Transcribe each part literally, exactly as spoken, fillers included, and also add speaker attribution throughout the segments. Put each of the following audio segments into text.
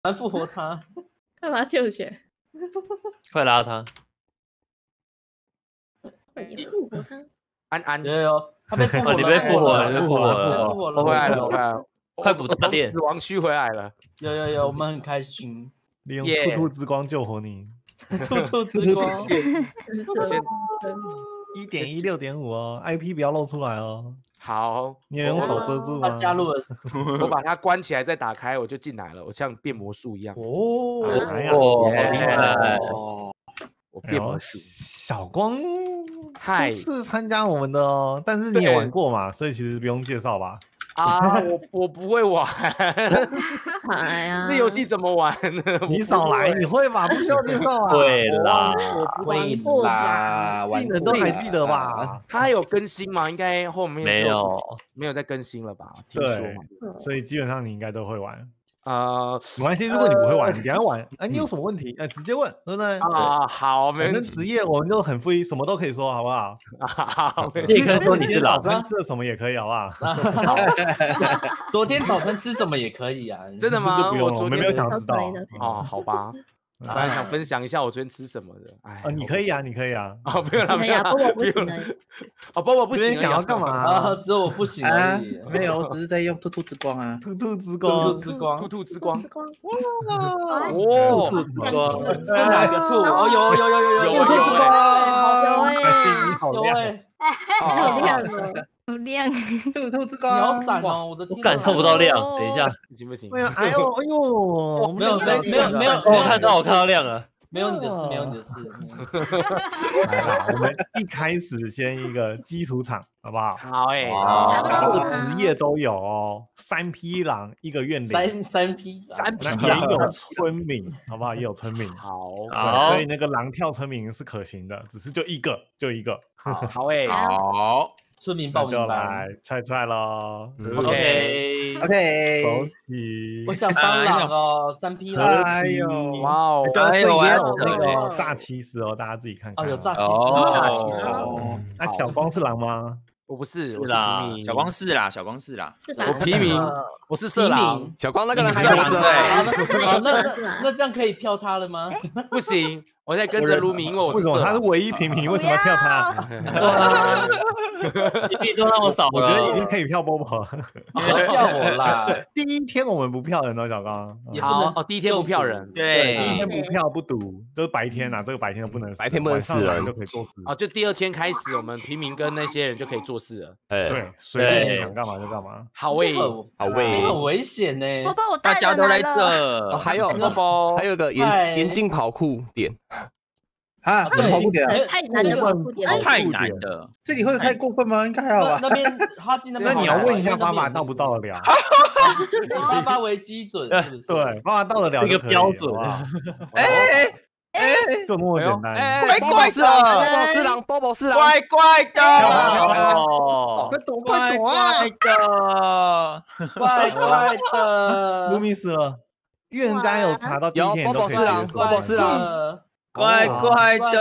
Speaker 1: 来复活他，
Speaker 2: 干嘛救起来？
Speaker 3: 快拉他！
Speaker 2: 快点复活他！
Speaker 4: 安安，
Speaker 1: 有有，他被复活了，
Speaker 3: 你被复活了，被复活
Speaker 1: 被
Speaker 3: 了，
Speaker 1: 复活了，
Speaker 4: 我回来了，我回来了，
Speaker 3: 快补大练，
Speaker 4: 死亡区回来了。
Speaker 1: 有有有，我们很开心，
Speaker 5: 利用兔兔之光救活你。
Speaker 1: 兔兔之光，
Speaker 5: 一点一六点五哦 ，I P 不要露出来哦。
Speaker 4: 好，
Speaker 5: 你有用手遮住吗？
Speaker 1: 他加入了，
Speaker 4: 我把它关起来再打开，我就进来了，我像变魔术一样。
Speaker 1: 哦，
Speaker 5: 哎呀，
Speaker 3: 厉害！
Speaker 4: 我变魔术。
Speaker 5: 小光
Speaker 4: 嗨，
Speaker 5: 是参加我们的哦，但是你也玩过嘛，所以其实不用介绍吧。
Speaker 4: 啊，我我不会玩，
Speaker 2: 哎呀，
Speaker 4: 那游戏怎么玩呢？
Speaker 5: 你少来，你会吧？不需要介绍啊。
Speaker 3: 会啦，
Speaker 1: 会啦，
Speaker 5: 技能都还记得吧？
Speaker 4: 它有更新吗？应该后面
Speaker 3: 没有，
Speaker 4: 没有再更新了吧？听说嘛，
Speaker 5: 所以基本上你应该都会玩。
Speaker 4: 呃，
Speaker 5: 没关系，如果你不会玩，你等下玩，哎，你有什么问题，哎，直接问，对不对？
Speaker 4: 啊，好，没
Speaker 5: 反
Speaker 4: 问题。
Speaker 5: 正职业我们就很 free，什么都可以说，好不好？
Speaker 4: 好，
Speaker 3: 你也可以说你是老
Speaker 5: 早餐吃了什么也可以，好不好？
Speaker 1: 昨天早晨吃什么也可以啊，
Speaker 4: 真的吗？
Speaker 5: 这就不用了，我们没有想知道。
Speaker 4: 哦，好吧。本来想分享一下我昨天吃什么的，哎，
Speaker 5: 啊，你可以啊，你可以啊，
Speaker 4: 哦，没有啦，没有啦，
Speaker 2: 波波不行了，
Speaker 4: 哦，波波不行，
Speaker 5: 想要干嘛
Speaker 1: 啊？只有我不行而已，
Speaker 6: 没有，我只是在用兔兔之光啊，
Speaker 5: 兔兔之
Speaker 1: 兔
Speaker 5: 光，
Speaker 1: 兔之光，
Speaker 4: 兔兔之光，
Speaker 5: 哇，
Speaker 4: 哦，
Speaker 3: 兔之光
Speaker 1: 是是哪个兔？哦，有有有有有
Speaker 4: 有兔之
Speaker 2: 光，
Speaker 5: 开心，你好亮，
Speaker 1: 有哎，
Speaker 2: 好亮哦，好亮，
Speaker 6: 兔兔之
Speaker 1: 你好
Speaker 6: 光，
Speaker 1: 闪哦，我的
Speaker 3: 我感受不到亮，等一下，
Speaker 4: 行不行？
Speaker 5: 没有，哎呦哎呦，
Speaker 1: 没有没有没有没有，
Speaker 3: 我看到我看到亮了。
Speaker 1: 没有你的事，没有你的事。
Speaker 5: 来啦，我们一开始先一个基础场，好不好？
Speaker 4: 好哎，
Speaker 5: 各个职业都有哦，三匹狼，一个怨灵，
Speaker 1: 三三匹，
Speaker 4: 三匹
Speaker 5: 也有村民，好不好？也有村民，
Speaker 4: 好，
Speaker 5: 对，所以那个狼跳村民是可行的，只是就一个，就一个。
Speaker 4: 好哎，
Speaker 6: 好
Speaker 1: 村民报
Speaker 5: 就
Speaker 1: 名班
Speaker 5: 来踹踹喽。
Speaker 3: OK
Speaker 6: ，OK，
Speaker 5: 走起
Speaker 1: 我，想当狼哦，三匹狼。
Speaker 6: 哎呦，
Speaker 4: 哇哦，
Speaker 5: 对，所以也有那
Speaker 2: 哎呦
Speaker 5: 个炸骑士哦，大家自己看看。
Speaker 1: 哦，有炸骑
Speaker 6: 哦
Speaker 1: 士，
Speaker 6: 哦，
Speaker 5: 那小光是狼吗？
Speaker 4: 我不是，我是
Speaker 3: 啦
Speaker 4: 平民，
Speaker 6: 小光是啦，小光是啦，
Speaker 2: 是吧？
Speaker 4: 我平民，我是色狼，
Speaker 7: 小光那个人还
Speaker 6: 你是狼
Speaker 7: 活着，
Speaker 6: 对，
Speaker 1: 好，那那那这样可以票他了吗？
Speaker 4: 不行，我在跟着卢明，因为我
Speaker 5: 为什么
Speaker 4: 是色狼。
Speaker 5: 他是唯一平民？为什么要跳他？
Speaker 3: 你币都那么少了，
Speaker 5: 我觉得已经可以票波波了。
Speaker 1: 不要票我啦，
Speaker 5: 第一天我们不票人哦，小刚。
Speaker 1: 也不能
Speaker 4: 好哦，第一天不票人，
Speaker 6: 对
Speaker 5: 第一天不票不赌，就是白天啊，这个白天都不能死，
Speaker 7: 白天不能死人
Speaker 5: 晚上来就可以做事。
Speaker 4: 哦，就第二天开始，我们平民跟那些人就可以做事了。
Speaker 7: 哎，
Speaker 5: 对，随便你想干嘛就干嘛。
Speaker 4: 好诶，
Speaker 7: 好喂，
Speaker 1: 很危险呢。
Speaker 2: 波波，我
Speaker 6: 大家都来
Speaker 7: 哦
Speaker 6: 这，
Speaker 7: 还有
Speaker 4: 包包
Speaker 7: 还有个
Speaker 1: 嗨
Speaker 7: 眼眼镜跑酷点，
Speaker 6: 啊，
Speaker 1: 对
Speaker 6: 跑步点啊，
Speaker 2: 太难的跑步点了，
Speaker 6: 太难了，这里会太过分吗？应该还好吧。
Speaker 1: 那那边哈基那边，
Speaker 5: 那你要问一下爸爸到不到得了？
Speaker 1: 爸爸为基准，是不是？
Speaker 5: 对，爸爸到得了就可以
Speaker 3: 这个标准
Speaker 5: 好不好
Speaker 6: 哎哎，
Speaker 5: 就那么简单。
Speaker 6: 怪怪的，
Speaker 7: 波波是狼，波波是狼，
Speaker 6: 怪怪的，
Speaker 3: 哦，
Speaker 5: 快躲
Speaker 6: 怪
Speaker 5: 快躲啊！
Speaker 6: 怪的，
Speaker 1: 怪怪的，
Speaker 5: 卢米死了，预言家有查到第一天你都可以直接说
Speaker 7: 波波是狼
Speaker 1: 的，
Speaker 6: 怪怪的，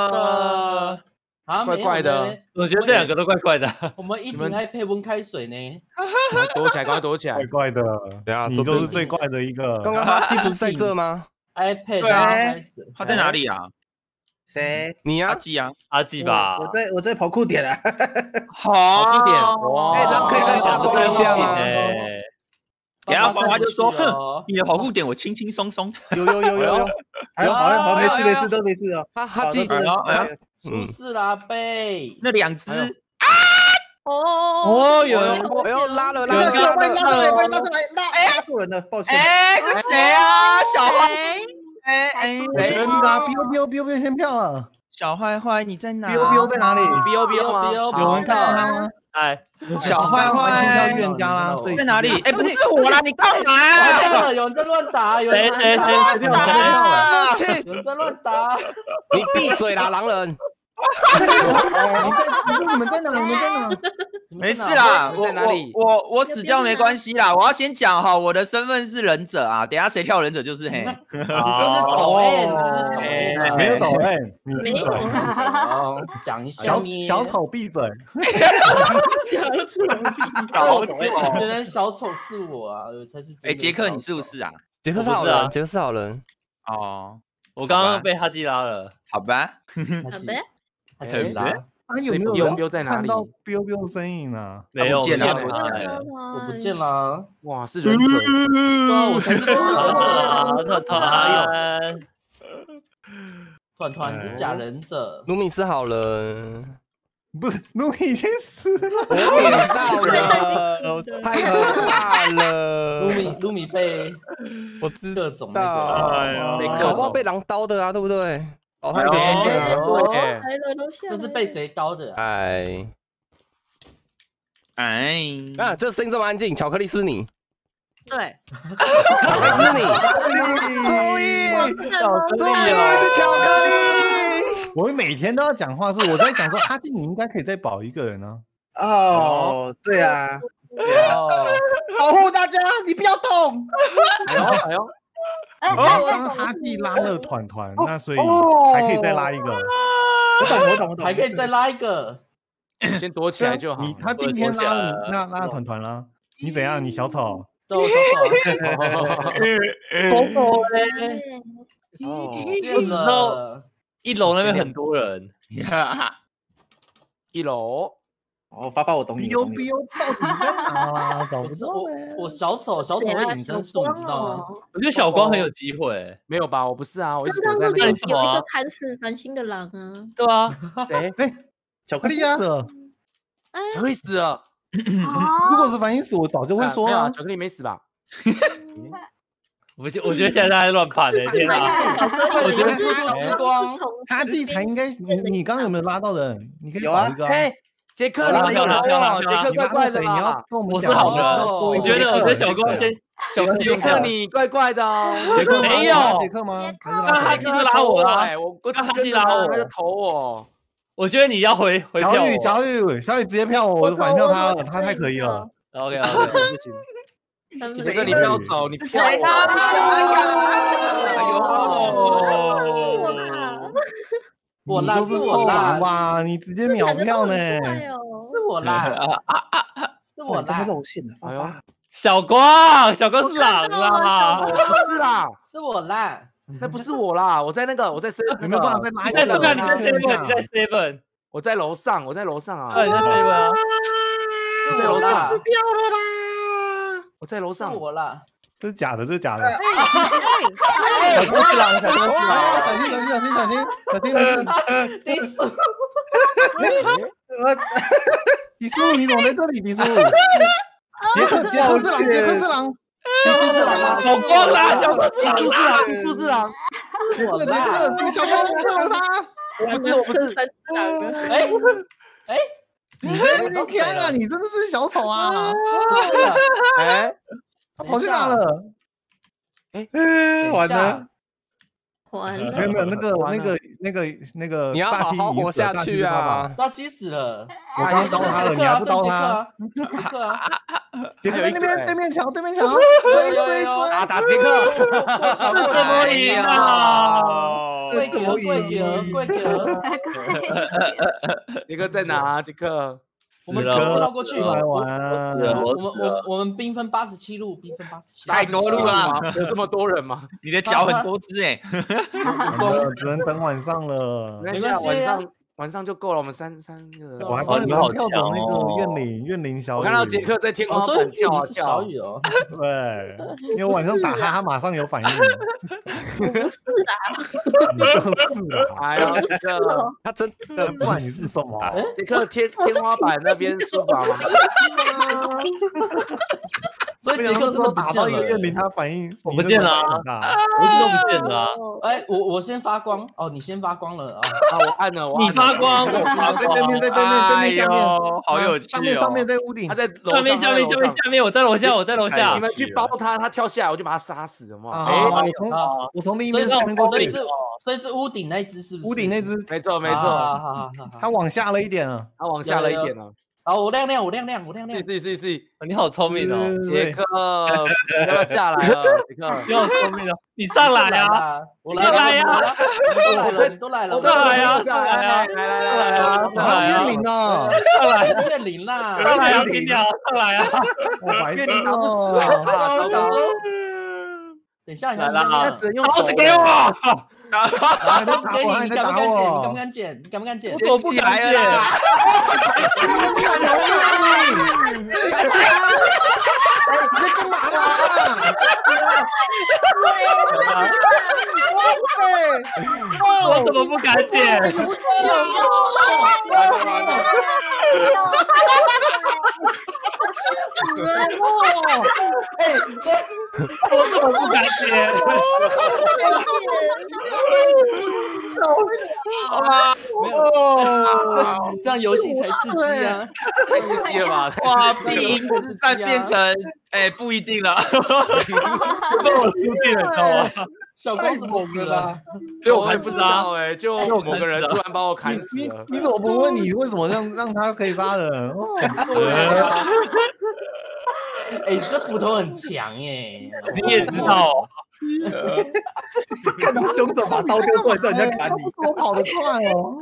Speaker 1: 啊，
Speaker 4: 怪怪的。
Speaker 3: 我觉得这两个都怪怪的。
Speaker 1: 我们一瓶还配温开水呢。
Speaker 4: 躲起来，赶快躲起来
Speaker 5: 怪！怪的，
Speaker 7: 等下
Speaker 5: 你就是最怪的一个。
Speaker 7: 刚刚哈基不是在这吗？
Speaker 1: iPad
Speaker 6: 对
Speaker 1: 温开水，
Speaker 6: 他在哪里啊？谁？
Speaker 7: 你呀，
Speaker 6: 阿基啊？
Speaker 3: 阿基吧，
Speaker 6: 我在我在跑酷点啊。
Speaker 4: 好
Speaker 6: 好
Speaker 4: 点哇！
Speaker 7: 哎，狼可以跟大光一下吗？
Speaker 3: 哎，
Speaker 6: 然后花花就说：“哼，
Speaker 1: 哼，
Speaker 6: 你的跑酷点我轻轻松松。
Speaker 7: 有有有有有，
Speaker 6: 哎呦，好像好，没事没事都没事哦。
Speaker 7: 哈哈基
Speaker 6: 好的哎呀
Speaker 1: 出事啦贝，
Speaker 6: 那两只，
Speaker 2: 哦
Speaker 3: 哦有人
Speaker 7: 哎呦拉了拉
Speaker 6: 拉出来，
Speaker 7: 了，
Speaker 6: 把你拉出来，把你拉出来，拉拉住人了，抱歉。
Speaker 8: 哎，是谁啊？小花，
Speaker 6: 哎哎，
Speaker 5: 真的啊，biu biu biu biu 先票了
Speaker 6: 小坏坏你在哪
Speaker 5: ，biu biu 在哪里？
Speaker 4: B O B O 吗？
Speaker 5: 有人看到他吗？
Speaker 3: 哎，
Speaker 6: 小坏
Speaker 5: 快
Speaker 6: 坏
Speaker 5: 跳预言家啦！
Speaker 6: 在哪里？哎，不是我啦，你干嘛
Speaker 1: 完了，有人在乱打，有人
Speaker 3: 谁谁谁谁谁
Speaker 7: 啊
Speaker 1: 有人在乱打，
Speaker 7: 你闭嘴啦，狼人！
Speaker 5: 你们在哪？你们在哪？
Speaker 6: 没事啦，
Speaker 4: 你
Speaker 6: 我
Speaker 4: 在哪里
Speaker 6: 我我我死掉没关系啦。我要先讲哈，我的身份是忍者啊，等下谁跳忍者就是嘿。
Speaker 1: 这是抖 M，这是抖 M，
Speaker 5: 没有抖哎，
Speaker 2: 没有
Speaker 1: 讲一下
Speaker 5: 小
Speaker 1: 你
Speaker 5: 小丑闭嘴！
Speaker 6: 搞
Speaker 1: 原来小丑是我啊，才是。
Speaker 6: 哎，杰克你是不是啊？
Speaker 7: 杰克是好
Speaker 3: 我不是啊
Speaker 7: 人，杰克是好人。
Speaker 6: 哦，
Speaker 3: 我刚刚被哈基拉了。
Speaker 6: 好吧，
Speaker 2: 好的，
Speaker 1: 他去拉，
Speaker 5: 他有没有
Speaker 4: 所以
Speaker 5: 人
Speaker 4: Bill Bill 在哪里
Speaker 5: 看到 biu biu 身影啊？
Speaker 3: 没有，
Speaker 6: 不见了
Speaker 3: 我
Speaker 2: 看
Speaker 3: 了。
Speaker 2: 到
Speaker 1: 我不
Speaker 2: 他
Speaker 1: 见啦。
Speaker 4: 哇，是忍者，
Speaker 1: 对啊，我才是团
Speaker 3: 啊，团团，
Speaker 1: 团团是假忍者。
Speaker 7: 卢米是好人，
Speaker 5: 不是，卢米已经死了。
Speaker 7: 卢米是好人，太可怕
Speaker 1: 卢
Speaker 7: 了。
Speaker 1: 米卢米被
Speaker 7: 我知
Speaker 1: 各种那
Speaker 7: 道，
Speaker 1: 个，
Speaker 5: 哎呀
Speaker 4: 被各
Speaker 7: 搞不好
Speaker 4: 种
Speaker 7: 被狼刀的啊，对不对？哦，他
Speaker 4: 哎呦
Speaker 7: 有真的啊。
Speaker 4: 对
Speaker 2: 来了楼下，
Speaker 1: 这是被谁刀的啊？
Speaker 7: 哎，
Speaker 6: 哎，
Speaker 7: 啊，这声音这么安静，巧克力是不是你？
Speaker 2: 对，
Speaker 7: 巧克力是你，注意，注意是巧克力。
Speaker 5: 我每天都要讲话，是我在想说，哈基你应该可以再保一个人啊。
Speaker 8: 哦，对啊，
Speaker 1: 哦，
Speaker 8: 保护大家，你不要动。
Speaker 4: 哎呦哎呦，
Speaker 2: 哎，
Speaker 5: 刚
Speaker 2: 我
Speaker 5: 刚哈基拉了团团，那所以
Speaker 8: 哦
Speaker 5: 还可以再拉一个。
Speaker 8: 我懂，我懂，我懂。
Speaker 1: 还可以再拉一个。
Speaker 4: 先躲起来就好。
Speaker 5: 你他第一天拉了你拉拉了团团啦，你怎样？你小丑？
Speaker 1: 对，我小丑。
Speaker 3: 狗狗嘞，
Speaker 8: 哦，
Speaker 1: 见了。
Speaker 3: 一楼那边很多人。
Speaker 4: 一楼，
Speaker 8: 哦，爸爸，我懂你。
Speaker 5: biu
Speaker 8: 我懂你
Speaker 5: biu 到底在哪？找
Speaker 1: 我知我
Speaker 5: 不到欸
Speaker 1: 我小丑小丑会隐身术，你知道吗？
Speaker 3: 我觉得小光很有机会。
Speaker 4: 没有吧？我不是啊，我一直
Speaker 2: 刚刚那
Speaker 4: 躲在那个
Speaker 2: 边有一个砍死繁星的狼啊！
Speaker 3: 对啊，
Speaker 4: 谁？
Speaker 8: 巧克力啊
Speaker 5: 死，了。
Speaker 4: 巧克力死了。
Speaker 5: 如果是反应死，我早就会说了。
Speaker 4: 没有啊巧克力没死吧？
Speaker 3: 我觉我觉得现在在乱判的，天啊！
Speaker 2: 我
Speaker 1: 觉得
Speaker 2: 是
Speaker 1: 时光
Speaker 5: 哈基才应该，你你刚刚有没有拉到人？你可以
Speaker 8: 有啊
Speaker 5: 保一个啊。
Speaker 4: 嘿，杰克，你
Speaker 3: 漂亮
Speaker 4: 没有
Speaker 3: 漂亮
Speaker 4: 哦，
Speaker 3: 漂亮
Speaker 5: 你拉
Speaker 4: 杰克怪怪的
Speaker 5: 到谁？你要
Speaker 4: 啦。
Speaker 5: 跟我们讲。
Speaker 3: 我是好人
Speaker 5: 知道多一点
Speaker 3: 我觉得我觉得小光先，小光
Speaker 4: 杰克，
Speaker 3: 先看
Speaker 4: 你怪怪的哦。
Speaker 5: 杰克吗
Speaker 3: 没有
Speaker 5: 拉杰克吗？还是拉谁
Speaker 3: 哈基就拉我啦
Speaker 4: 哎，我我
Speaker 3: 刚哈
Speaker 4: 只跟着
Speaker 3: 基拉我
Speaker 4: 他就投我。
Speaker 3: 我觉得你要回回票
Speaker 5: 小雨，
Speaker 3: 我。
Speaker 5: 小雨，小雨直接票我，我反票他了，他太可以了。
Speaker 3: OK
Speaker 4: 不
Speaker 3: OK，
Speaker 4: 行不行，杰克你不要走，你票
Speaker 8: 谁
Speaker 4: 我。
Speaker 8: 哎呦，
Speaker 1: 我拉是
Speaker 5: 你就是
Speaker 1: 我拉
Speaker 5: 臭狼，吧？你直接秒票呢？
Speaker 1: 是我拉，是我
Speaker 8: 哇，这么
Speaker 1: 拉，
Speaker 8: 露馅的，爸
Speaker 4: 哎呦
Speaker 8: 爸。
Speaker 3: 小光，小光是狼啦。
Speaker 4: 不是啦，
Speaker 1: 是我拉。
Speaker 4: 那不是我啦，我在那个我在 seven，
Speaker 5: 有没有办法再拉
Speaker 3: 你在
Speaker 5: 一个？
Speaker 3: 这个，你在
Speaker 5: 确认一
Speaker 3: seven，
Speaker 5: 下
Speaker 3: 你在 seven，
Speaker 4: 我在楼上，我在楼上啊
Speaker 3: 对，，你在 seven 啊。
Speaker 4: 我在楼上，
Speaker 8: 掉了啦！
Speaker 4: 我在楼上。
Speaker 1: 是我啦。
Speaker 5: 这是假的，这是假的。
Speaker 3: 小光是狼，小光是狼。
Speaker 5: 小心，小心，小心，小心，小心，没事。
Speaker 1: 第四，
Speaker 5: 迪叔，你怎么在这里？迪叔，杰克，杰克是狼，杰克是狼，杰克是狼啊！
Speaker 3: 小光啦，小光是狼
Speaker 4: 你出是狼，你出是狼，
Speaker 1: 我
Speaker 5: 杰克，
Speaker 1: 拉。
Speaker 5: 你小光票他。
Speaker 4: 不是我不是，
Speaker 1: 哎哎，
Speaker 5: 你你天啊！你真的是小丑啊！
Speaker 4: 哎，
Speaker 5: 他跑去哪了？
Speaker 8: 嗯，完了，
Speaker 2: 完
Speaker 5: 没有没有，那个
Speaker 4: 完了
Speaker 5: 那个那个那个，
Speaker 7: 你要好好活下去啊！
Speaker 1: 扎基死了。
Speaker 5: 我刚刚刀他了，你还不刀他？
Speaker 1: 杰克啊，
Speaker 5: 杰克在那边对面墙，对面墙，
Speaker 1: 有有
Speaker 5: 追追
Speaker 1: 有
Speaker 4: 打
Speaker 5: 追！
Speaker 4: 打杰克，
Speaker 1: 乔过
Speaker 3: 怎么赢啊？
Speaker 1: 贵格贵格贵格，
Speaker 4: 杰克在哪？杰克，
Speaker 1: 我们全部绕过去。
Speaker 5: 来
Speaker 1: 我
Speaker 5: 玩，
Speaker 1: 我们我我们兵分八十七路，兵分八十七。
Speaker 6: 太多路了，
Speaker 4: 有这么多人吗？
Speaker 6: 你的脚很多只哎。
Speaker 5: 只能等晚上了。
Speaker 4: 没关系，晚上晚上就够了，我们三三个。
Speaker 5: 我还帮你们票走那个怨灵怨灵小雨。
Speaker 4: 我看到杰克在天花
Speaker 1: 哦，所以
Speaker 4: 板跳啊
Speaker 1: 你是
Speaker 4: 跳啊，
Speaker 1: 小雨哦。
Speaker 5: 对，因为晚上打他，他马上有反应。
Speaker 2: 我不是啦，
Speaker 5: 你就是啊，
Speaker 4: 哎呦，杰克，
Speaker 7: 他真
Speaker 5: 呃不管你是什么，
Speaker 4: 杰克天天花板那边书房吗？
Speaker 1: 所以杰克真的不
Speaker 5: 打
Speaker 1: 见了
Speaker 5: 到一个怨灵，他反应
Speaker 3: 我不见了啊我一直都不见了啊。
Speaker 1: 哎，我我先发光哦，你先发光了啊。
Speaker 4: 啊，我按了，我按了
Speaker 3: 你发光，我发
Speaker 5: 在对面，在
Speaker 3: 光。
Speaker 5: 对面，对面下面，
Speaker 6: 哎呦好有趣哦
Speaker 5: 上面上面在屋顶
Speaker 4: 他。在楼
Speaker 3: 上面下面下面下面，我在楼下，我在楼下
Speaker 4: 你。们去包他，他跳下来，我就把他杀死，好不好？
Speaker 5: 啊，
Speaker 4: 哎，
Speaker 5: 我从
Speaker 1: 好
Speaker 5: 我从另一
Speaker 1: 所以是
Speaker 5: 面穿过去
Speaker 1: 所以是，所以是屋顶那一只是不是？
Speaker 5: 屋顶那只
Speaker 4: 没错没
Speaker 1: 好
Speaker 4: 错，
Speaker 1: 好好好好。
Speaker 5: 他往下了一点啊。
Speaker 4: 他往下了一点了。
Speaker 1: 好，我亮亮，我亮亮，我亮亮
Speaker 4: 是。是是是，
Speaker 3: 你好聪明哦，
Speaker 4: 杰克要下来了，杰克。
Speaker 3: 你好聪明哦，你上来啊！
Speaker 1: 我来来呀！你都来了，你都来了，
Speaker 3: 上来呀！上来
Speaker 4: 来
Speaker 3: 呀！
Speaker 4: 来来来来来，
Speaker 3: 上来呀！
Speaker 5: 怨灵呢？
Speaker 3: 上来！
Speaker 1: 怨灵啦！
Speaker 3: 上来呀！听鸟，上来呀！
Speaker 5: 我白
Speaker 4: 怨灵
Speaker 5: 痴
Speaker 4: 打不死
Speaker 5: 哦！
Speaker 4: 啊！
Speaker 1: 我想说， 等一下，
Speaker 3: 来啦
Speaker 1: 那
Speaker 4: 只能用刀子给我。
Speaker 1: 拿刀子给你，你敢不敢捡？你敢不
Speaker 5: 敢？
Speaker 1: 敢捡？你敢不敢捡？
Speaker 4: 我不来了啦！
Speaker 5: 你在干嘛啦？
Speaker 3: 我怎么不敢捡？
Speaker 1: 哎，
Speaker 3: 我怎么不敢捡？
Speaker 6: 哇，
Speaker 1: 没有，这这样游戏才刺激啊！
Speaker 4: 太刺激了吧！
Speaker 6: 哇，第一次再变成哎不一定了。
Speaker 3: 被我输定了，知道吗？
Speaker 1: 小光怎么死了？
Speaker 3: 被我
Speaker 4: 我也不知
Speaker 3: 盘子啊！
Speaker 4: 道哎，就某个人突然把我砍
Speaker 5: 你你
Speaker 4: 死了。
Speaker 5: 你怎么不问你为什么让让他可以杀人？哦
Speaker 1: 哎，这斧头很强哎！
Speaker 3: 你也知道，
Speaker 8: 看到凶手把刀丢过来，叫人家砍你。
Speaker 5: 我跑得快哦！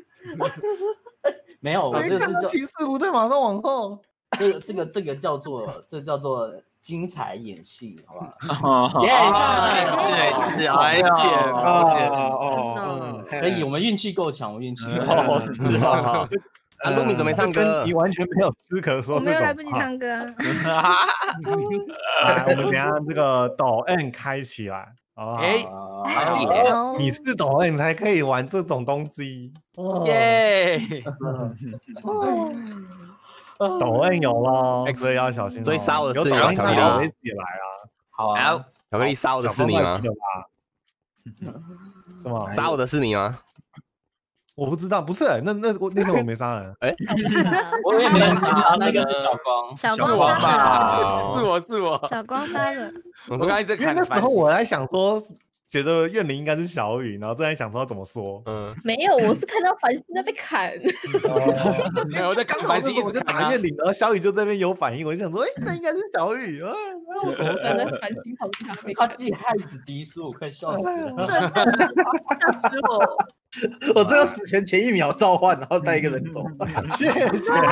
Speaker 1: 没有，我
Speaker 5: 哎看到
Speaker 1: 这个是叫
Speaker 5: 情势不对，马上往后。
Speaker 1: 这个这个这个叫做这叫做精彩演戏，好不
Speaker 6: 哦
Speaker 1: 好？耶！
Speaker 6: 对，是哎呀，
Speaker 8: 啊哦，嗯
Speaker 1: 可以，我们运气够强，我们运气够
Speaker 3: 哦
Speaker 1: 强。
Speaker 3: 是啊，
Speaker 7: 啊，陆敏怎么没唱歌
Speaker 5: 你？完全没有资格说这种
Speaker 9: 我没有来不及
Speaker 5: 话。
Speaker 9: 唱歌啊。
Speaker 5: 来，我们等一下这个抖 N 开起来，好不好？
Speaker 4: 哎
Speaker 9: 哦
Speaker 5: 你是抖 N 才可以玩这种东西。哦
Speaker 4: 耶！
Speaker 5: 抖 N 有咯，所以要小心哦。
Speaker 7: 所以杀我的
Speaker 5: 有抖
Speaker 7: 是你吗
Speaker 5: N
Speaker 7: 小弟啊
Speaker 5: 上我一起来啊。
Speaker 1: 好啊，
Speaker 6: 好，
Speaker 7: 巧克力杀我的是你吗？
Speaker 5: 是吗？
Speaker 7: 杀我的是你吗？
Speaker 5: 我不知道，不是那那我那天我没杀人。
Speaker 1: 我也没人杀，那个是小光，
Speaker 9: 小
Speaker 6: 光
Speaker 9: 光杀
Speaker 6: 吧
Speaker 9: 了，
Speaker 4: 是我是我，
Speaker 9: 小光杀了。
Speaker 4: 我刚刚一直
Speaker 5: 因为
Speaker 4: 看
Speaker 5: 那时候我在想说，觉得怨灵应该是小雨，然后正在想说要怎么说。
Speaker 7: 嗯，
Speaker 2: 没有，我是看到繁星在被砍。
Speaker 4: 没有我在看
Speaker 5: 刚好
Speaker 4: 繁星一
Speaker 5: 那时候我就
Speaker 4: 直看啊。
Speaker 5: 打怨灵，然后小雨就在那边有反应，我就想说，哎，那应该是小雨啊，那我怎么
Speaker 2: 站在
Speaker 5: 说？
Speaker 2: 繁星旁边被砍。
Speaker 1: 他自己害死迪叔，我快笑死了。
Speaker 8: 我这个死前前一秒召唤，然后带一个人走。
Speaker 5: 谢谢。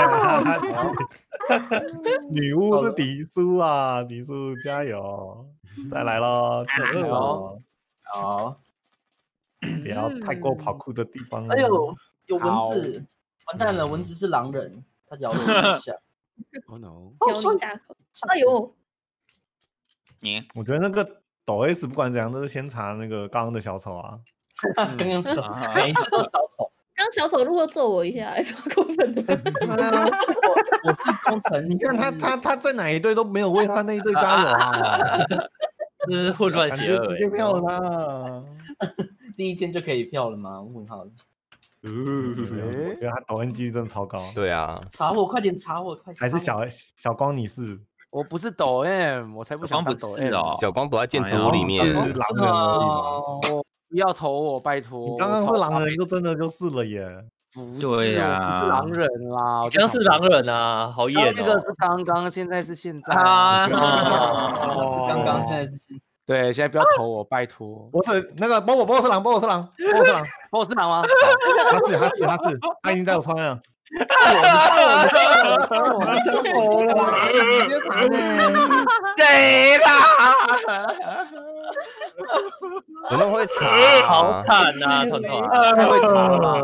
Speaker 5: 女巫是迪叔啊，迪叔加油！再来喽，这是哦，
Speaker 1: 好，
Speaker 5: 不要太过跑酷的地方。
Speaker 1: 哎呦，有蚊子，完蛋了，蚊子是狼人，他咬了我一下。
Speaker 4: Oh no！
Speaker 2: 咬你大口。哎呦，
Speaker 6: 你
Speaker 5: 我觉得那个抖 S 不管怎样都是先查那个刚刚的小丑啊。
Speaker 1: 刚刚小，每一次都小丑。
Speaker 2: 刚小丑如果揍我一下，还是过分的。
Speaker 1: 我是工程师，
Speaker 5: 你看他他他在哪一队都没有为他那一队加油啊，
Speaker 3: 这是混乱
Speaker 5: 感觉
Speaker 3: 邪恶欸。
Speaker 5: 直接票了他。
Speaker 1: 第一天就可以票了吗？问号。
Speaker 5: 我觉得他抖 N 几率真的超高。
Speaker 7: 对啊，
Speaker 1: 查我，快点查我，快点！
Speaker 5: 还是小小光你是？
Speaker 4: 我不是抖 M，我才不想当抖 M
Speaker 6: 哦。
Speaker 7: 小光躲在建筑物里面
Speaker 5: 是，狼人而已嘛。
Speaker 1: 哦，
Speaker 4: 不要投我，拜托。
Speaker 5: 你刚刚是狼人，就真的就是了耶。
Speaker 4: 不是，
Speaker 6: 对呀
Speaker 4: 我不是狼人啦，我
Speaker 3: 刚是狼人啊，好
Speaker 4: 演
Speaker 3: 演哦。
Speaker 4: 那个是刚刚，现在是现在
Speaker 6: 啊，
Speaker 1: 刚刚现在是现
Speaker 4: 对，现在不要投我，拜托。
Speaker 5: 我是那个波波波是狼，波是狼，波是狼，
Speaker 4: 波是狼吗？
Speaker 5: 他是他是他是他已经在我窗了。
Speaker 8: 我真服了，
Speaker 5: 直接查呢。
Speaker 6: 谁啦？
Speaker 7: 我们会查，
Speaker 3: 好惨呐，团团。
Speaker 4: 太会查了吧？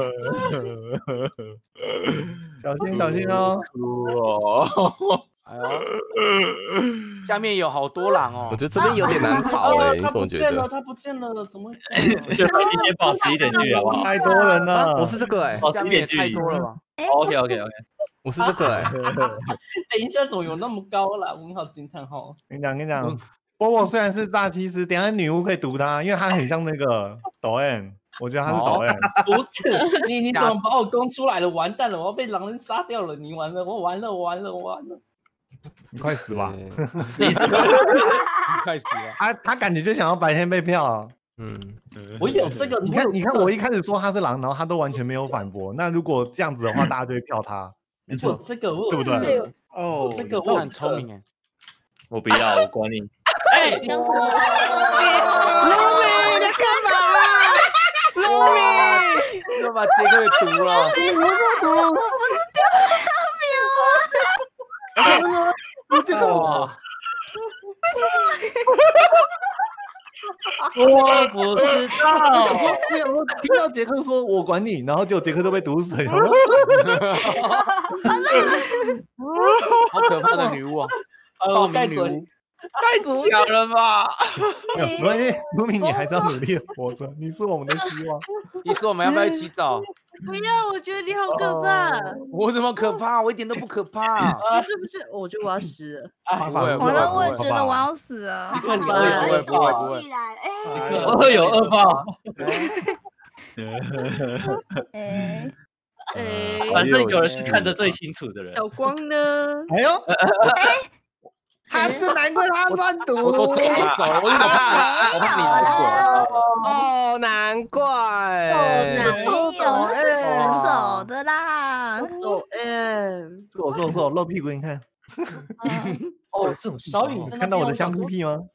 Speaker 5: 小心小心哦！
Speaker 4: 哎呦，下面有好多狼哦
Speaker 7: 我。觉得这边有点难跑哎，你
Speaker 1: 他
Speaker 7: 怎么觉
Speaker 1: 不见了，
Speaker 7: 得？
Speaker 1: 他不见了，怎么会这样？
Speaker 3: 就提前保持一点距离好不好？
Speaker 5: 太多人了。
Speaker 7: 我是这个哎，
Speaker 3: 保持
Speaker 4: 下面也
Speaker 3: 一点距离。
Speaker 4: 太多了吧？
Speaker 3: OK OK OK。
Speaker 7: 我是这个哎，
Speaker 1: 等一下，怎么有那么高啦？问号惊叹号！
Speaker 5: 跟你讲跟你讲，波波虽然是诈欺师，等一下女巫可以毒他，因为他很像那个抖 M，我觉得他是抖 M。
Speaker 1: 不是你，你怎么把我供出来了？完蛋了，我要被狼人杀掉了！你完了，我完了，我完了，我完了！
Speaker 5: 你快死吧！
Speaker 3: 你是
Speaker 4: 快死了！
Speaker 5: 他他感觉就想要白天被票啊。
Speaker 7: 嗯，
Speaker 1: 我有这个，
Speaker 5: 你看你看，我一开始说他是狼，然后他都完全没有反驳。那如果这样子的话，大家就会票他。
Speaker 1: 没错，这个我
Speaker 5: 对不对
Speaker 1: 这个
Speaker 8: 哦，
Speaker 1: 这个
Speaker 4: 我很
Speaker 1: 我有这个
Speaker 4: 聪明哎。
Speaker 3: 我不要，我管你。
Speaker 1: 哎，
Speaker 2: 当初
Speaker 4: 又把杰克给毒了。
Speaker 5: 不这个
Speaker 4: 哇！
Speaker 3: 我不知
Speaker 5: 我想
Speaker 3: 道。
Speaker 5: 说，我想说，听到杰克说我管你，然后结果杰克都被毒死了。
Speaker 4: 好可怕的女巫啊！
Speaker 1: 呃，
Speaker 4: 暴
Speaker 1: 我盖嘴。
Speaker 4: 民女巫，
Speaker 6: 太巧了吧？
Speaker 5: 没关系，卢米，你还是要努力的活着，你是我们的希望。
Speaker 4: 你说我们要不要一起找？
Speaker 10: 不要，我觉得你好可怕。
Speaker 4: 我怎么可怕？我一点都不可怕。
Speaker 10: 不是不是，我觉得我要死了。
Speaker 1: 哎，
Speaker 4: 不会
Speaker 9: 完了，我也
Speaker 4: 不会
Speaker 9: 觉得我要死了。
Speaker 1: 杰克，你
Speaker 4: 不会不会不会不会。
Speaker 11: 起来，哎，
Speaker 4: 杰克，
Speaker 1: 我有恶报。
Speaker 9: 哎，
Speaker 10: 哎，
Speaker 3: 反正有人是看得最清楚的人。
Speaker 10: 小光呢？
Speaker 5: 哎呦，他这难怪他乱读。
Speaker 4: 我都走了，走了，我我怕你来过。
Speaker 7: 哦，难怪。
Speaker 9: 没有，他是死手的啦。
Speaker 10: 哦，嗯，
Speaker 5: 是我是我是我露屁股，你看，
Speaker 1: 哦，这种小雨
Speaker 5: 看到我的香屁屁吗？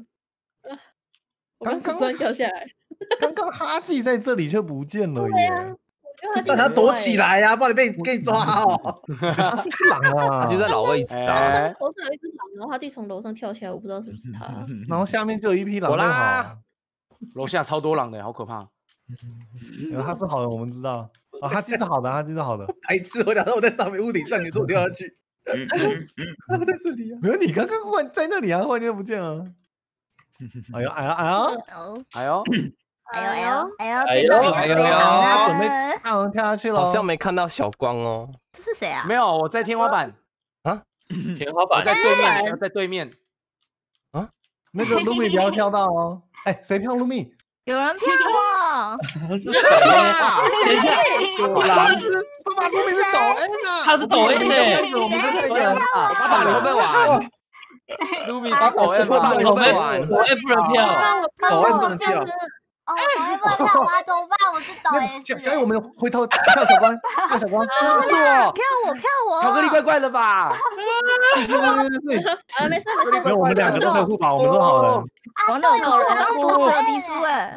Speaker 2: 我刚刚突然掉下来，
Speaker 5: 刚刚哈记在这里却不见了耶！
Speaker 2: 我觉得
Speaker 8: 让他躲起来呀，不然你被给你抓哦。
Speaker 5: 他是不是狼啊？
Speaker 7: 就在老位置啊。
Speaker 2: 刚刚头上有一只狼，然后他就从楼上跳下来，我不知道是不是他。
Speaker 5: 然后下面就有一匹狼，
Speaker 7: 我啦，
Speaker 4: 楼下超多狼的，好可怕。
Speaker 5: 然后他是好的，我们知道啊，他记是好的，他记是好的。
Speaker 8: 白痴，我想说我在上面屋顶上，你说我掉下去，他不在这里啊。
Speaker 5: 没有，你刚刚忽然在那里啊，忽然间不见了。哎呦哎呦哎呦！
Speaker 4: 哎呦！
Speaker 9: 哎呦哎呦哎呦，
Speaker 3: 哎呦
Speaker 9: 这个
Speaker 3: 哎呦
Speaker 9: 谁啊？
Speaker 5: 准备大王跳下去了，
Speaker 7: 好像没看到小光哦。
Speaker 9: 这是谁啊？
Speaker 4: 没有，我在天花板
Speaker 7: 啊，
Speaker 4: 我
Speaker 3: 天花板
Speaker 4: 在对面，我在对面。
Speaker 5: 那个卢米不要跳到哦。哎，谁跳卢米？
Speaker 9: 有人骗我！
Speaker 3: 是谁啊？等一下，
Speaker 5: 狼是爸爸，卢米是抖 N 啊，
Speaker 3: 他是抖 N 呢。
Speaker 5: 我们是那个
Speaker 7: 爸爸，你会不会玩？
Speaker 4: 卢米是抖 M 吧？
Speaker 7: 你会不会玩？
Speaker 3: 我也不能跳。
Speaker 8: 抖 M 不能跳。
Speaker 11: 哦，抖 M 不能跳，我要怎么办？我是抖
Speaker 5: 那
Speaker 11: S。
Speaker 5: 小小雨，我们回头跳小光，跳小光。
Speaker 4: 是我，
Speaker 9: 骗我骗我！
Speaker 4: 巧克力怪怪的吧？
Speaker 5: 对对对对对，
Speaker 2: 啊，没事没事，
Speaker 5: 没有，我们两个都可以互保，我们都好人。
Speaker 9: 完了，可是我刚毒死了迪叔哎！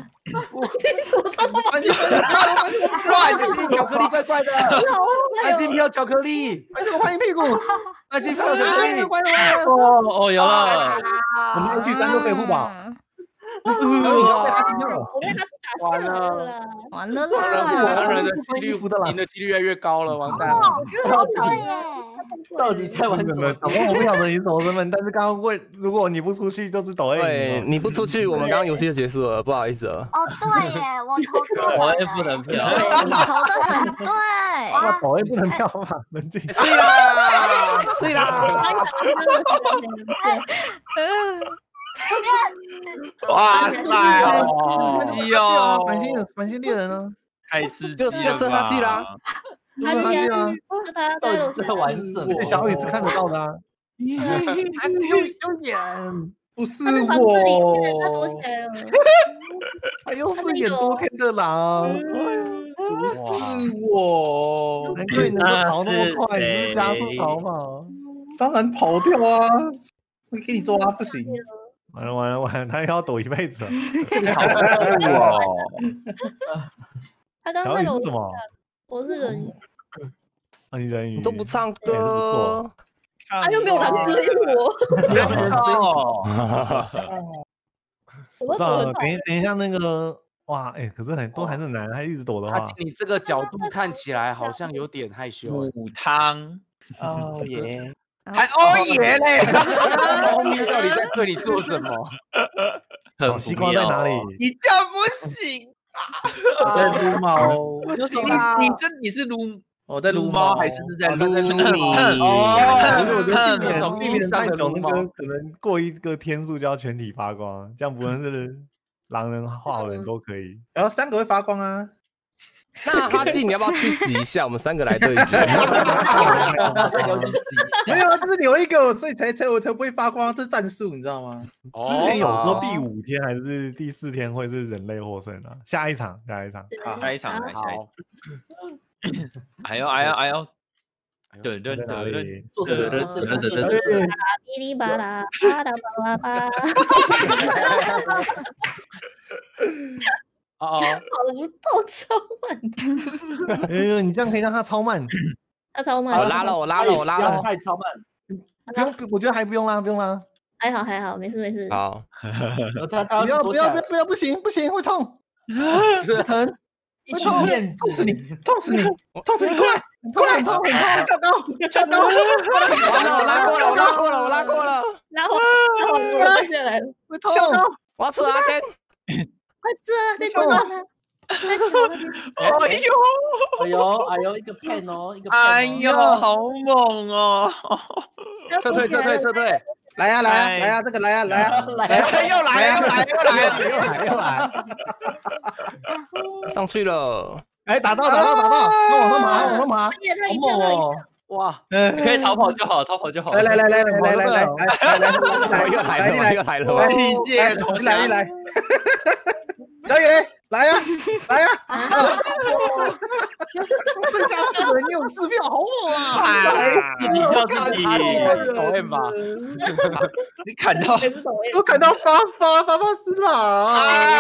Speaker 4: 怪的，巧克力怪怪的，爱心飘巧克力，
Speaker 5: 哎，我拍你屁股，
Speaker 4: 爱心飘巧克力。
Speaker 5: 乖乖。
Speaker 3: 哦哦，有了。
Speaker 5: 我们一举三都可以互保。
Speaker 2: 我被他打下来了，
Speaker 9: 完了
Speaker 4: 狼人
Speaker 9: 啦！
Speaker 4: 的几率赢的几率越来越高了，完蛋了。
Speaker 11: 我觉得好对耶。
Speaker 1: 到底在玩什么？
Speaker 5: 小光，我不晓得你是什么身份，但是刚刚问，如果你不出去，就是抖 A。
Speaker 7: 对，你不出去，我们刚刚游戏就结束了，不好意思了。
Speaker 11: 哦，对耶，我投错
Speaker 3: 我
Speaker 11: 了。
Speaker 3: 也不能跳。
Speaker 9: 你投的很对。
Speaker 5: 那抖 A 不能跳嘛，冷静。
Speaker 7: 睡啦，睡啦。
Speaker 6: 哇塞，
Speaker 5: 哦，
Speaker 6: 鸡哦，
Speaker 5: 繁星繁星猎人呢？
Speaker 6: 太刺激
Speaker 7: 就
Speaker 6: 了
Speaker 7: 就是他记啦。
Speaker 5: 他记啊，
Speaker 2: 是他
Speaker 1: 到底在玩什么？
Speaker 5: 小雨是看得到的啊。他有有眼，
Speaker 8: 不是
Speaker 2: 他在房子里面，他躲
Speaker 8: 我
Speaker 2: 起，来了。
Speaker 5: 他又是眼多天的狼。
Speaker 8: 不是我，
Speaker 5: 难怪你能够逃那么快，你是不是加速逃跑？
Speaker 8: 当然跑掉啊！会给你抓不行。
Speaker 5: 完了完了完了，他要躲一辈子。
Speaker 6: 好酷哦！
Speaker 2: 他刚
Speaker 5: 小
Speaker 2: 刚在楼上，
Speaker 5: 雨是什么？
Speaker 2: 我是人鱼，
Speaker 5: 啊，你人鱼
Speaker 7: 你都不唱
Speaker 5: 哎不错
Speaker 7: 歌，
Speaker 2: 他又没有狼指引我，
Speaker 6: 不要人哦！
Speaker 2: 我
Speaker 5: 我知道了，
Speaker 2: 走很快
Speaker 5: 等一等一下那个，哇，哎，可是很多还是难，他一直躲的话，
Speaker 4: 阿金，你这个角度看起来好像有点害羞。
Speaker 6: 母汤，哦耶，还
Speaker 9: 还
Speaker 6: 哦耶嘞！
Speaker 4: 猫咪到底在对你做什么？
Speaker 5: 好西瓜在哪里？
Speaker 6: 你这样不行
Speaker 8: 我在撸猫，
Speaker 6: 你你这你是撸
Speaker 8: 我在撸
Speaker 6: 撸猫
Speaker 8: 猫
Speaker 6: 还是是在撸
Speaker 7: 撸你。
Speaker 5: 可是我觉得避
Speaker 4: 哦
Speaker 5: 免避免太久，那
Speaker 4: 猫
Speaker 5: 个可能过一个天数就要全体发光，这样不论是狼人、画人都可以。
Speaker 8: 然后三个会发光啊。
Speaker 7: 那哈记，你要不要去死一下？我们三个来对决。
Speaker 8: 没有啊，就是留一个，所以才才我才不会发光，这是战术，你知道吗？
Speaker 5: 之前有说第五天还是第四天会是人类获胜啊，下一场，下一场。
Speaker 6: 好，下一场来，下一
Speaker 4: 好，
Speaker 6: 哎呦哎呦哎呦，
Speaker 5: 在
Speaker 6: 噔噔噔噔，
Speaker 5: 哪里？
Speaker 1: 做什么
Speaker 2: 呃
Speaker 1: 事？
Speaker 2: 哔哩吧啦，巴拉巴拉巴，
Speaker 4: 哦哦，
Speaker 2: 跑不动，超慢的，
Speaker 5: 哎呦，你这样可以让他超慢，
Speaker 2: 他超慢。
Speaker 7: 我拉了，我拉了，我拉了。
Speaker 1: 太超慢。
Speaker 5: 不用，我觉得还不用啦，不用啦。
Speaker 2: 还好还好，没事没事。
Speaker 7: 好，
Speaker 1: 他他
Speaker 5: 不要不要不要
Speaker 1: 要
Speaker 5: 不要，不行不行，会痛，疼，
Speaker 1: 一群燕子，
Speaker 8: 痛死你，痛死你，痛死你，过来，过来，
Speaker 5: 痛痛
Speaker 8: 跳高，跳高，
Speaker 7: 完了，我拉过了，我拉过了，我拉过了，
Speaker 2: 然后然后我掉下来了，
Speaker 5: 会痛，
Speaker 7: 我要吃阿坚。
Speaker 2: 快吃啊！再吃啊！在桥那边。
Speaker 6: 哎呦，
Speaker 1: 哎呦哎呦，一个 pen 哦，一个 pen 哦。
Speaker 6: 哎呦，好猛哦！
Speaker 4: 撤退撤退撤退！
Speaker 8: 来呀来呀来呀，这个来呀来呀
Speaker 1: 来
Speaker 8: 来呀，
Speaker 6: 又来又来又来
Speaker 5: 又来又来，
Speaker 7: 上去了。
Speaker 5: 哎，打到打到打到，那往上爬往上爬，
Speaker 2: 他一
Speaker 1: 好猛
Speaker 2: 跳他一跳。
Speaker 1: 哦！
Speaker 4: 哇，
Speaker 3: 你可以逃跑就好，逃跑就好。
Speaker 8: 来来来来来来来来来来
Speaker 7: 又来了，又来了，
Speaker 8: 来
Speaker 6: 一谢投降
Speaker 8: 一来一来，小雨来呀来呀！
Speaker 5: 剩下四个人，你有四票，好猛啊！
Speaker 3: 自己跳自己，
Speaker 4: 还是抖 M 吧？
Speaker 6: 你砍到，
Speaker 8: 我砍到发发发发斯朗，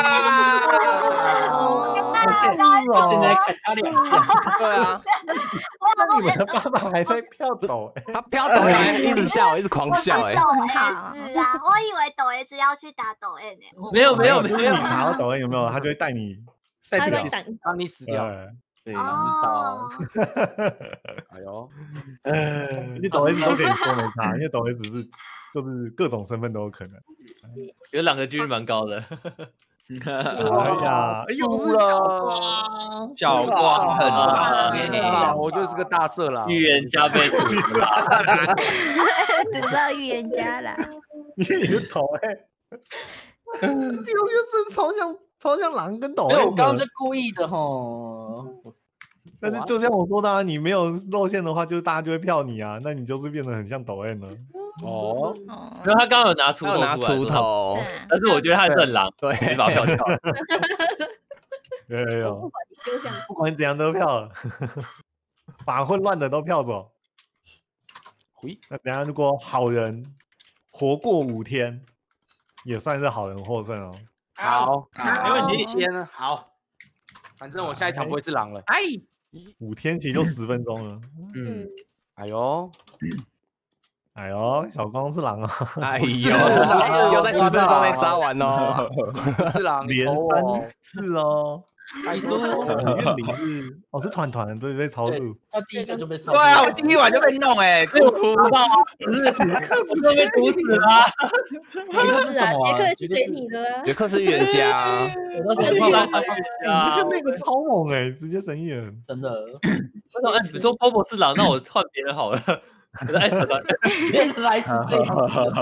Speaker 1: 我现在砍他两下。
Speaker 7: 对啊，
Speaker 5: 那你们的爸爸还在票抖，
Speaker 7: 他飘抖还一直笑，一直狂笑，哎，
Speaker 11: 抖 S 啊，我以为抖 S 要去打抖 N 呢。
Speaker 1: 没有没有没有，
Speaker 5: 就是你查到抖音有没有，他就会带你
Speaker 2: 他会挡。
Speaker 4: 让你死掉。
Speaker 5: 对，
Speaker 11: 哦，
Speaker 4: 哎呦，
Speaker 5: 你抖 S 都可以说没差，因为抖 S 是就是各种身份都有可能。
Speaker 3: 有两个几率蛮高的。
Speaker 5: 哎呀，又是
Speaker 6: 小光很
Speaker 4: 啊，我就是个大色狼。
Speaker 3: 预言家被毒了，
Speaker 9: 读到预言家了。
Speaker 5: 你的头哎，你有没有真超像超像狼跟抖
Speaker 1: 没有，
Speaker 5: M
Speaker 1: 我刚刚就
Speaker 5: 的？
Speaker 1: 故意的吼。
Speaker 5: 但是就像我说的啊，你没有露馅的话，就是大家就会票你啊，那你就是变得很像抖 M 了。
Speaker 4: 哦，
Speaker 3: 因为他刚刚有拿出头
Speaker 7: 他有拿
Speaker 3: 出来
Speaker 7: 锄头，
Speaker 3: 但是我觉得他还是很狼，
Speaker 7: 对，
Speaker 3: 没把票跳。
Speaker 5: 有有有，
Speaker 2: 不管你丢向
Speaker 5: 不管怎样都票了，把混乱的都票走。那等下如果好人活过五天，也算是好人获胜哦。
Speaker 4: 好，没问题。
Speaker 6: 好
Speaker 4: 天呢？好，反正我下一场不会是狼了。
Speaker 6: 哎，
Speaker 5: 五天其实就十分钟了。
Speaker 4: 嗯，哎呦，
Speaker 5: 哎呦，小光是狼啊！
Speaker 7: 哎呦，又在十分钟内杀完哦，
Speaker 4: 不是狼，
Speaker 5: 连三次哦。
Speaker 4: 哎，
Speaker 5: 什么怨灵是？哦，是团团对被超度。
Speaker 1: 他第一个就被超。
Speaker 6: 对啊，我第一晚就被弄哎，哭哭。
Speaker 1: 不是杰克不是被毒死吗？杰克是什么？
Speaker 2: 杰克是给你的啊。
Speaker 7: 杰克是预言家，
Speaker 1: 我都是预言
Speaker 5: 你这个那个超猛哎，直接神预言，
Speaker 1: 真的。
Speaker 3: 我说，哎，你说波波是狼，那我换别人好了。哎，
Speaker 1: 原来是这样。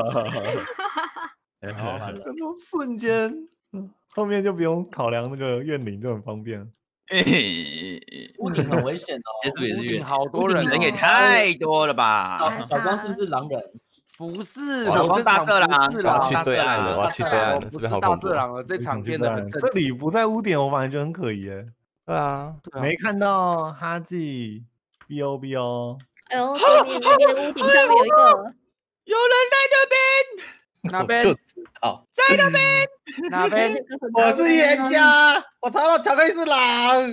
Speaker 5: 那种瞬间。后面就不用考量那个怨灵，就很方便。
Speaker 1: 屋顶很危险哦，
Speaker 3: 也是也是
Speaker 4: 好多人，
Speaker 6: 人也太多了吧？
Speaker 1: 小光是不是狼人？
Speaker 4: 不是，
Speaker 6: 小光大色狼，
Speaker 7: 我要去对岸了，我要去对岸了，
Speaker 4: 不是大色狼了，这场变得很
Speaker 5: 这里不在污点，我反而觉得很可疑哎。
Speaker 7: 对啊，
Speaker 5: 没看到哈记 B O B O。
Speaker 2: 哎呦，对面那边屋顶上面有一个，
Speaker 6: 有人在这边。
Speaker 4: 哪边？
Speaker 3: 就知道
Speaker 6: 在那边，
Speaker 4: 哪边？
Speaker 8: 我是预言家，我查到巧克力是狼。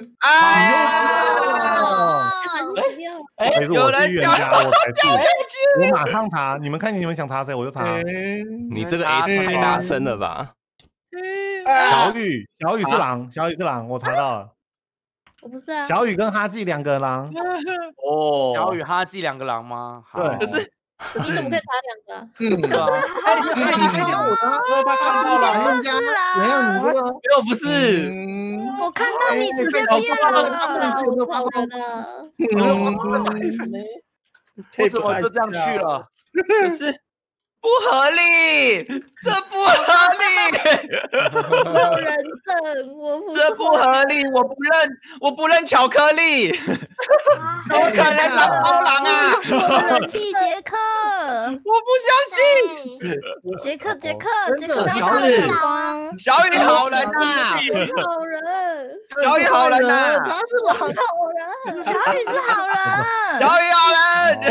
Speaker 5: 啊！
Speaker 1: 哎，
Speaker 5: 有人预言家，我才是。我马上查，你们看你们想查谁，我就查。
Speaker 7: 你这个 A 太大声了吧？
Speaker 5: 小雨，小雨是狼，小雨是狼，我查到了。
Speaker 2: 我不是啊。
Speaker 5: 小雨跟哈记两个狼。
Speaker 3: 哦，
Speaker 4: 小雨哈记两个狼吗？
Speaker 5: 对，
Speaker 6: 可是。
Speaker 2: 你怎么可以查两个？
Speaker 5: 嗯，可是他他我他他看到了，人家没有你这个，
Speaker 3: 没有不是，
Speaker 9: 我看到你直接变了，
Speaker 2: 我跑人了，
Speaker 4: 我怎么就这样去了？
Speaker 6: 可是不合理，这不合理，
Speaker 2: 我有人证，我不
Speaker 6: 这不合理，我不认，我不认巧克力，怎么可能狼包狼啊？
Speaker 9: 人气杰克，
Speaker 6: 我不相信，
Speaker 9: 杰克杰克杰克
Speaker 5: 小
Speaker 9: 雨光，
Speaker 6: 小雨好人呐，
Speaker 2: 好人，
Speaker 6: 小雨好人呐，
Speaker 9: 他是好人，小雨是好人，
Speaker 6: 小雨好人，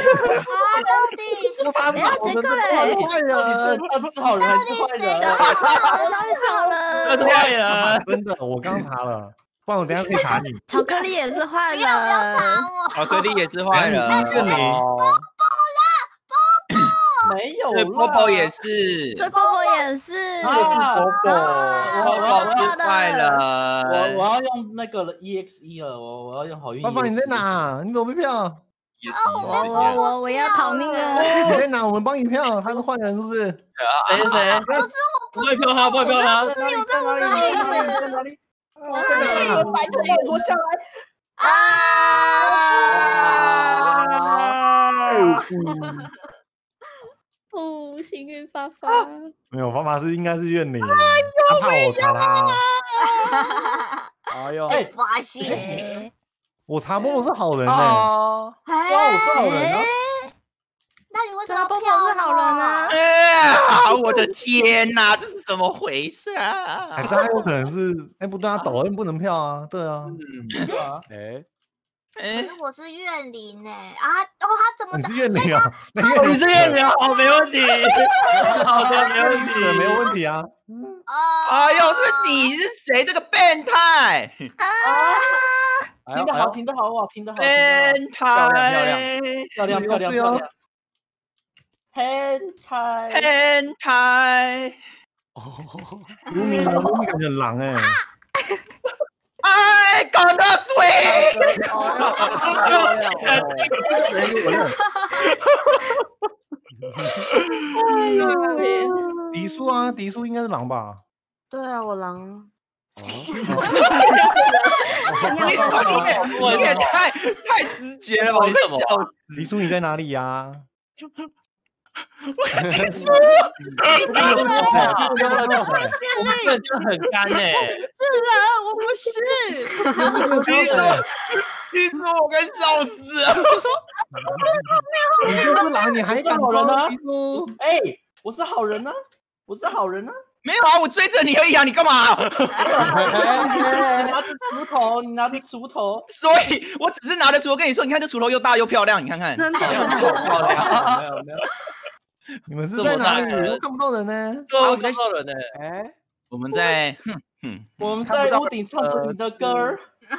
Speaker 5: 说他是好人，他是坏人，
Speaker 1: 他是好人还是坏人？
Speaker 9: 小雨是好人，小雨是好
Speaker 3: 他是
Speaker 9: 人，
Speaker 3: 坏人，
Speaker 5: 真的，我刚查了，不然我等下可以查你。
Speaker 9: 巧克力也是坏人，
Speaker 6: 巧克力也是坏人，
Speaker 5: 怨灵。
Speaker 1: 没有
Speaker 6: 对，
Speaker 1: 啦，
Speaker 6: 波波也是，
Speaker 9: 吹波波也是。
Speaker 1: 啊，
Speaker 6: 波波，
Speaker 1: 我
Speaker 6: 波波失败了。
Speaker 1: 我我要用那个了 E X 一了，我我要用好运。
Speaker 5: 爸爸你在哪？你怎么没票？
Speaker 6: 也是
Speaker 9: 我我我我要逃命了！
Speaker 5: 你在哪？我们帮你票，他是坏人是不是？
Speaker 3: 谁谁？不会票他，不会票他。
Speaker 9: 不是有在哪里？
Speaker 8: 在哪里？
Speaker 9: 我在哪里？
Speaker 8: 拜托帮我下来！
Speaker 9: 啊！不，幸运发发。
Speaker 5: 没有，方法是应该是怨灵，他怕我查他。
Speaker 4: 哎呦，
Speaker 11: 哎，发现。
Speaker 5: 我查波波是好人呢。
Speaker 4: 哦，
Speaker 1: 哇，我是好人啊！
Speaker 11: 那你为什么
Speaker 9: 波波是好人啊？
Speaker 6: 啊！我的天哪，这是怎么回事啊？
Speaker 5: 哎，这还有可能是，哎，不对啊，抖音不能票啊，对啊。
Speaker 4: 嗯，
Speaker 1: 对啊，
Speaker 4: 哎，
Speaker 11: 可是我是怨灵哎啊！哦，他怎么？
Speaker 5: 你是怨灵啊？那
Speaker 3: 哦，你是怨灵，好，没问题。好的，没问题，
Speaker 5: 没有问题啊。
Speaker 6: 哎呦，是你是谁？这个变态！
Speaker 1: 听得好，听得好，哇，听得好，
Speaker 6: 变态，
Speaker 1: 漂亮，漂亮，漂亮。变态，
Speaker 6: 变态。
Speaker 5: 卢米，卢米感觉很狼哎。
Speaker 6: I gonna swing！
Speaker 9: 哎呦，
Speaker 5: 迪叔啊，迪叔应该是狼吧？
Speaker 10: 对啊，我狼。
Speaker 6: 你你也太太直接了吧！我快笑死。
Speaker 5: 迪叔你在哪里呀？
Speaker 6: 我迪叔，
Speaker 3: 这就很干哎。
Speaker 10: 是啊，我不是。
Speaker 6: 迪叔，迪叔，我快笑死了。
Speaker 5: 你就是狼，你还敢装迪叔？
Speaker 1: 哎，我是好人啊，我是好人啊。
Speaker 6: 没有啊，我追着你而已啊，你干嘛？
Speaker 1: 你拿着锄头，你拿着锄头，
Speaker 6: 所以我只是拿着锄头跟你说，你看这锄头又大又漂亮，你看看，
Speaker 10: 真的
Speaker 6: 漂亮，
Speaker 1: 没有没有。
Speaker 5: 你们是在哪里？我看不到人呢。
Speaker 3: 对，我看到人呢。
Speaker 4: 哎，
Speaker 6: 我们在，哼，
Speaker 1: 我们在屋顶唱着你的歌儿。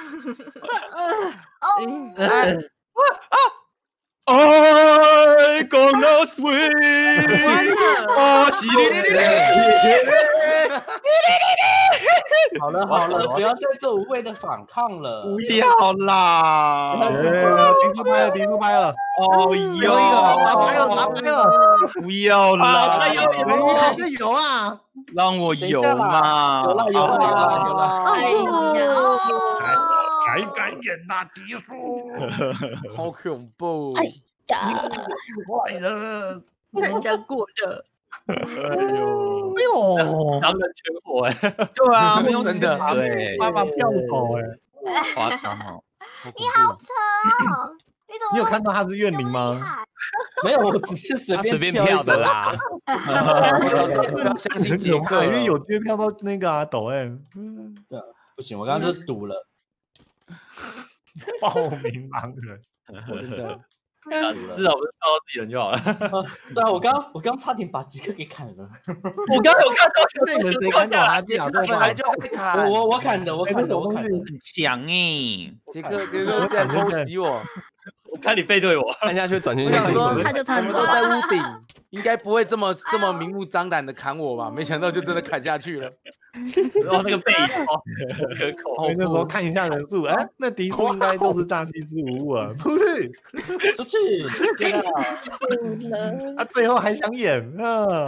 Speaker 6: I gonna swing！ 哦，叽哩哩哩哩！
Speaker 1: 好了好了，不要再做无谓的反抗了。
Speaker 6: 不要啦！
Speaker 5: 迪叔拍了，迪叔拍了。
Speaker 6: 哦
Speaker 5: 哟，打拍了，打拍了。
Speaker 6: 不要啦！
Speaker 3: 他有有
Speaker 5: 你还是有啊？
Speaker 6: 让我有嘛！
Speaker 1: 有啦有啦有啦有啦！
Speaker 9: 哎呀！
Speaker 5: 还敢演呐，迪叔！
Speaker 4: 好恐怖！
Speaker 9: 哎呀，
Speaker 5: 坏人，
Speaker 10: 人家过的。
Speaker 5: 哎呦，哎呦，
Speaker 3: 狼人全火哎！
Speaker 6: 对啊，没有
Speaker 4: 真的，
Speaker 6: 对，
Speaker 5: 爸爸票走哎，
Speaker 6: 夸张哦！
Speaker 11: 你好扯哦！你怎么？
Speaker 5: 你有看到他是怨灵吗？
Speaker 1: 没有，我只是随便
Speaker 3: 随便票的啦。
Speaker 4: 不要相信杰克，
Speaker 5: 因为有机会票到那个啊抖 M。
Speaker 1: 对，不行，我刚刚就赌了。
Speaker 5: 报名狼人，
Speaker 4: 真的。
Speaker 3: 至少不是票到自己人就好了。
Speaker 1: 对啊，我刚我刚差点把杰克给砍了。
Speaker 3: 我刚有看到，
Speaker 5: 那你们谁砍倒他？杰克
Speaker 4: 本来就在砍，
Speaker 1: 我我我砍的，我砍的，我砍的。
Speaker 6: 很强哎！
Speaker 4: 杰克杰克竟然偷袭我，
Speaker 3: 我看你背对我，
Speaker 7: 按下去转圈
Speaker 4: 我想
Speaker 7: 圈。
Speaker 4: 说
Speaker 9: 他就
Speaker 4: 我们都在屋顶，应该不会这么这么明目张胆的砍我吧？没想到就真的砍下去了。
Speaker 3: 然后那个背哦，可口。
Speaker 5: 那时候看一下人数，哎，那迪叔应该就是诈欺师无误啊！出去，
Speaker 1: 出去，对啊，
Speaker 5: 他最后还想演啊！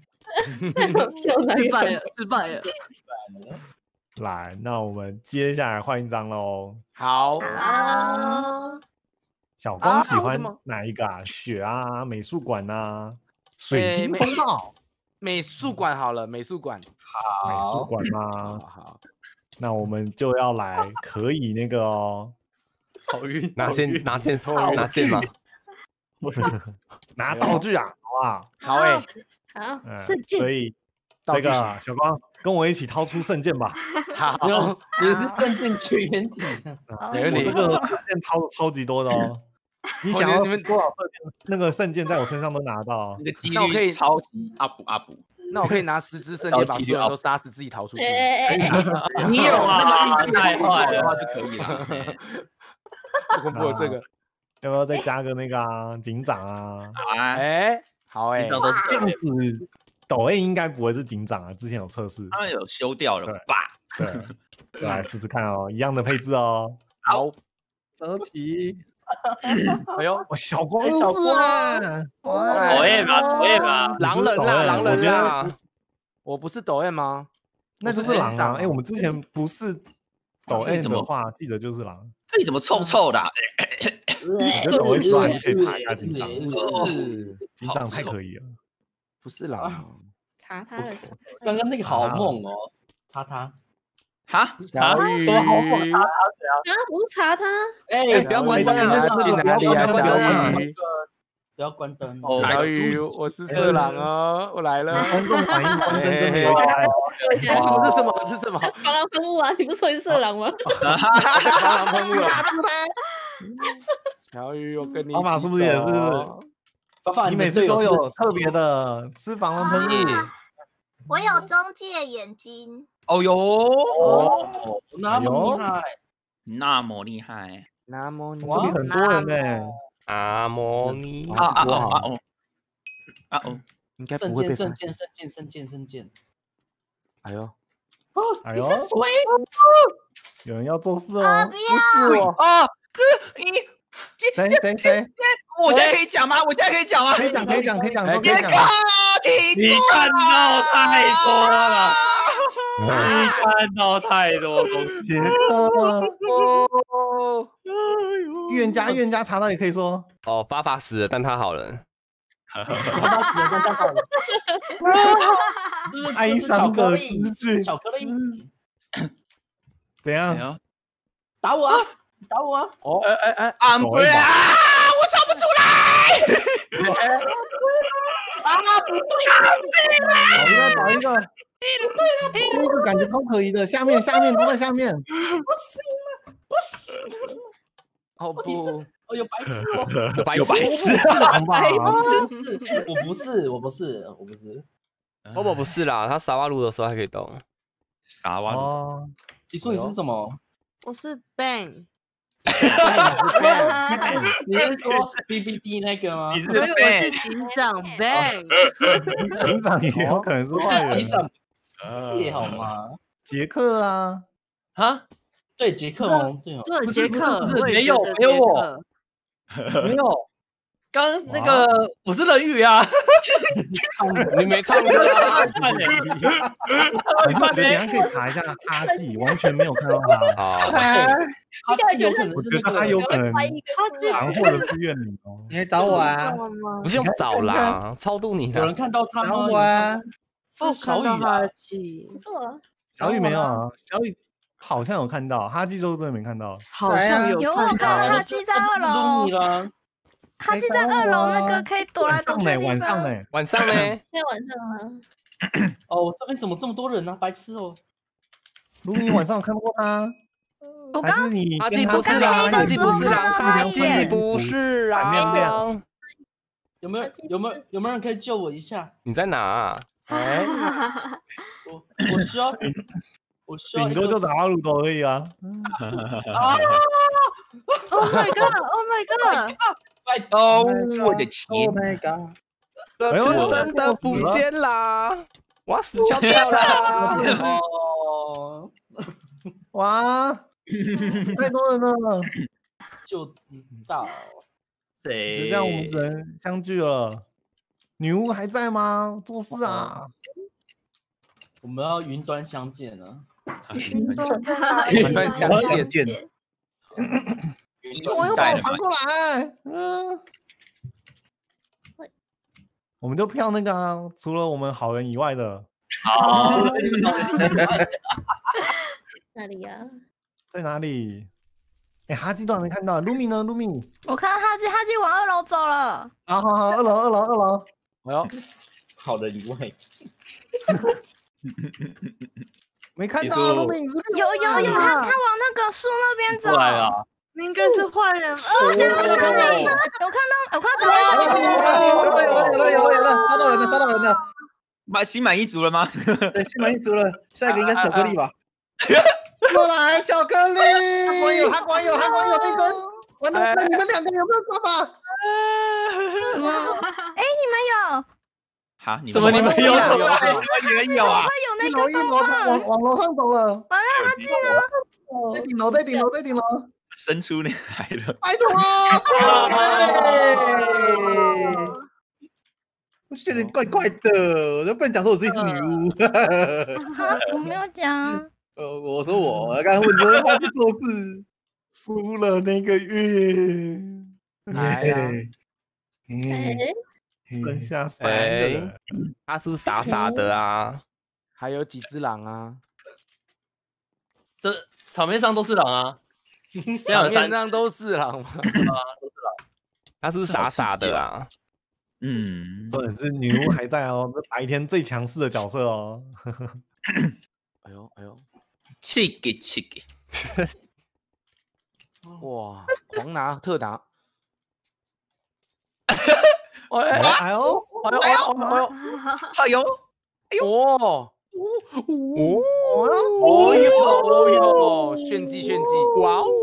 Speaker 10: 失败了，失败了。
Speaker 5: 来，那我们接下来换一张喽。
Speaker 4: 好，
Speaker 9: 好，
Speaker 5: 小光喜欢哪一个啊？雪啊，美术馆啊，水晶风暴。
Speaker 4: 美术馆好了，美术馆。
Speaker 5: 美术馆吗？
Speaker 4: 好好，
Speaker 5: 那我们就要来可以那个哦，
Speaker 3: 好运，
Speaker 7: 拿剑拿剑拿剑吗？
Speaker 5: 拿道具啊，好不好？
Speaker 4: 好哎，
Speaker 9: 好，
Speaker 5: 圣剑。所以这个小光跟我一起掏出圣剑吧。
Speaker 4: 好，
Speaker 1: 你是圣剑绝缘体。
Speaker 5: 我这个圣剑掏超级多的哦。你想要你们多少圣剑？那个圣剑在我身上都拿到，
Speaker 6: 那个几率超级 up up。
Speaker 4: 那我可以拿十支圣剑把所有人都杀死，自己逃出去。
Speaker 6: 你有啊？那太坏的话就可以了。
Speaker 4: 不恐怖这个，
Speaker 5: 要不要再加个那个啊警长啊？
Speaker 6: 啊，
Speaker 4: 哎， 好哎，
Speaker 3: 都是
Speaker 5: 这样子，抖 A 应该不会是警长啊，之前有测试，
Speaker 6: 他们有修掉了吧？
Speaker 5: 对，再来试试看哦，一样的配置哦。
Speaker 4: 好，
Speaker 5: 泽奇，
Speaker 4: 哎呦，
Speaker 5: 我小光是啊，
Speaker 3: 抖 M 吧，抖 M 吧，
Speaker 7: 狼人啦，狼人啦，
Speaker 4: 我不是抖 M 吗？
Speaker 5: 那就是狼啊！哎，我们之前不是抖 M 的话，记得就是狼。
Speaker 6: 这里怎么臭臭的？
Speaker 5: 我觉得抖 M 出来可以查一下警长，
Speaker 4: 是
Speaker 5: 警长太可以了，
Speaker 4: 不是狼。
Speaker 9: 查他了，
Speaker 1: 刚刚那个好梦哦，查他。
Speaker 6: 哈，
Speaker 4: 小雨，
Speaker 1: 怎么好梦？查他
Speaker 9: 啊，不是查他。
Speaker 1: 哎，
Speaker 4: 不要关灯啊！去哪里啊，小雨？
Speaker 1: 不要关灯。
Speaker 4: 小雨，我是色狼哦，我来了。
Speaker 5: 观众反应关灯真的有点。
Speaker 4: 这什么？这什么？这什么？
Speaker 9: 防狼喷雾啊！你不是说是色狼吗？
Speaker 4: 防狼喷雾了。小雨，我跟你。
Speaker 5: 妈妈是不是也是？你每次都有特别的吃防狼喷雾。
Speaker 11: 我有中介眼睛。
Speaker 6: 哦哟，
Speaker 1: 哦，那么厉害，
Speaker 6: 那么厉害，
Speaker 4: 那么厉
Speaker 5: 害，这里很多人呢。
Speaker 7: 阿摩尼
Speaker 6: 啊啊啊哦啊哦，
Speaker 4: 应该不会被
Speaker 1: 圣剑圣剑圣剑圣剑，
Speaker 4: 哎呦，
Speaker 5: 哎呦，有人要做事
Speaker 11: 哦，
Speaker 5: 不
Speaker 11: 是
Speaker 6: 我啊，这你
Speaker 5: 谁谁谁？
Speaker 6: 我现在可以讲吗？我现在可以讲吗？
Speaker 5: 可以讲，可以讲，可以讲，都可以讲。
Speaker 3: 你看到太多了，你看到太多东西。
Speaker 5: 杰克，预言家，预言家查到也可以说。
Speaker 7: 哦，发发死了，但他好了。
Speaker 1: 发发死了，但他好了。
Speaker 5: 哀伤的字句，
Speaker 1: 巧克力。
Speaker 5: 怎样？
Speaker 1: 打我啊！打我啊！
Speaker 4: 哦，哎哎哎，
Speaker 6: 安不啊！我唱不出来。
Speaker 1: 啊，不对啊！
Speaker 5: 找一个，找一个。这个感觉超可疑的，下面下面都在下面。
Speaker 1: 不行了，不行了。
Speaker 4: 哦不，
Speaker 1: 哦有白痴哦，
Speaker 7: 有白
Speaker 6: 有白痴，
Speaker 1: 白痴。我不是，我不是，我不是。
Speaker 7: 波波不是啦，他沙瓦路的时候还可以动。
Speaker 6: 沙瓦路。
Speaker 1: 你说你是什么？
Speaker 10: 我是 Bang。
Speaker 1: 你是说 B B D 那个吗？
Speaker 6: 你是
Speaker 10: 我是警长 Bang。
Speaker 5: 警长也有可能是坏人。
Speaker 1: 警长谢好吗？
Speaker 5: 杰克啊，
Speaker 3: 啊，
Speaker 1: 对，杰克哦，对哦，
Speaker 10: 对，杰克，
Speaker 3: 没有没有我，没有。刚那个我是人鱼啊，
Speaker 7: 你没唱歌啊？
Speaker 5: 我觉得等下可以查一下哈记，完全没有看到他。
Speaker 7: 好，
Speaker 1: 他有可能
Speaker 5: 我
Speaker 1: 是
Speaker 5: 觉得他有可能藏或者是怨灵哦。
Speaker 8: 你来找我啊？
Speaker 7: 不是用找啦，超度你的。
Speaker 1: 有人看到他吗？
Speaker 8: 找我啊！
Speaker 1: 是小雨啊，
Speaker 9: 不错，
Speaker 5: 小雨没有啊，小雨好像有看到，哈记就真的没看到。
Speaker 10: 好像有
Speaker 9: 有我看到哈记在二楼。哈记在二楼那个可以躲来躲去的地方。
Speaker 5: 晚上呢？
Speaker 7: 晚上呢？
Speaker 9: 现在晚上了。
Speaker 1: 哦，这边怎么这么多人呢？白痴哦！
Speaker 5: 卢米晚上有看过他？
Speaker 9: 我
Speaker 5: 还是你
Speaker 7: 哈记不是啦，哈记不是啦，哈记不是啊。
Speaker 1: 有没有有没有有没有人可以救我一下？
Speaker 7: 你在哪？
Speaker 1: 哎，我我需要，我需要，
Speaker 5: 顶多就打阿鲁斗而已啊！
Speaker 1: 啊
Speaker 10: ！Oh my god！Oh my god！
Speaker 6: 哦，我的天
Speaker 8: ！Oh my god！
Speaker 7: 这次真的不见啦！我要死翘翘啦！
Speaker 1: 哦，
Speaker 5: 哇，太多人了，
Speaker 1: 就知道。
Speaker 3: 谁？
Speaker 5: 就这样，我们人相聚了。女巫还在吗？做事啊！
Speaker 1: 我们要云端相见了。
Speaker 10: 云端
Speaker 4: 云端相见。
Speaker 5: 我又把我传过来。嗯。我们就票那个啊，除了我们好人以外的。
Speaker 1: 好。
Speaker 9: 哪里呀？
Speaker 5: 在哪里？哎，哈基都还没看到，卢米呢？卢米，
Speaker 9: 我看到哈基，哈基往二楼走了。
Speaker 5: 好好好，二楼，二楼，二楼。
Speaker 4: 哎呦，
Speaker 1: 好人以外，
Speaker 5: 没看到卢米，
Speaker 9: 有有有，他他往那个树那边走。
Speaker 3: 来了，
Speaker 10: 应该是坏人。
Speaker 9: 哦，现在在哪里？有看到，有看到。
Speaker 8: 有了有了有了有了有了有了，抓到人了抓到人了。
Speaker 6: 满心满意足了吗？
Speaker 8: 对，心满意足了。下一个应该是巧克力吧？过来，巧克力！
Speaker 5: 还管有，还管有，还管有那个。完了，那你们两个有没有抓吧？
Speaker 9: 什么？哎，你们有？
Speaker 6: 哈，你
Speaker 3: 什么？你们有什么？
Speaker 6: 你们有啊？
Speaker 9: 会有那
Speaker 5: 一楼一楼
Speaker 9: 个状况。
Speaker 5: 往往楼上走了，
Speaker 9: 完了，他进了。
Speaker 5: 在顶楼，在顶楼，在顶楼，
Speaker 6: 生出你来了！
Speaker 5: 拜托啊！
Speaker 8: 我觉得怪怪的，我都不能讲说我自己是女巫。
Speaker 9: 哈，我没有讲。
Speaker 8: 呃，我说我，我刚刚问说他去做事，
Speaker 5: 输了那个运，
Speaker 4: 来呀，
Speaker 5: 剩下三个人，
Speaker 7: 他是不是傻傻的啊？
Speaker 4: 还有几只狼啊？
Speaker 3: 这场面上都是狼啊，这样
Speaker 4: 场面上都是狼吗？
Speaker 3: 啊，都是狼。
Speaker 7: 他是不是傻傻的啊？
Speaker 6: 嗯，
Speaker 5: 重点是女巫还在哦，这白天最强势的角色哦。
Speaker 4: 哎呦哎呦，
Speaker 6: 气给气给，
Speaker 4: 哇，狂拿特拿！
Speaker 5: 哎哎呦
Speaker 4: 哎呦哎呦哎呦
Speaker 6: 哎呦
Speaker 4: 哎呦！哦
Speaker 5: 哦
Speaker 4: 哦呦哦呦！炫技炫技！哇哦！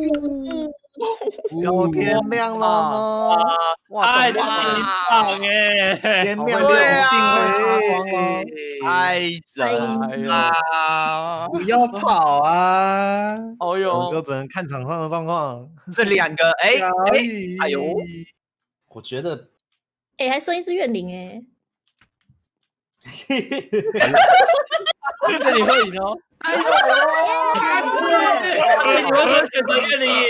Speaker 5: 要天亮了吗？
Speaker 4: 哇，
Speaker 3: 太棒哎！
Speaker 5: 天亮了，一定会发光哦。
Speaker 6: 太神
Speaker 4: 哎呦！
Speaker 8: 不要跑啊！
Speaker 4: 哦呦，
Speaker 5: 就只能看场上的状况。
Speaker 6: 这两个，哎哎哎呦！
Speaker 1: 我觉得，
Speaker 2: 哎，还剩一只怨灵哎。
Speaker 3: 这你会赢哦！哎呦！你们都选择怨灵。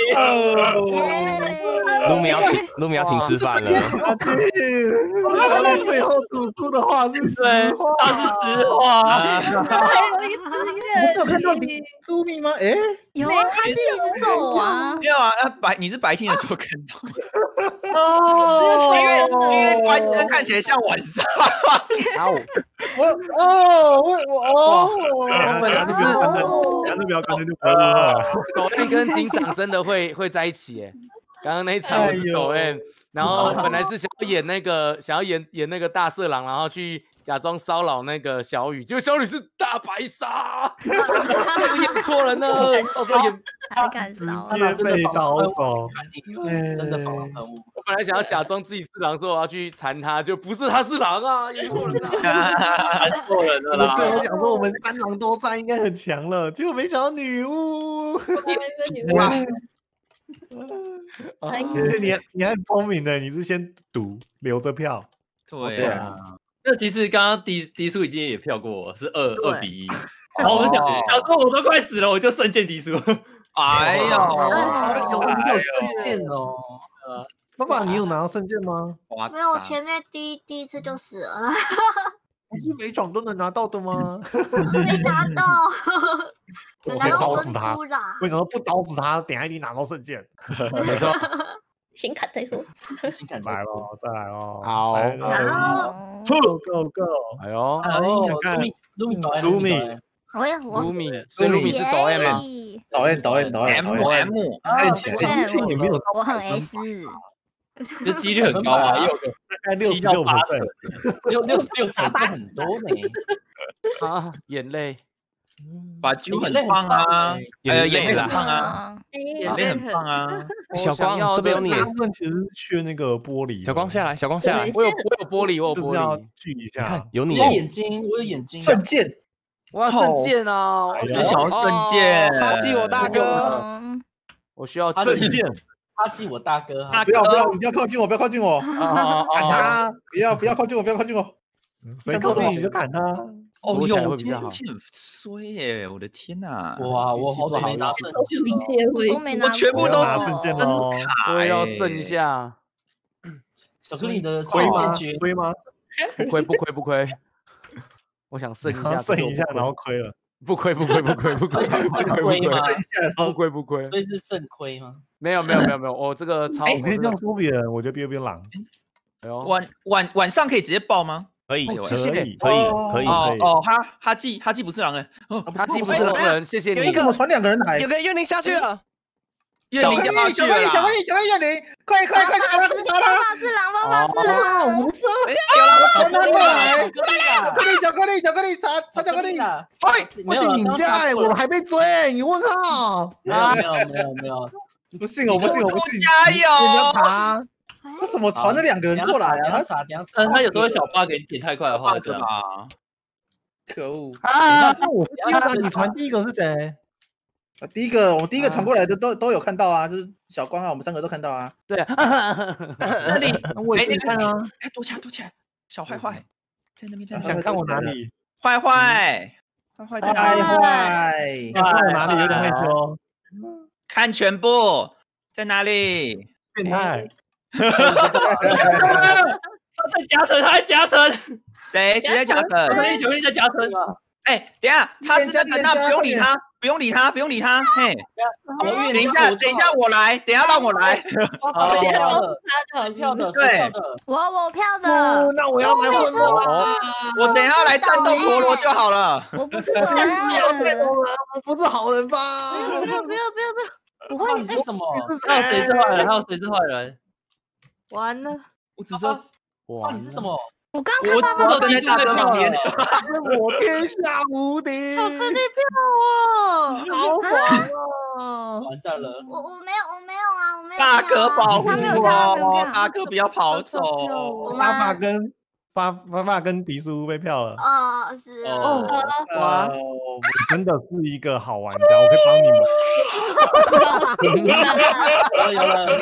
Speaker 7: 卢米要请卢米要请吃饭了。
Speaker 5: 他在最后吐出的话是实话，
Speaker 3: 他是实话。
Speaker 8: 不是有看到你苏米吗？哎，
Speaker 9: 有啊，他是一直揍啊。
Speaker 6: 没有啊，那白你是白天的时候看到。
Speaker 8: 哦，
Speaker 6: 因为因为白天看起来像晚上。
Speaker 4: 然后
Speaker 8: 我哦我我哦，
Speaker 4: 我本来是
Speaker 5: 干脆不要，干脆就不要了。
Speaker 4: 抖 M 跟警长真的会会在一起耶。刚刚那一场我是抖 M，然后本来是想要演那个想要演演那个大色狼，然后去假装骚扰那个小雨，结果小雨是大白鲨，演错人了，照照演
Speaker 9: 还敢骚，
Speaker 5: 直接被刀走，
Speaker 1: 真的防狼喷雾。
Speaker 4: 我本来想要假装自己是狼，说我要去缠他，就不是他是狼啊，演错人了，
Speaker 3: 缠错人了啦！
Speaker 5: 最后讲说我们三狼都在，应该很强了，结果没想到女巫。
Speaker 2: 女巫。
Speaker 5: 你你还很聪明的，你是先赌留着票。
Speaker 6: 对啊，
Speaker 3: 那其实刚刚迪迪叔已经也票过我，是二二比一。然后我就想，想说我都快死了，我就胜见迪叔。
Speaker 6: 哎呦，
Speaker 1: 有有圣剑哦。
Speaker 5: 爸爸，你有拿到圣剑吗？
Speaker 11: 没有，前面第一第一次就死了。
Speaker 5: 不是每场都能拿到的吗？
Speaker 11: 没拿到。
Speaker 5: 我可以刀死他。为什么不刀死他？等下一定拿到圣剑。
Speaker 4: 没错。
Speaker 2: 先砍再说。
Speaker 1: 先砍
Speaker 5: 来喽，再来喽。
Speaker 4: 好。
Speaker 9: 好。
Speaker 5: Go go go！
Speaker 4: 哎呦，
Speaker 1: 哎，看卢米，卢米，
Speaker 9: 我也我。
Speaker 4: 卢米，所以卢米是抖 M 吗？
Speaker 8: 导演导演导演
Speaker 6: M M，
Speaker 8: 看起来
Speaker 5: 之前也没有，
Speaker 9: 我很 S。
Speaker 3: 这几率很高啊，也有个
Speaker 5: 大概六十六分，
Speaker 1: 六六十六分很多呢。
Speaker 4: 啊，眼泪，
Speaker 6: 把酒很棒啊，呃，眼泪很棒啊，
Speaker 2: 眼
Speaker 6: 眼泪很棒啊。
Speaker 7: 小光这边有你，
Speaker 5: 大部分其实是缺那个玻璃。
Speaker 7: 小光下来，小光下来，
Speaker 4: 我有我有玻璃，我有玻璃，
Speaker 5: 聚一下，
Speaker 7: 有你
Speaker 1: 我有眼睛，我有眼睛。
Speaker 8: 圣剑，
Speaker 4: 我要圣剑啊！
Speaker 6: 我想要圣剑，
Speaker 7: 他记我大哥，
Speaker 4: 我需要圣剑。
Speaker 1: 他记我大哥
Speaker 8: 哈！不要不要，你不要靠近我，不要靠近我！砍他！不要不要靠近我，不要靠近我！
Speaker 5: 谁靠近你就砍他！
Speaker 6: 哦哟，我今天运气很衰耶！我的天哪！
Speaker 1: 哇，我好久没拿圣剑
Speaker 2: 了，
Speaker 9: 我没拿，
Speaker 6: 我全部都是
Speaker 5: 圣剑
Speaker 6: 哦，
Speaker 4: 我要剩一下。
Speaker 1: 巧克力的
Speaker 5: 亏吗？亏吗？
Speaker 4: 不亏不亏不亏。我想剩一下，
Speaker 5: 剩一下，然后亏了。
Speaker 4: 不亏不亏不亏不亏不亏不亏吗？不亏不亏，
Speaker 1: 所以是肾亏吗？
Speaker 4: 没有没有没有没有，我这个超
Speaker 5: 你可以这样说别人，我觉得别别狼。
Speaker 6: 晚晚晚上可以直接报吗？
Speaker 7: 可以，
Speaker 4: 谢谢
Speaker 7: 可以可以可以。
Speaker 6: 哦哦，哈哈记哈记不是狼人，
Speaker 4: 哈记不是狼人，谢谢你。
Speaker 8: 有一个我传两个人来，
Speaker 7: 有个幽灵下去了。
Speaker 6: 巧克力，
Speaker 8: 巧克力，巧克力，巧克力，幽灵，快快快，打他，打他！
Speaker 9: 是狼，爸爸是狼，
Speaker 8: 无声，有了，传他过来，巧克力，巧克力，巧克力，查查巧克力，
Speaker 5: 喂，不是你家，我还被追，你问号？
Speaker 1: 没有没有没有没有，
Speaker 8: 不信我不信我不信，
Speaker 6: 加油！
Speaker 5: 爬，
Speaker 8: 为什么传了两个人过来啊？
Speaker 1: 查，等下查。
Speaker 3: 但他有时候小 bug 给你点太快的话，这样。
Speaker 8: 可恶
Speaker 5: 啊！那我第二个你传第一个是谁？
Speaker 8: 第一个我第一个传过来的都都有看到啊，就是小光啊，我们三个都看到啊。
Speaker 4: 对啊，
Speaker 6: 那里
Speaker 5: 我也看啊，
Speaker 6: 哎，躲起来，躲起来，小坏坏在那边，在
Speaker 5: 想看我哪里？
Speaker 6: 坏坏，坏坏，
Speaker 8: 坏坏，
Speaker 5: 想看我哪里？有点害羞。
Speaker 6: 看全部在哪里？
Speaker 5: 变态！
Speaker 3: 他在夹层，他在夹层。
Speaker 6: 谁？谁在夹层？
Speaker 3: 巧克力，巧克力在夹层。
Speaker 6: 哎，等一下，他是在等他，不用理他，不用理他，不用理他。嘿，等一下，等一下，我来，等一下让我来。
Speaker 1: 好，票的，票的，
Speaker 6: 对，
Speaker 9: 我我票的。
Speaker 5: 那我要买火龙啊！
Speaker 6: 我等一下来战斗陀螺就好了。
Speaker 9: 我不是好人，
Speaker 5: 我不是好人吧？
Speaker 10: 不要不要不要不要！
Speaker 1: 不会，你是什么？
Speaker 3: 还有谁是坏人？还有谁是坏人？
Speaker 10: 完了，
Speaker 6: 我只说，
Speaker 1: 哇，你是什么？
Speaker 9: 我刚
Speaker 6: 我我跟在大哥旁边，
Speaker 5: 我天下无敌，
Speaker 10: 巧克力票哦，
Speaker 5: 好爽啊！
Speaker 1: 完蛋了，
Speaker 11: 我我没有我没有啊，我没有。
Speaker 6: 大哥保护我，大哥不要跑走。
Speaker 5: 爸爸跟爸爸爸跟迪叔被票了。
Speaker 11: 哦，是
Speaker 3: 哦，
Speaker 10: 哇，
Speaker 5: 真的是一个好玩家，我可以帮你们。
Speaker 1: 有了有了，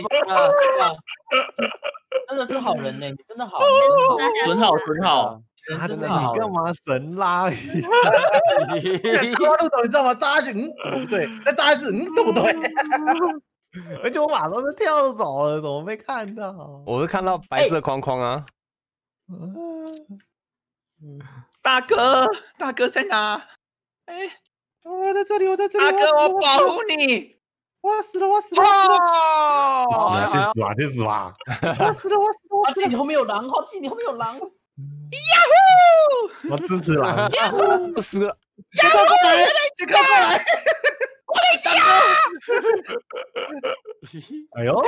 Speaker 1: 真的是好人呢，你真的好，
Speaker 3: 准好准好，
Speaker 5: 他真的好，你干嘛神拉？
Speaker 8: 抓路斗你知道吗？扎下去，嗯，不对，再扎一次，嗯，都不对。
Speaker 5: 而且我马上就跳走了，怎么没看到？
Speaker 7: 我是看到白色框框啊。
Speaker 6: 大哥，大哥在哪？哎，
Speaker 8: 我在这里，我在这里。
Speaker 6: 大哥，我保护你。
Speaker 8: 我要死了，我要死了，我
Speaker 6: 哦！
Speaker 5: 去死吧，去死吧！
Speaker 8: 要死了，我要死了，我
Speaker 1: 阿纪，你后面有狼，阿纪，你后面有狼。
Speaker 6: 呀
Speaker 5: 呼！我支持狼。
Speaker 7: 我死了！
Speaker 8: 呀呼！过来，你快过来！
Speaker 6: 我的下！
Speaker 5: 哎呦！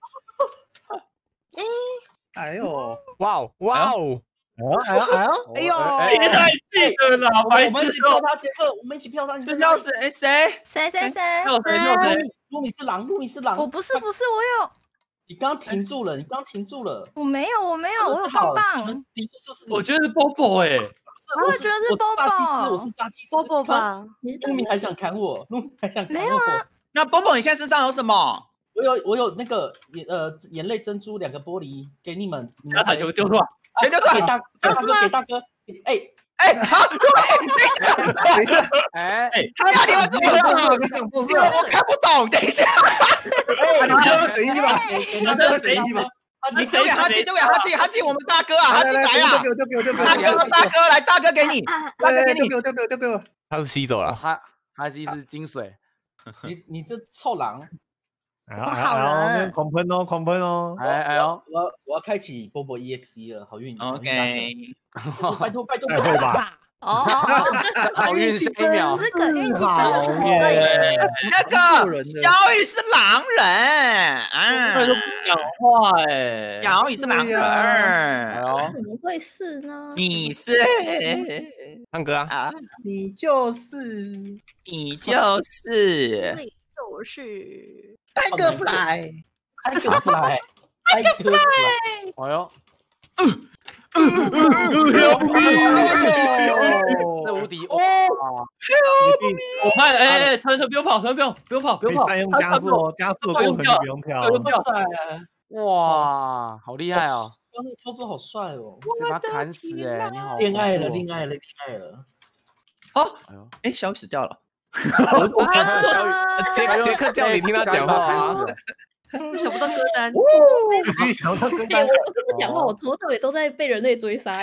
Speaker 8: 哎呦！
Speaker 7: 哇哦哇哦！
Speaker 5: 哎呦哎呦
Speaker 7: 哎呦！
Speaker 3: 别太近了啦，白痴
Speaker 1: 我们一起票他杰克，我们一起票他。
Speaker 6: 这票是哎谁？
Speaker 9: 谁谁谁？
Speaker 3: 有谁有谁？
Speaker 1: 路米是狼，路米是狼。
Speaker 9: 我不是不是，我有。
Speaker 1: 你刚刚停住了，你刚刚停住了。
Speaker 9: 我没有，我没有，我有棒棒。
Speaker 1: 敌数就是你。
Speaker 3: 我觉得是 Bobo 哎，
Speaker 9: 我也觉得是 Bobo，
Speaker 1: 我是炸鸡翅
Speaker 10: Bobo 吧？
Speaker 1: 路米还想砍我，路米还想砍我。
Speaker 9: 没有啊。
Speaker 6: 那 Bobo 你现在身上有什么？
Speaker 1: 我有我有那个眼呃眼泪珍珠两个玻璃给你们，
Speaker 3: 家产全丢出来，
Speaker 6: 全丢出来，
Speaker 1: 给大大哥给大哥，哎
Speaker 6: 哎好，等一下，等一下，
Speaker 3: 哎哎，
Speaker 6: 他要你们做什么？我看不懂，等一下，
Speaker 8: 哎，你丢个随意吧，
Speaker 1: 你丢个随意吧，
Speaker 6: 你丢给他，丢给他，他他进我们大哥啊，他进来啊，
Speaker 8: 丢给我，丢给我，丢给我，
Speaker 6: 大哥大哥来，大哥给你，大哥给你，
Speaker 8: 丢给我，丢给我，丢给我，
Speaker 7: 他是吸走了，
Speaker 4: 哈哈基是金水，
Speaker 1: 你你这臭狼。
Speaker 5: 不好人，狂喷哦，狂喷哦！
Speaker 4: 哎哎呦，
Speaker 1: 我要我要开启波波 E X E 了，好运
Speaker 6: ，OK，
Speaker 1: 拜托拜托，
Speaker 5: 会吧？
Speaker 10: 哦，
Speaker 4: 好运下一秒，
Speaker 9: 这个运气真的很对。
Speaker 6: 那个小雨是狼人啊，
Speaker 3: 都不讲话哎，
Speaker 6: 小雨是狼人，哎呦，
Speaker 10: 怎么会是呢？
Speaker 6: 你是
Speaker 7: 唱歌啊？
Speaker 8: 你就是，
Speaker 6: 你就是，
Speaker 10: 就是。
Speaker 8: Tiger Fly，
Speaker 1: Tiger Fly，Tiger Fly，
Speaker 4: 哎呦，这无敌哦！
Speaker 3: 我看，哎哎，团团不用跑，团不用不用跑，不用跑，
Speaker 5: 善用加速哦，加速的过程就不用跳。
Speaker 4: 哇，好厉害哦！
Speaker 1: 刚那个操作好帅哦，
Speaker 4: 这把他砍死哎，你好，
Speaker 1: 恋爱了，恋爱了，恋爱了。
Speaker 6: 哦，哎，小雨死掉了。
Speaker 7: 杰杰克叫你听他讲话啊！
Speaker 10: 我想不到歌单，
Speaker 5: 想不到歌
Speaker 10: 单。我不是不讲话，我从头到尾都在被人类追杀。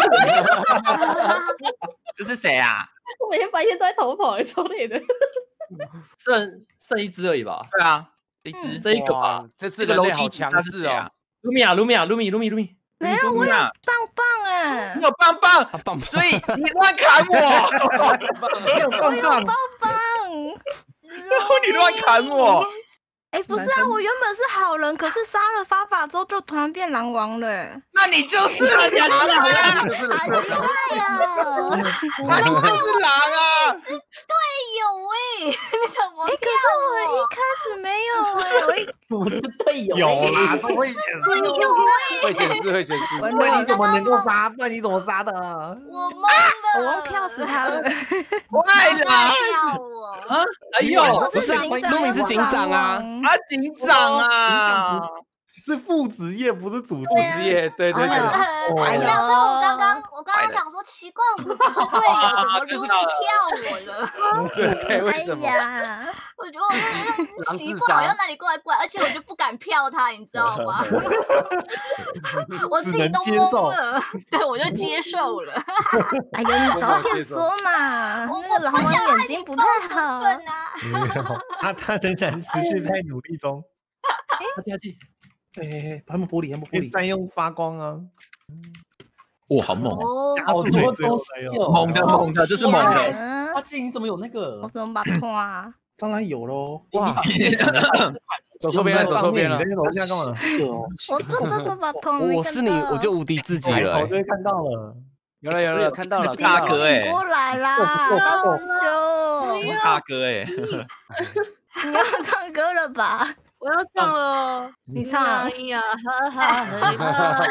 Speaker 6: 这是谁啊？
Speaker 10: 我每天白天都在逃跑，超累的。
Speaker 3: 剩剩一只而已吧？
Speaker 6: 对啊，一只
Speaker 3: 这一个吧。
Speaker 4: 这次人类好强势哦！
Speaker 3: 卢米亚，卢米亚，卢米，卢米，卢米。
Speaker 9: 没有，我有棒棒哎！
Speaker 6: 你有棒棒，棒所以你乱砍我！
Speaker 8: 你有棒棒，
Speaker 9: 棒棒，
Speaker 6: 然后你乱砍我！
Speaker 9: 哎，不是啊，我原本是好人，可是杀了法法之后就突然变狼王了。
Speaker 6: 那你就是狼啊！
Speaker 9: 好奇怪呀！
Speaker 6: 那你就是狼啊！
Speaker 11: 队友哎， 你怎么
Speaker 9: 哎，可是我一开始没有哎，我一
Speaker 1: 我是队友，
Speaker 5: 有啦，都会显示，
Speaker 4: 会显示会显示。
Speaker 8: 那你怎么能够杀？那你怎么杀的？
Speaker 11: 我懵了，
Speaker 9: 我用票死他了。
Speaker 6: 坏了
Speaker 11: 票我
Speaker 1: 啊！哎呦，
Speaker 7: 不是啊，卢米是警长啊，
Speaker 6: 啊，警长啊，
Speaker 5: 是副职业，不是主
Speaker 4: 副职业，对对对。
Speaker 11: 哎呀，所以我刚刚我刚刚想说，奇怪，我们不是队友，怎么卢米票我了？
Speaker 4: 对，为什么？
Speaker 11: 我觉得我就是奇怪，好像哪里怪怪，而且我就不敢票他，你知道吗？我自己都懵了，对，我就接受了。
Speaker 9: 哎呦，你早点说嘛，那个狼王眼睛不太好。
Speaker 5: 没有，他他仍然持续在努力中。
Speaker 8: 哎哎，他们玻璃，他们玻璃，
Speaker 5: 在用发光啊！
Speaker 6: 哇，好猛哦！
Speaker 1: 好多东西哦，
Speaker 6: 猛的猛的，这是猛的。
Speaker 1: 阿静，你怎么有那个？
Speaker 9: 我怎么把痛啊？
Speaker 8: 当然有喽！
Speaker 1: 哇，
Speaker 4: 走错边了，走错边了！
Speaker 5: 你在楼下干嘛？
Speaker 9: 我就这个把痛，
Speaker 7: 我是你，我就无敌自己了。
Speaker 5: 我就会看到了，
Speaker 4: 有了有了，看到了，
Speaker 6: 大哥哎，
Speaker 9: 过来啦，大师兄，
Speaker 6: 大哥哎，
Speaker 9: 你要唱歌了吧？
Speaker 10: 我要唱了，
Speaker 9: 你唱啊！
Speaker 10: 哎呀，哈哈哈哈！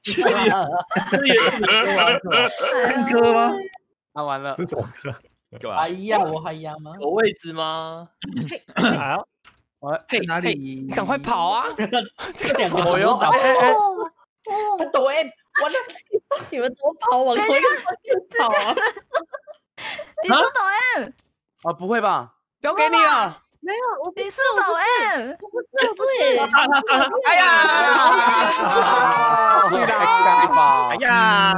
Speaker 8: 唱歌吗？
Speaker 4: 啊，完了，
Speaker 5: 这首歌。
Speaker 1: 哎呀，我还呀吗？
Speaker 3: 有位置吗？
Speaker 5: 好，
Speaker 8: 我嘿哪里？
Speaker 7: 你赶快跑啊！
Speaker 1: 这两个
Speaker 4: 我哟，
Speaker 1: 他抖 M， 完了，
Speaker 2: 你们多跑，往同一个方向跑啊！
Speaker 9: 你是抖 M
Speaker 4: 啊？不会吧？
Speaker 7: 交给你了。
Speaker 10: 没有，我
Speaker 9: 你是抖 M，
Speaker 10: 我不是，不是。
Speaker 6: 哎呀！
Speaker 4: 是的，吧？
Speaker 6: 哎呀！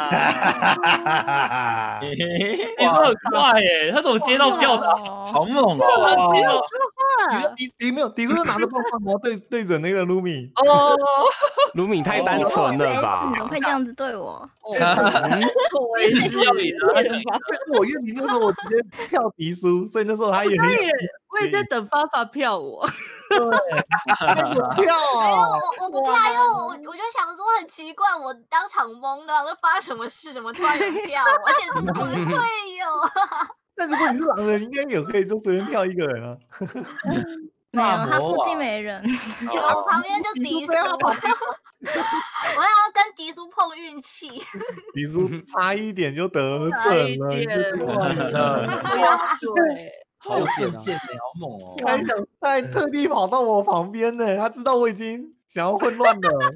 Speaker 3: 你说很快耶，他怎么接到票的？
Speaker 6: 好猛哦！
Speaker 5: 你你没有，你是不是拿着棒棒毛对对准那个卢米？
Speaker 3: 哦，
Speaker 7: 卢米太单纯了吧？
Speaker 9: 怎么会这样子对我？
Speaker 3: 我也是要你的，
Speaker 5: 我因为你那时候我直接跳迪叔，所以那时候他也很。
Speaker 10: 我也在等发发票我。
Speaker 5: 对，票
Speaker 11: 没有我我不票，因为我我就想说很奇怪，我当场懵了，说发生什么事，怎么突然有票？而且是我的队友。
Speaker 5: 那如果你是狼人，应该也可以就随便票一个人啊。
Speaker 9: 没有，他附近没人。
Speaker 11: 我旁边就迪叔，我要跟迪叔碰运气。
Speaker 5: 迪叔差一点就得逞了，
Speaker 10: 对。
Speaker 1: 好险见的，好猛哦！
Speaker 5: 他还想，他还特地跑到我旁边呢，他知道我已经想要混乱了。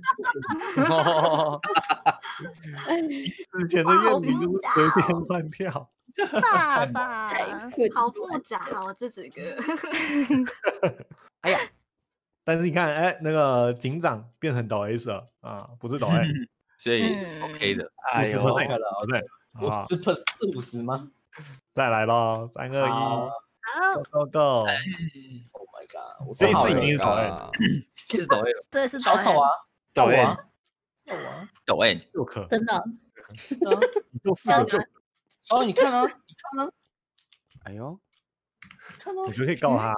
Speaker 5: 之前的怨女就是随便乱票。
Speaker 9: 爸爸，
Speaker 11: 好复杂哦，这几个。
Speaker 5: 哎呀！但是你看，哎，那个警长变成抖 S 了啊，不是抖 A，
Speaker 6: 所以 OK 的。
Speaker 5: 哎呦，对，
Speaker 1: 五十 plus 是五十吗？
Speaker 5: 再来咯，三二一。
Speaker 10: 好
Speaker 5: ，Go Go！
Speaker 1: Oh my god！ 我
Speaker 5: 这一次已经是抖 A，
Speaker 6: 这是抖 A，
Speaker 9: 这是
Speaker 1: 小丑啊，
Speaker 6: 抖 A，
Speaker 1: 抖啊，
Speaker 6: 抖 A
Speaker 5: 就可
Speaker 2: 真的，
Speaker 5: 你就四个就，
Speaker 1: 小丑你看啊，你看啊，
Speaker 4: 哎呦，
Speaker 1: 看啊，
Speaker 5: 我觉得可以告他。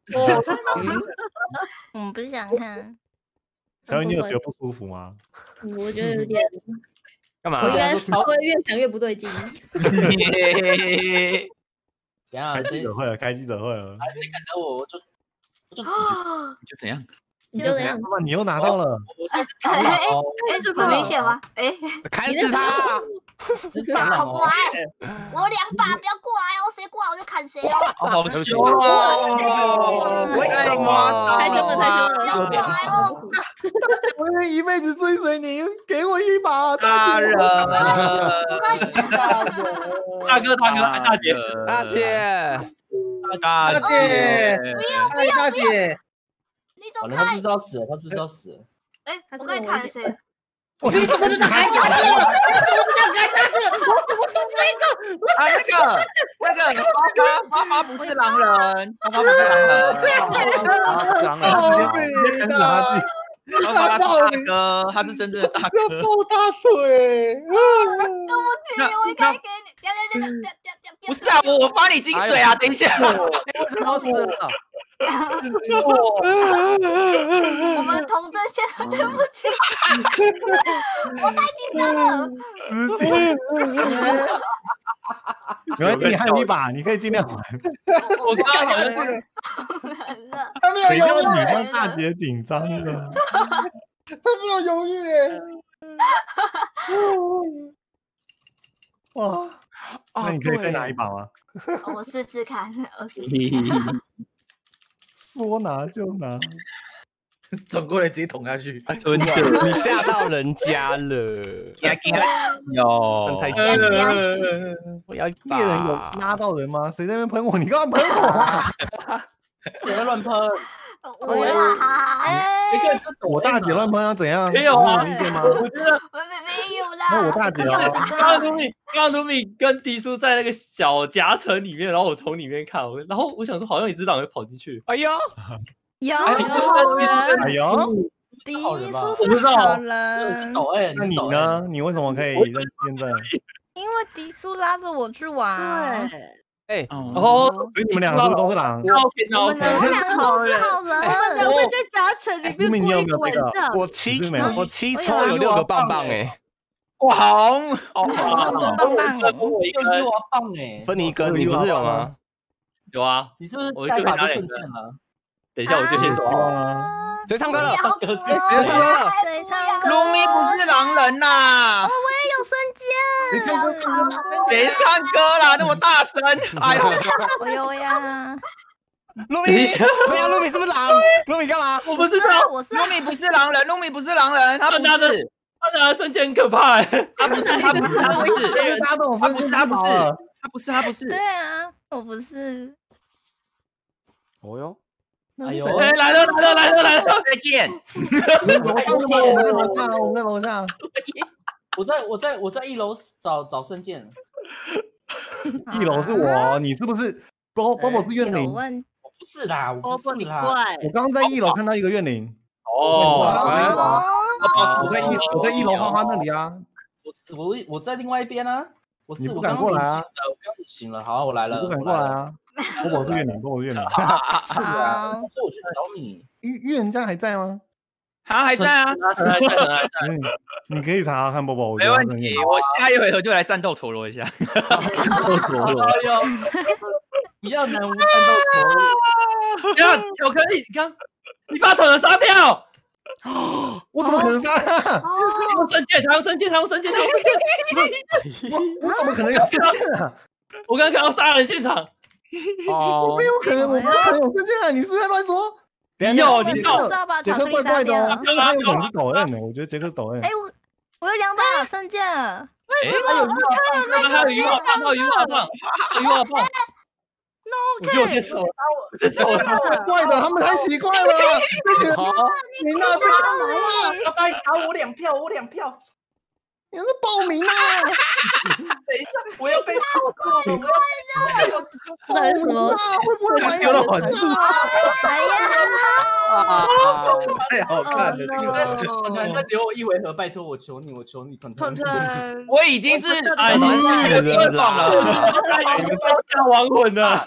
Speaker 9: 我不想看。
Speaker 5: 小雨，你有觉得不舒服吗？
Speaker 2: 我觉得有点
Speaker 7: 干嘛？
Speaker 2: 我应该是会越想越不对劲。
Speaker 1: 等下
Speaker 5: 开记者会了，开记者会了。
Speaker 1: 还谁敢惹我，我就我就
Speaker 6: 你就怎样？
Speaker 2: 你就怎样？
Speaker 5: 你又拿到了。
Speaker 11: 哎哎，很明显吗？哎，
Speaker 7: 砍死他！
Speaker 11: 好乖，我两把，不要过来哦，谁过来我就砍谁哦。
Speaker 6: 好凶哦！
Speaker 7: 为什么？
Speaker 2: 太凶了，太凶了！
Speaker 11: 要过来哦！
Speaker 5: 我愿意一辈子追随你，给我一把。
Speaker 6: 大人，
Speaker 3: 大哥，大哥，大姐，
Speaker 7: 大姐，
Speaker 6: 大
Speaker 8: 姐，
Speaker 11: 不要不要
Speaker 8: 大姐，
Speaker 11: 你怎么
Speaker 1: 完了，他是不是要死了？他是不是要死了？
Speaker 11: 哎，我该砍谁？
Speaker 8: 你怎么就打下去了？你怎么就打下去了？我怎么都猜中？
Speaker 6: 啊，那个那个发发发发不是狼人，发发不是狼人，
Speaker 4: 狼人，
Speaker 6: 发发他是大哥，他是真正的大哥。
Speaker 8: 抱大腿。
Speaker 11: 对不起，我应该给你。
Speaker 6: 不是啊，我我发你金水啊！等一下，
Speaker 4: 我死了。
Speaker 11: 我们同阵线，对不起，我太紧张了。
Speaker 5: 司机，没关系，你还有一把，你可以尽量玩。
Speaker 3: 我刚刚好像是
Speaker 8: 他没有
Speaker 5: 谁叫
Speaker 8: 犹豫
Speaker 5: 你让大姐紧张的？
Speaker 8: 他没有犹豫哎。
Speaker 5: 哇，那你可以再拿一把吗？
Speaker 11: 我试试看，我试试
Speaker 6: 看。
Speaker 5: 说拿就拿，
Speaker 8: 转过来直接捅下去。
Speaker 7: 真的，你吓到人家了。
Speaker 6: 有，
Speaker 7: 太
Speaker 5: 贱
Speaker 7: 了。我要
Speaker 5: 猎人有拉到人吗？谁在那边喷我？你干嘛喷我啊？
Speaker 1: 谁在乱喷？
Speaker 11: 我呀，
Speaker 1: 哎，
Speaker 5: 我大姐乱喷要怎样？
Speaker 3: 没有啊，
Speaker 5: 有意见吗？
Speaker 3: 我觉得
Speaker 11: 我没有啦。
Speaker 5: 那我大姐啊，
Speaker 3: 刚刚卢米，刚刚卢米跟迪叔在那个小夹层里面，然后我从里面看，然后我想说好像一只狼会跑进去。
Speaker 7: 哎呦，
Speaker 9: 有
Speaker 5: 哎呦，
Speaker 9: 迪叔
Speaker 3: 我不知道
Speaker 9: 好人。
Speaker 5: 那你呢？你为什么可以认现在？
Speaker 9: 因为迪叔拉着我去玩。
Speaker 7: 哎，
Speaker 3: 哦，
Speaker 5: 所以你们两个是不是都是狼？
Speaker 3: 那 OK，那 OK。
Speaker 9: 我们两个都是好人。
Speaker 10: 我们两位在夹层里面
Speaker 5: 你有没有
Speaker 10: 晚上。
Speaker 7: 我七我七抽有六个棒棒哎。
Speaker 6: 哇，好好
Speaker 9: 棒棒，
Speaker 1: 我一个六啊棒哎，
Speaker 7: 分你一根，你不是有吗？
Speaker 3: 有啊，
Speaker 1: 你是不是下一把就瞬间了？
Speaker 3: 等一下我就先走
Speaker 5: 啊。
Speaker 7: 谁唱歌了？
Speaker 11: 谁
Speaker 7: 谁唱歌了？
Speaker 9: 谁唱歌？
Speaker 6: 卢米不是狼人呐！
Speaker 9: 哦，我也有瞬间。
Speaker 5: 谁唱歌唱歌？
Speaker 6: 谁唱歌啦？那么大声！哎呦，
Speaker 9: 我有呀。
Speaker 7: 卢米，对呀，卢米是不是狼？卢米干嘛？
Speaker 3: 我不知道，
Speaker 9: 我是
Speaker 6: 卢米不是狼人，卢米不是狼人，他不是，
Speaker 3: 他拿的瞬间很可怕哎。
Speaker 6: 他不是，他不是，他不是，
Speaker 5: 他不
Speaker 6: 是，他不是，他不是，他不是。
Speaker 9: 对啊，我不是。
Speaker 7: 哦哟。
Speaker 3: 哎呦！哎，来了来了来了来了！
Speaker 6: 再见。
Speaker 5: 楼上是吗？我们在楼下，我们在楼下。
Speaker 1: 我在我在我在一楼找找圣剑。
Speaker 5: 一楼是我，你是不是？波波波是怨灵。
Speaker 1: 我不是啦，我不是啦。
Speaker 5: 我刚刚在一楼看到一个怨灵。
Speaker 3: 哦。
Speaker 5: 我在一我在一楼花花那里啊。
Speaker 1: 我我我在另外一边啊。我是
Speaker 5: 你不敢过来啊？
Speaker 1: 我刚隐形了，好，我来了。
Speaker 5: 不敢过来啊！波波是怨灵，波波怨灵。
Speaker 1: 是啊，所以我去找你。
Speaker 5: 预预言家还在吗？
Speaker 6: 他还在啊，
Speaker 5: 嗯，你可以查查看波波。
Speaker 6: 没问题，我下一回合就来战斗陀螺一下。
Speaker 1: 战斗陀螺，比较难无战斗陀螺。
Speaker 3: 这样巧克力，你看，你把头人杀掉。
Speaker 5: 我怎么可能杀他？
Speaker 3: 他用圣剑，他用圣剑，他用圣剑，他用圣剑。
Speaker 5: 我我怎么可能有圣剑啊？
Speaker 3: 我刚刚看到杀人现场。
Speaker 5: 哦，没有可能，我不可能有圣剑啊！你是不是在乱说？
Speaker 3: 你有，你有。
Speaker 5: 杰克怪怪的哦，他有可能是抖 M 的，我觉得杰克抖 M。
Speaker 9: 哎，我我有两把圣剑。
Speaker 3: 为什么？他有鱼瓦棒，他有鱼瓦棒，鱼瓦棒。
Speaker 9: No，
Speaker 3: 我觉得我接受了，这是我
Speaker 5: 怪的，他们太奇怪了。你那是
Speaker 1: 他打打我两票，我两票。
Speaker 5: 你是报名啊！
Speaker 1: 等一下，我要被操控了！
Speaker 9: 那是什么？
Speaker 5: 会不会玩
Speaker 6: 丢了玩具？
Speaker 9: 哎呀！
Speaker 8: 太好看了！
Speaker 1: 团团再给我一回合，拜托我求你，我求你，团团。
Speaker 6: 我已经是
Speaker 3: 哎，你死了啦！你们都下亡魂了！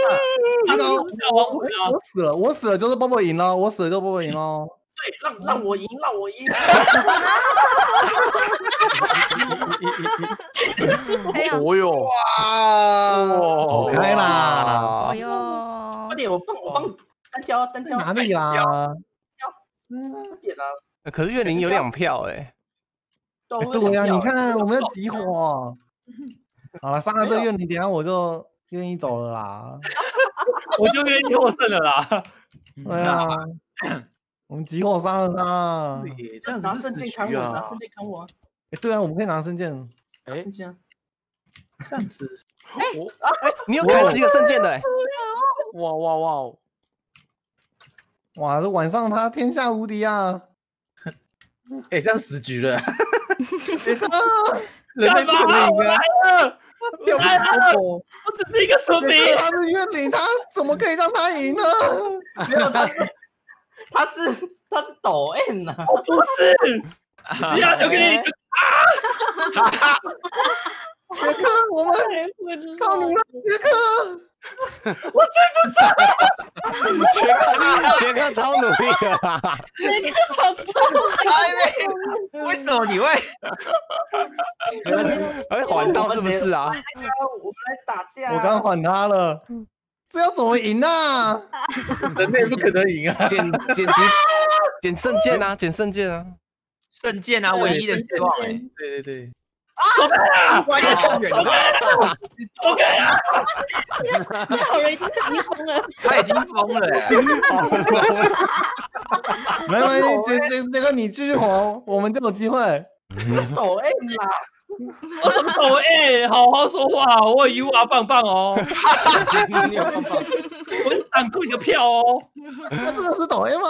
Speaker 5: 我死了，我死了就是波波赢了，我死了就波波赢了。
Speaker 1: 对，让让我赢，让我赢！
Speaker 7: 哦哟，
Speaker 6: 哇，
Speaker 5: 走开啦！
Speaker 9: 哎呦，
Speaker 1: 快点，我帮我帮单挑单挑。
Speaker 5: 哪里啦？
Speaker 1: 嗯，点啊！
Speaker 7: 可是怨灵有两票哎。
Speaker 5: 对呀，你看我们要集火。好了，杀了这个怨灵，等下我就愿意走了啦。
Speaker 3: 我就愿意获胜了啦。
Speaker 5: 对啊。我们集火杀了他，
Speaker 1: 这样子拿圣剑砍我，拿圣剑砍我啊！
Speaker 5: 哎，对啊，我们可以拿圣剑。
Speaker 1: 哎，圣剑啊！
Speaker 8: 这样子，
Speaker 7: 哎哎，你有开始有圣剑的哎！哇哇哇！
Speaker 5: 哇，这晚上他天下无敌啊！
Speaker 8: 哎，这样死局了。
Speaker 3: 人类霸凌啊！
Speaker 8: 又来了！
Speaker 3: 我只是一个村民，
Speaker 5: 他是怨灵，他怎么可以让他赢呢？
Speaker 1: 没有，他是。他是他是抖 N 呐，
Speaker 3: 我不是，你要巧克力啊！
Speaker 5: 杰克，我们靠你了，杰克，
Speaker 3: 我追不上。
Speaker 7: 杰克，杰克超努力的啦。
Speaker 2: 杰克跑错了。
Speaker 6: 为什么你会？
Speaker 7: 哎，环道是不是啊？
Speaker 1: 我们来打架。
Speaker 5: 我刚缓他了，这要怎么赢啊？
Speaker 8: 人类不可能赢啊！
Speaker 7: 捡捡击，捡圣剑啊，捡圣剑啊，
Speaker 6: 圣剑啊，唯一的希望。
Speaker 8: 对对对。
Speaker 3: 走开啊！
Speaker 6: 万一更远，
Speaker 3: 走开啊！走开啊！
Speaker 2: 那好人已经疯了，
Speaker 6: 他已经疯了耶！
Speaker 5: 没关系，这这这个你继续活，我们就有机会。
Speaker 1: 抖 M 啦，
Speaker 3: 抖 A， 好好说话，我 U R 棒棒哦。
Speaker 4: 你有棒棒，
Speaker 3: 我挡住你个票哦。
Speaker 5: 那这个是抖 M 吗？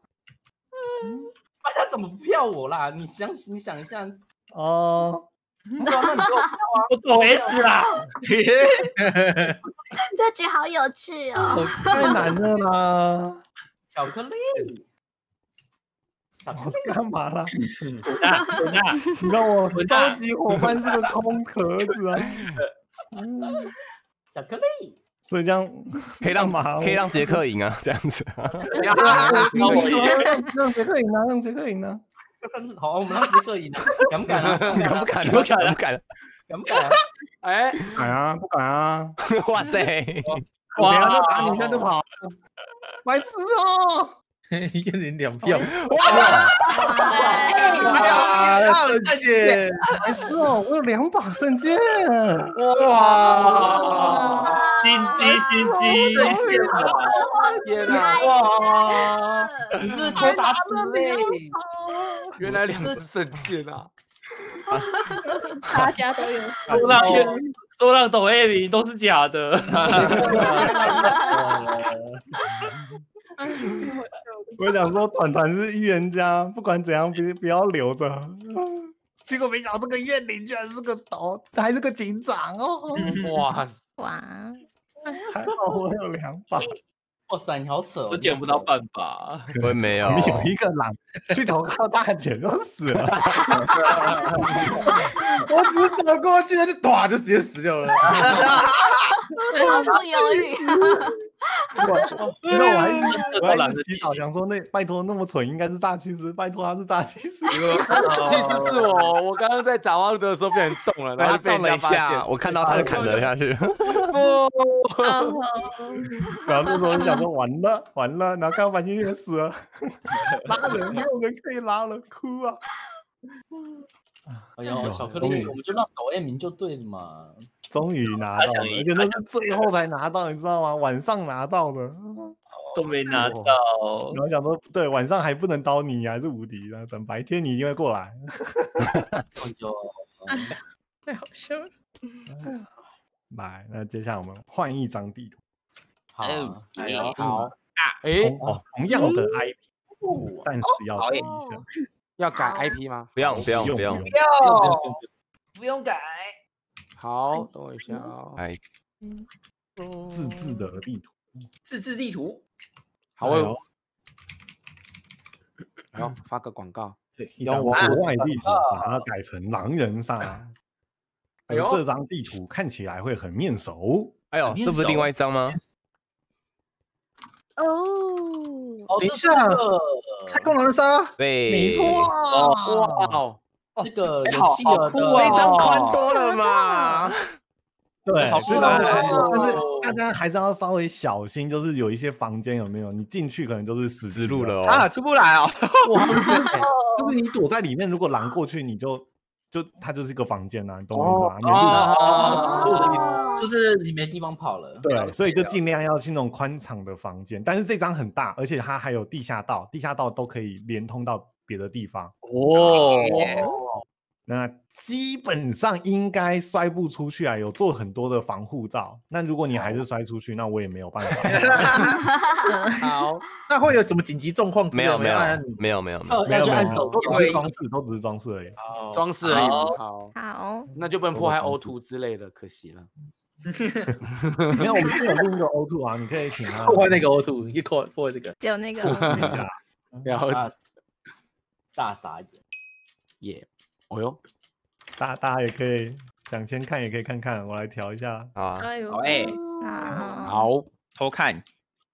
Speaker 1: 那他怎么不票我啦？你想，你想一下。
Speaker 5: 哦。
Speaker 1: 那你给我票啊！
Speaker 3: 我抖 S 啦！
Speaker 11: 这局好有趣哦！
Speaker 5: 太难了啦！
Speaker 1: 巧克力，巧克力
Speaker 5: 干嘛啦？
Speaker 3: 等下，等下，
Speaker 5: 你让我超级伙伴是个空壳子啊！
Speaker 1: 巧克力，
Speaker 5: 所以这样
Speaker 7: 可以让可以让杰克赢啊，这样子。
Speaker 5: 让杰克赢啊，让杰克赢啊！
Speaker 1: 好，我们让杰克赢，敢不敢啊？
Speaker 7: 敢不敢？
Speaker 3: 不敢，
Speaker 7: 不敢，
Speaker 1: 敢不敢啊？
Speaker 4: 哎，
Speaker 5: 敢啊，不敢啊！
Speaker 7: 哇塞！
Speaker 5: 我等下就打你，一下就跑，白痴哦！
Speaker 8: 一个人两票，
Speaker 6: 哇！圣剑，
Speaker 5: 白痴哦！我有两把圣剑，
Speaker 6: 哇！
Speaker 3: 心机，心机！
Speaker 4: 天哪！
Speaker 1: 哇！你是偷打之类。
Speaker 4: 原来两只圣剑啊！
Speaker 2: 大家都有。
Speaker 3: 说让说让抖 A 名都是假的。
Speaker 5: 我想说，团团是预言家，不管怎样，不不要留着。结果没想到这个怨灵居然是个斗，还是个警长哦！
Speaker 4: 哇
Speaker 9: 哇！
Speaker 5: 还好我有两把。
Speaker 1: 哇塞，你好扯！
Speaker 3: 我捡不到办法，
Speaker 7: 我也没有。
Speaker 5: 你有一个狼去投靠大姐就死了。
Speaker 8: 我只是走过去，他就唰就直接死掉了。
Speaker 11: 毫不犹豫。
Speaker 5: 我，那我还一直我还一直祈祷，想说那拜托那么蠢，应该是大祭司，拜托他是大祭司。
Speaker 4: 祭司是我，我刚刚在打挖路的时候不小心动了，然后被
Speaker 7: 动了一下，我看到他就砍了下去。
Speaker 4: 不，
Speaker 5: 然后那时候就想说完了完了，然后看到白金也死了，拉人没有人可以拉了，哭啊！
Speaker 1: 哎呀，巧克力，我们就让抖 M 名就对了嘛。
Speaker 5: 终于拿到了，而且那是最后才拿到，你知道吗？晚上拿到的，
Speaker 3: 都没拿到。
Speaker 5: 然后想说，对，晚上还不能刀你，还是无敌的，等白天你一定会过来。
Speaker 1: 哎呦，
Speaker 2: 太好笑了。
Speaker 5: 来，那接下来我们换一张地图。
Speaker 1: 好，
Speaker 6: 哎呦，
Speaker 4: 好啊，哎，
Speaker 5: 哦，同样的 I P， 但是要改一下。
Speaker 4: 要改 I P 吗？
Speaker 7: 不用，不用，不用，
Speaker 6: 不用，不用改。
Speaker 4: 好，等我一下哦。
Speaker 7: 哎，
Speaker 5: 自制的地图，
Speaker 6: 自制地图。
Speaker 4: 好，我有。还要发个广告，
Speaker 5: 一张国外地图，把它改成狼人杀。哎呦，这张地图看起来会很面熟。
Speaker 7: 哎呦，这不是另外一张吗？
Speaker 2: 哦，
Speaker 8: 等一下，太空狼人杀，
Speaker 7: 对，
Speaker 5: 没错。
Speaker 4: 哇哦，
Speaker 1: 那个有企鹅的
Speaker 7: 这张宽多了嘛？
Speaker 5: 对，
Speaker 6: 好
Speaker 5: 这张宽多，但是大家还是要稍微小心，就是有一些房间有没有？你进去可能就是死
Speaker 7: 直路了哦，
Speaker 6: 啊，出不来哦。
Speaker 5: 哇，就是你躲在里面，如果狼过去，你就就它就是一个房间啊，你懂我意思吗？
Speaker 1: 哦，就是你没地方跑了。
Speaker 5: 对，所以就尽量要去那种宽敞的房间。但是这张很大，而且它还有地下道，地下道都可以连通到别的地方。
Speaker 3: 哦，
Speaker 5: 那基本上应该摔不出去啊，有做很多的防护罩。那如果你还是摔出去，那我也没有办法。
Speaker 8: 好，那会有什么紧急状况？
Speaker 7: 没有，没有，没有，没有，没有，
Speaker 5: 没有，按手都只是装饰，都只是装饰而已。
Speaker 4: 装饰而已。好，
Speaker 9: 好，
Speaker 4: 那就不能破坏 O 二 之类的，可惜了。
Speaker 5: 没有，我们是有另一个 O 二 啊，你可以请他
Speaker 8: 破坏那个 O 二，你可以破破坏这个。
Speaker 9: 只有那个。
Speaker 4: 了解。
Speaker 1: 大傻眼。
Speaker 4: 耶。哦哟，
Speaker 5: 大大家也可以想先看，也可以看看，我来调一下
Speaker 7: 啊。
Speaker 2: 哎呦，
Speaker 6: 哎，
Speaker 4: 好，
Speaker 6: 偷看。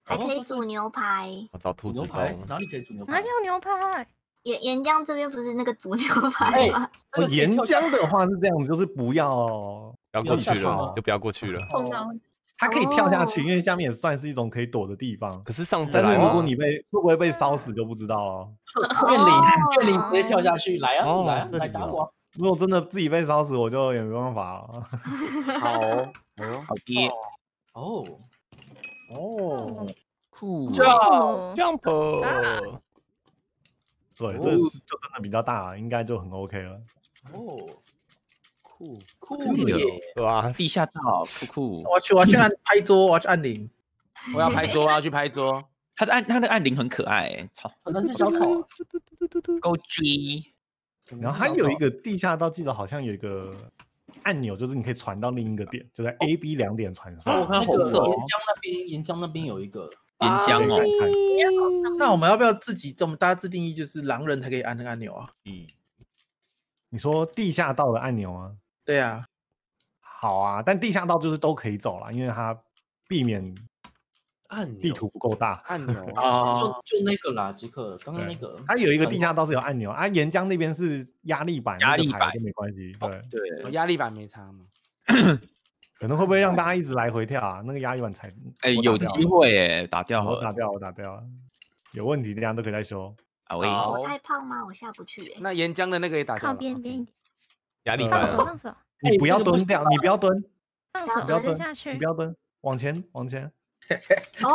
Speaker 11: 还可以煮牛排。
Speaker 7: 我找兔子
Speaker 1: 牛排哪里可以煮牛排？
Speaker 9: 哪里有牛排？
Speaker 11: 岩岩浆这边不是那个煮牛排吗？
Speaker 5: 哦，岩浆的话是这样子，就是不要
Speaker 7: 不要过去了，就不要过去了。
Speaker 5: 它可以跳下去，因为下面也算是一种可以躲的地方。
Speaker 7: 可是上，
Speaker 5: 但是如果你被会不会被烧死就不知道了。
Speaker 1: 怨灵，怨灵直接跳下去，来啊，来啊，来打我！
Speaker 5: 如果真的自己被烧死，我就也没办法了。
Speaker 4: 好，
Speaker 6: 好低
Speaker 5: 哦哦，
Speaker 4: 酷
Speaker 3: ，jump
Speaker 7: jump，
Speaker 5: 对，这就真的比较大，应该就很 OK 了。
Speaker 1: 哦。
Speaker 6: 酷
Speaker 1: 酷
Speaker 6: 耶，
Speaker 7: 对吧？
Speaker 6: 地下道酷酷。
Speaker 8: 我去，我要去按拍桌，我要去按铃。
Speaker 4: 我要拍桌，我要去拍桌。
Speaker 6: 它的按，它的按铃很可爱、欸，操，
Speaker 1: 可能是小草。
Speaker 6: Go G。
Speaker 5: 然后还有一个地下道，记得好像有一个按钮，就是你可以传到另一个点，就在 A、B 两点传送。
Speaker 1: 我看红色。岩浆那边，岩浆那边有一个
Speaker 6: 岩浆哦。
Speaker 8: 那我们要不要自己，我们大家自定义就是狼人才可以按那个按钮啊？
Speaker 5: 嗯。你说地下道的按钮吗？
Speaker 8: 对啊，
Speaker 5: 好啊，但地下道就是都可以走了，因为它避免
Speaker 3: 按钮
Speaker 5: 地图不够大。
Speaker 4: 按钮
Speaker 1: 啊，就就那个啦，杰克，刚刚那个，
Speaker 5: 它有一个地下道是有按钮啊，岩浆那边是压力板，
Speaker 6: 压力板
Speaker 5: 就没关系。对
Speaker 6: 对，
Speaker 4: 压力板没差吗？
Speaker 5: 可能会不会让大家一直来回跳啊？那个压力板才
Speaker 6: 哎，有机会哎，打掉
Speaker 5: 我打掉，我打掉了，有问题大家都可以再修。
Speaker 6: 啊，
Speaker 11: 我太胖吗？我下不去哎。
Speaker 4: 那岩浆的那个也打掉了。
Speaker 9: 靠边边一点。
Speaker 7: 压力板。
Speaker 9: 放手放手。
Speaker 5: 你不要蹲掉，你不要蹲。
Speaker 9: 放手，
Speaker 5: 不要蹲
Speaker 9: 下去。
Speaker 5: 你不要蹲，往前往前。
Speaker 11: 哦。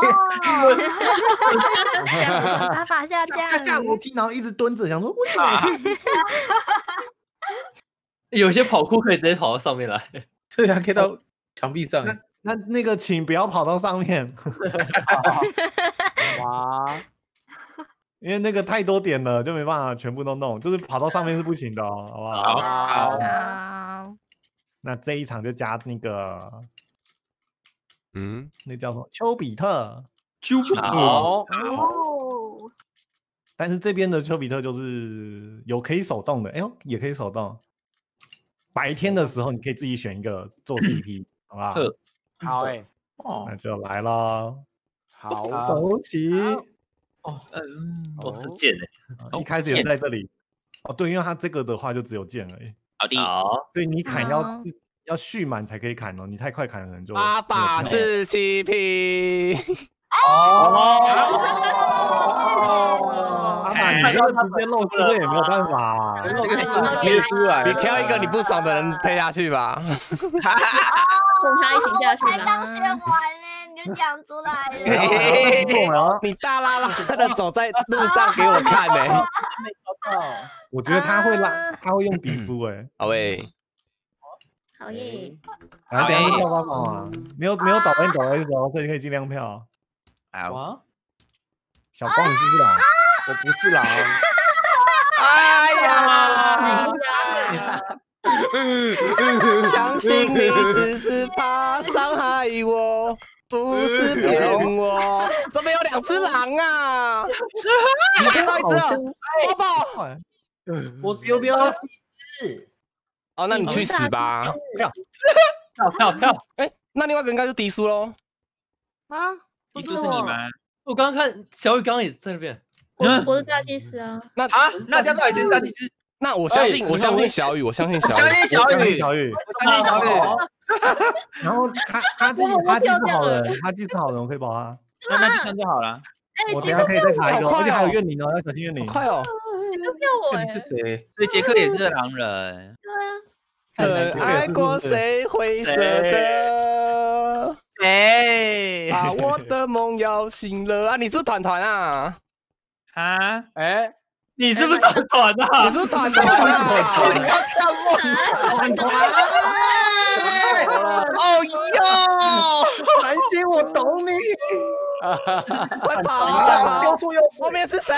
Speaker 9: 打法下降。
Speaker 5: 下楼梯，然后一直蹲着，想说为什么？
Speaker 3: 有些跑酷可以直接跑到上面来。
Speaker 8: 对啊，可以到墙壁上。
Speaker 5: 那那个，请不要跑到上面。
Speaker 4: 哇。
Speaker 5: 因为那个太多点了，就没办法全部都弄，就是跑到上面是不行的哦，好不好？
Speaker 6: 好。
Speaker 5: 那这一场就加那个，
Speaker 7: 嗯，
Speaker 5: 那叫什么？丘比特。
Speaker 6: 丘比特。
Speaker 11: 哦。
Speaker 5: 但是这边的丘比特就是有可以手动的，哎呦，也可以手动。白天的时候你可以自己选一个做 C P， 好不好？
Speaker 4: 好哎，
Speaker 5: 哦，那就来了。
Speaker 4: 好，
Speaker 5: 走起。
Speaker 3: 哦，嗯，哦，是剑哎，
Speaker 5: 一开始也在这里。哦，对，因为它这个的话就只有剑而已。
Speaker 6: 好的，
Speaker 5: 所以你砍要要续满才可以砍哦，你太快砍可能就。
Speaker 7: 八把是 C P。
Speaker 5: 哦。阿爸，你这个直接露出来也没有办法。
Speaker 7: 你你挑一个你不爽的人推下去吧。
Speaker 2: 跟他一起下去
Speaker 11: 才刚选完呢，你就讲出来
Speaker 5: 了。
Speaker 7: 你大拉拉的走在路上给我看呢。
Speaker 1: 没找到。
Speaker 5: 我觉得他会拉，他会用底书哎。
Speaker 7: 好喂。
Speaker 2: 好耶。
Speaker 5: 来，等下票帮忙啊！没有没有导 N 导 S 哦，所以可以尽量票。
Speaker 6: 好。
Speaker 5: 小光，你是不是狼？
Speaker 4: 我不是狼。
Speaker 7: 哎呀！相信你只是怕伤害我，不是骗我。这边有两只狼啊！你看到一只了，抱抱。
Speaker 1: 我标标是。
Speaker 7: 哦，那你去死吧！
Speaker 3: 票票票票！
Speaker 7: 哎，那另外一个应该是迪叔喽。
Speaker 8: 啊，
Speaker 6: 迪叔是你吗？
Speaker 3: 我刚刚看小雨刚刚也在那边。
Speaker 2: 我是我是大祭司啊。
Speaker 7: 那
Speaker 6: 啊，那这样到底谁是大祭司？
Speaker 7: 那我相信，我相信小雨，我相信小雨，
Speaker 6: 相信小雨，
Speaker 5: 小雨，
Speaker 6: 我相信小雨。
Speaker 5: 然后他他自己他既是好人，他既是好人，我可以保他。
Speaker 6: 那那就这样就好了。
Speaker 5: 我等下可以再查一个，而且还有怨灵哦，要小心怨灵。
Speaker 7: 快哦！
Speaker 2: 杰克票我哎。
Speaker 8: 你是谁？
Speaker 6: 所以杰克也是狼人。
Speaker 7: 对啊。爱过谁会舍得？
Speaker 6: 谁？
Speaker 7: 把我的梦摇醒了啊！你是不是团团啊？
Speaker 6: 啊？
Speaker 4: 哎。
Speaker 3: 你是不是团团啊？
Speaker 7: 你是不是团团啊？
Speaker 6: 你刚看过团团？哦哟，
Speaker 5: 韩星，我懂你。
Speaker 7: 快跑啊！
Speaker 8: 丢出又
Speaker 7: 后面是谁？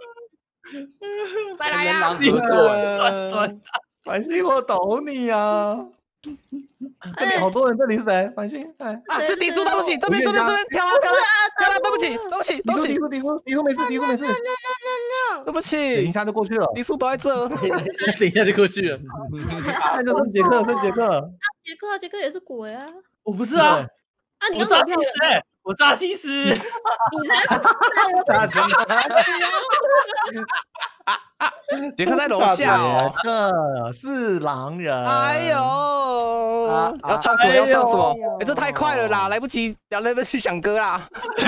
Speaker 7: 再来呀！
Speaker 4: 合作，
Speaker 5: 韩星，我懂你呀。这里好多人，这里是谁？繁星，哎，
Speaker 7: 啊，是迪叔，对不起，这边这边这边，飘啊飘啊飘啊，对不起，对不起，
Speaker 5: 迪叔，迪叔，迪叔，迪叔没事，迪叔没事，
Speaker 7: 对不起，
Speaker 5: 等一下就过去了，
Speaker 7: 迪叔都在这，
Speaker 8: 等一下就过去了，
Speaker 5: 那就剩杰克，剩杰克，
Speaker 2: 杰克啊，杰克也是鬼啊，
Speaker 3: 我不是啊，
Speaker 2: 啊，你刚投票了，
Speaker 3: 我诈欺师，
Speaker 2: 你才不是我
Speaker 8: 大家
Speaker 7: 杰克在楼下哦。
Speaker 5: 杰克是狼人。
Speaker 7: 哎呦，要唱什么？要唱什么？哎，这太快了啦，来不及，来不及想歌啦。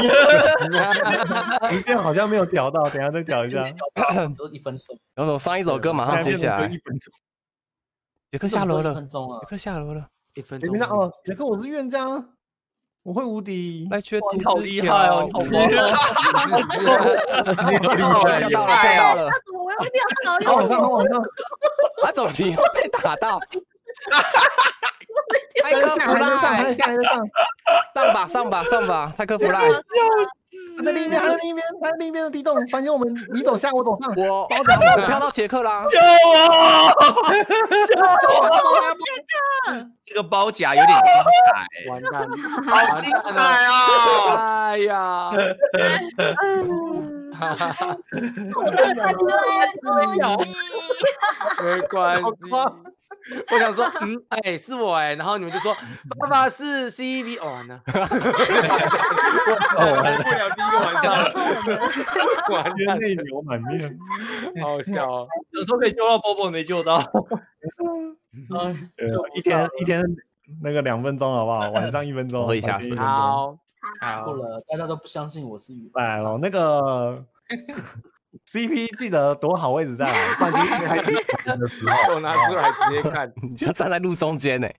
Speaker 5: 时间好像没有调到，等一下再调一下。
Speaker 1: 只有一分钟。
Speaker 7: 然后上一首歌马上接下来。
Speaker 5: 一分钟。
Speaker 7: 杰克下楼了，
Speaker 1: 一分钟啊！
Speaker 7: 杰克下楼了，
Speaker 4: 一分钟。
Speaker 5: 等一下哦，杰克我是院长。我会无敌，
Speaker 7: 来缺
Speaker 3: 你好厉害哦！你好厉
Speaker 7: 害，跳到了，跳到了！
Speaker 2: 他怎么我要跳到？
Speaker 5: 好往上，好往上！
Speaker 7: 他怎么你又被打到？
Speaker 5: 泰克弗赖，下来的上，
Speaker 7: 上吧，上吧，上吧！泰克弗赖，
Speaker 5: 他在另一边，他在另一边，他在另一边的地洞。反正我们你走下，我走上。
Speaker 7: 我包夹，我跳到杰克啦！
Speaker 3: 救我！
Speaker 6: 救我！这个包夹有点精彩，
Speaker 4: 完蛋，
Speaker 6: 好精彩哦！
Speaker 4: 哎呀，
Speaker 2: 我真的开心到
Speaker 4: 没关系。我想说，嗯，哎，是我哎，然后你们就说爸爸是 C E V， 哦，完了，
Speaker 5: 哦，完
Speaker 4: 不了第一个晚上，完
Speaker 5: 了，泪流满面，
Speaker 4: 好笑哦。
Speaker 3: 有时候可以救到波波，没救到。
Speaker 5: 一天一天那个两分钟好不好？晚上一分钟，
Speaker 7: 喝一下水。
Speaker 4: 好，
Speaker 1: 够了，大家都不相信我是雨。
Speaker 5: 来了，那个 C P 记得躲好位置再来，不然就是开始的时候
Speaker 4: 我拿出来直接看，
Speaker 7: 你就站在路中间呢。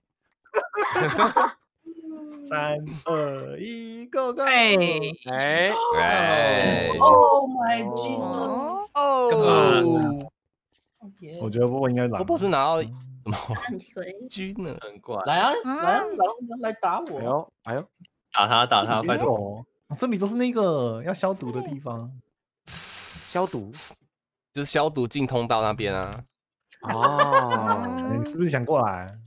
Speaker 5: 三二一，Go Go！
Speaker 6: 哎
Speaker 4: 哎
Speaker 7: 哎
Speaker 1: ，Oh my Jesus！
Speaker 7: 哦，
Speaker 5: 我觉得波波应该狼。
Speaker 7: 波波是拿到什么
Speaker 2: 很奇怪，
Speaker 7: 狙呢？
Speaker 3: 很怪，
Speaker 1: 来啊来啊，狼人来打
Speaker 4: 哎
Speaker 1: 我！
Speaker 4: 呦哎呦，
Speaker 3: 打他打他，拜托！
Speaker 5: 这里就是那个要消毒的地方，
Speaker 4: 消毒
Speaker 7: 就是消毒进通道那边啊。
Speaker 4: 哦，
Speaker 5: 你是不是想过来？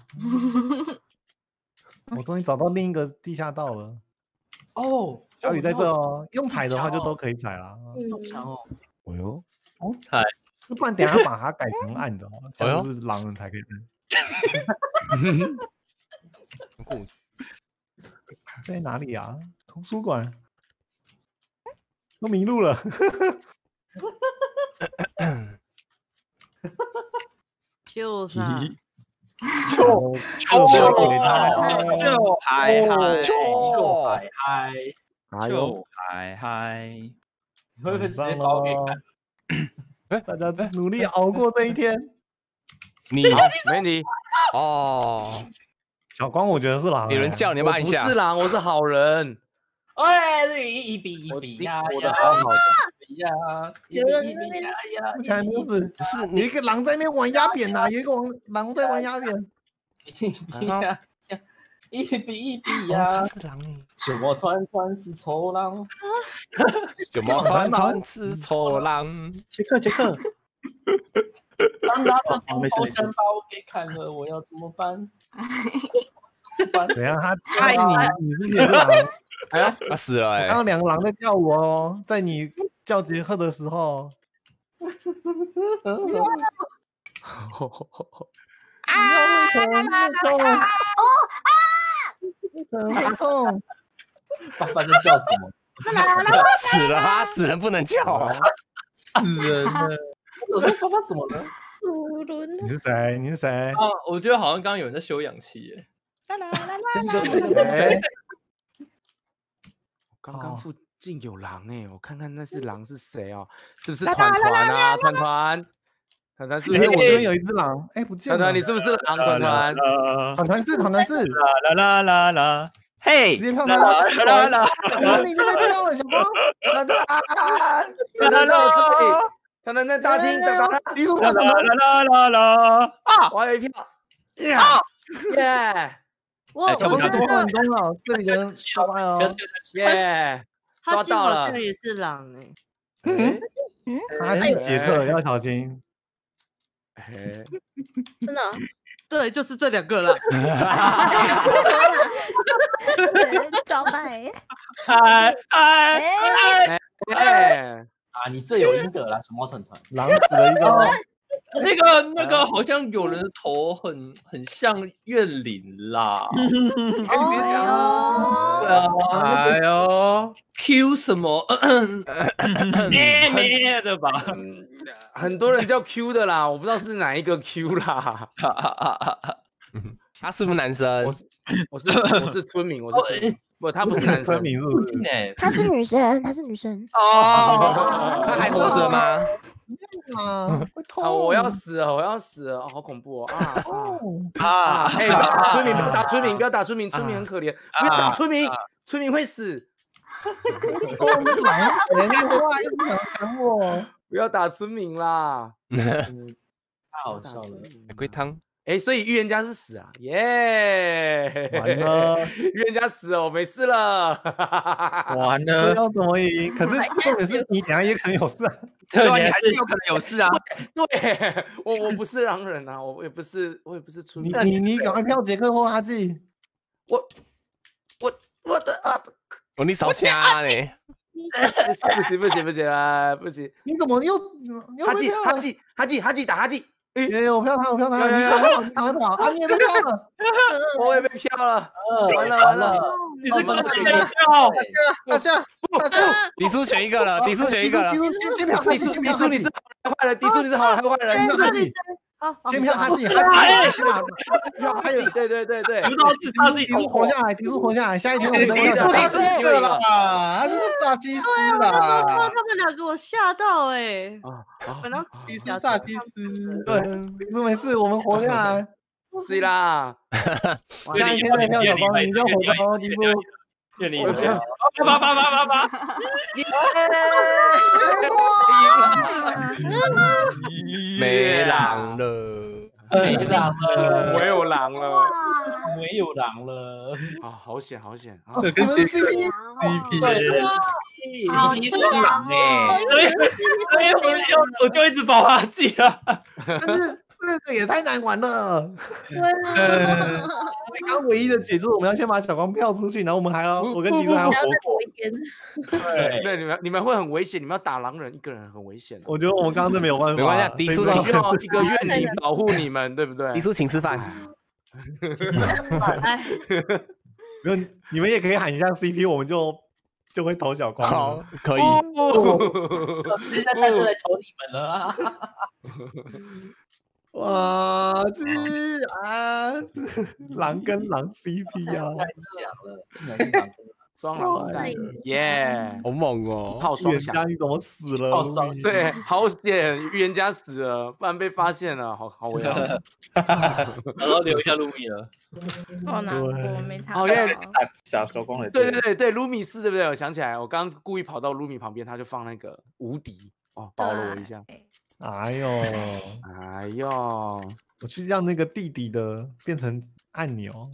Speaker 5: 我终于找到另一个地下道了。
Speaker 1: 哦，
Speaker 5: 小雨在这哦，用踩的话就都可以踩啦。
Speaker 1: 好强哦！
Speaker 4: 哎呦，
Speaker 5: 哦，
Speaker 3: 嗨，
Speaker 5: 不然等下把它改成暗的哦，这样是狼人才可以按。在哪里啊？图书馆都迷路了。
Speaker 10: 就是啊。
Speaker 5: 就就给他，
Speaker 6: 就嗨嗨，
Speaker 1: 就嗨嗨，
Speaker 6: 就嗨嗨，
Speaker 1: 你会不会直接把我给砍？
Speaker 5: 哎，大家努力熬过这一天。
Speaker 7: 你
Speaker 4: 没你
Speaker 7: 哦，
Speaker 5: 小光，我觉得是狼。
Speaker 7: 有人叫你骂一下。
Speaker 4: 不是狼，我是好人。
Speaker 1: 哎，一比一比呀呀呀！
Speaker 2: 有人在那边
Speaker 1: 呀，
Speaker 5: 目前不是
Speaker 7: 不是
Speaker 5: 有一个狼在那边玩鸦扁呐，有一个狼狼在玩鸦扁。
Speaker 1: 一比呀，一比一比呀！
Speaker 7: 是狼哎！
Speaker 1: 什么团团是臭狼？
Speaker 7: 什么团团是臭狼？
Speaker 8: 杰克杰克，
Speaker 1: 当他的头身把我给砍了，我要怎么办？
Speaker 5: 怎样？他爱你，你是不是也是狼？
Speaker 7: 哎呀，他死了哎！
Speaker 5: 刚刚两个狼在跳舞哦，在你叫杰克的时候。不要会疼会痛
Speaker 11: 哦啊！
Speaker 5: 会痛。
Speaker 1: 爸爸在叫什么？
Speaker 7: 死了啊！死人不能叫啊！
Speaker 1: 死人了！我说爸爸怎么了？
Speaker 2: 主人
Speaker 5: 你是谁？你是谁？
Speaker 3: 啊，我觉得好像刚刚有人在修氧气耶。
Speaker 5: 这个这个谁？
Speaker 4: 刚刚附近有狼哎，我看看那是狼是谁哦？是不是团团啊？团团，团团是不是？
Speaker 5: 我这边有一只狼，哎，不见了。
Speaker 4: 团团，你是不是狼？团团，
Speaker 5: 团团是团团是。
Speaker 6: 啦啦啦啦，嘿，
Speaker 5: 直接看
Speaker 6: 啦
Speaker 5: 到
Speaker 6: 啦啦，
Speaker 5: 你这边跳了，小光。
Speaker 4: 团团啊！团团在我这里，团团在大厅，团团，
Speaker 5: 你说
Speaker 6: 啦啦啦啦啦啊！
Speaker 4: 我还有一票，耶耶！
Speaker 10: 哇，
Speaker 5: 小光多很重要，这里的人拜拜哦。
Speaker 4: 耶，抓到了，
Speaker 10: 这也是狼哎。
Speaker 5: 嗯嗯，他是解测，要小心。
Speaker 2: 真的？
Speaker 10: 对，就是这两个了。
Speaker 9: 招待。
Speaker 3: 嗨嗨
Speaker 4: 哎！
Speaker 1: 啊，你罪有应得啦，小猫团团。
Speaker 5: 狼死了一个。
Speaker 3: 那个那个好像有人的头很很像怨灵啦。
Speaker 8: 哦，
Speaker 3: 对啊，
Speaker 6: 哎呦
Speaker 3: ，Q 什么咩咩的吧？
Speaker 4: 很多人叫 Q 的啦，我不知道是哪一个 Q 啦。
Speaker 7: 他是不是男生？
Speaker 4: 我是我是我是村民，我是村民不，他不是男生
Speaker 5: 村。民是不是？
Speaker 9: 她是女生，她是女生。
Speaker 6: 哦，
Speaker 7: 他还活着吗？
Speaker 8: 啊，会痛
Speaker 4: 啊！我要死了，我要死了，好恐怖哦！啊啊！
Speaker 6: 啊，
Speaker 4: 哎，不要打村民，不要打村民，不要打村民，村民很可怜，不要打村民，村民会死。
Speaker 8: 人的话又不想砍我，
Speaker 4: 不要打村民啦！
Speaker 1: 太好笑了。
Speaker 7: 龟汤。
Speaker 4: 哎，所以预言家是不是死啊？耶！
Speaker 5: 完了，
Speaker 4: 预言家死了，我没事了。
Speaker 6: 完了，
Speaker 5: 这要怎么赢？可是重点是你等下也可能有事啊。
Speaker 6: 对啊，你还是有可能有事啊。
Speaker 4: 对，我我不是狼人啊，我也不是，我也不是村
Speaker 5: 你
Speaker 4: 民。
Speaker 5: 你你赶快票杰克或阿纪。
Speaker 4: 我我我的啊！
Speaker 7: 哦，你少瞎嘞！
Speaker 4: 不行不行不行啊！不行！
Speaker 5: 你怎么又又
Speaker 4: 哈
Speaker 5: 被票了？
Speaker 4: 记哈记哈记哈记打哈记！
Speaker 5: 哎，我票他，我票他，你赶快跑，你赶快跑啊！你也被票了，
Speaker 4: 我也被票了，完了完了！
Speaker 3: 你这个谁票？
Speaker 8: 大家大家，
Speaker 7: 迪叔选一个了，迪叔选一个了
Speaker 5: 迪。叔先先票，
Speaker 4: 迪叔迪叔你是好人坏人，迪叔你是好人还是坏人？
Speaker 5: 哈记，
Speaker 8: 好，
Speaker 5: 先票哈记，哈记，
Speaker 4: 票哈记，对对对对。
Speaker 3: 不知道自他自己
Speaker 5: 迪叔活下来，迪叔活下来，下一天我们
Speaker 8: 迪叔他是那个啦，他是炸鸡丝啦，
Speaker 10: 他们两个我吓到哎，本来
Speaker 8: 迪叔炸鸡丝，
Speaker 5: 对，迪叔没事，我们活下来。
Speaker 4: 是啦，
Speaker 5: 下一天的票有光，你就活着哦，迪叔。
Speaker 3: 怨灵，八八八八八八，
Speaker 7: 没狼了，
Speaker 1: 没狼了，
Speaker 4: 没有狼了，
Speaker 1: 没有狼了。
Speaker 4: 啊，好险好险！
Speaker 5: 这跟 C P
Speaker 6: C P
Speaker 11: 好强哎！
Speaker 3: 所以所以我就我就一直保哈记啊。
Speaker 5: 但是这个也太难玩了。
Speaker 9: 对啊，
Speaker 5: 刚唯一的解就是我们要先把小光票出去，然后我们还要我跟迪叔还要活过。
Speaker 9: 一天。
Speaker 3: 对
Speaker 4: 对，你们你们会很危险，你们要打狼人，一个人很危险。
Speaker 5: 我觉得我们刚刚真没有办法，
Speaker 7: 没关系，迪叔
Speaker 5: 谁
Speaker 4: 需要一个怨灵保护你们，对不对？
Speaker 7: 迪叔请吃饭。
Speaker 10: 哎，
Speaker 5: 没有，你们也可以喊一下 C P， 我们就就会投小光。
Speaker 7: 好，可以。
Speaker 1: 接下来就来投你们了啊！
Speaker 5: 哇，这啊，狼跟狼 C P 啊，
Speaker 1: 太强了，竟然是狼跟狼。
Speaker 4: 双狼蛋，耶，
Speaker 7: 好猛哦！
Speaker 4: 炮双响，
Speaker 5: 你怎么死了？
Speaker 1: 炮双响，
Speaker 4: 对，好险，预言家死了，不然被发现了，好好危险。
Speaker 3: 然后留一下露米了。
Speaker 9: 好难过，没他。
Speaker 4: 哦，因为
Speaker 8: 小小光的，
Speaker 4: 对对对对，卢米是对不对？我想起来，我刚刚故意跑到卢米旁边，他就放那个无敌哦，包了我一下。
Speaker 5: 哎呦，
Speaker 4: 哎呦，
Speaker 5: 我去让那个弟弟的变成按钮。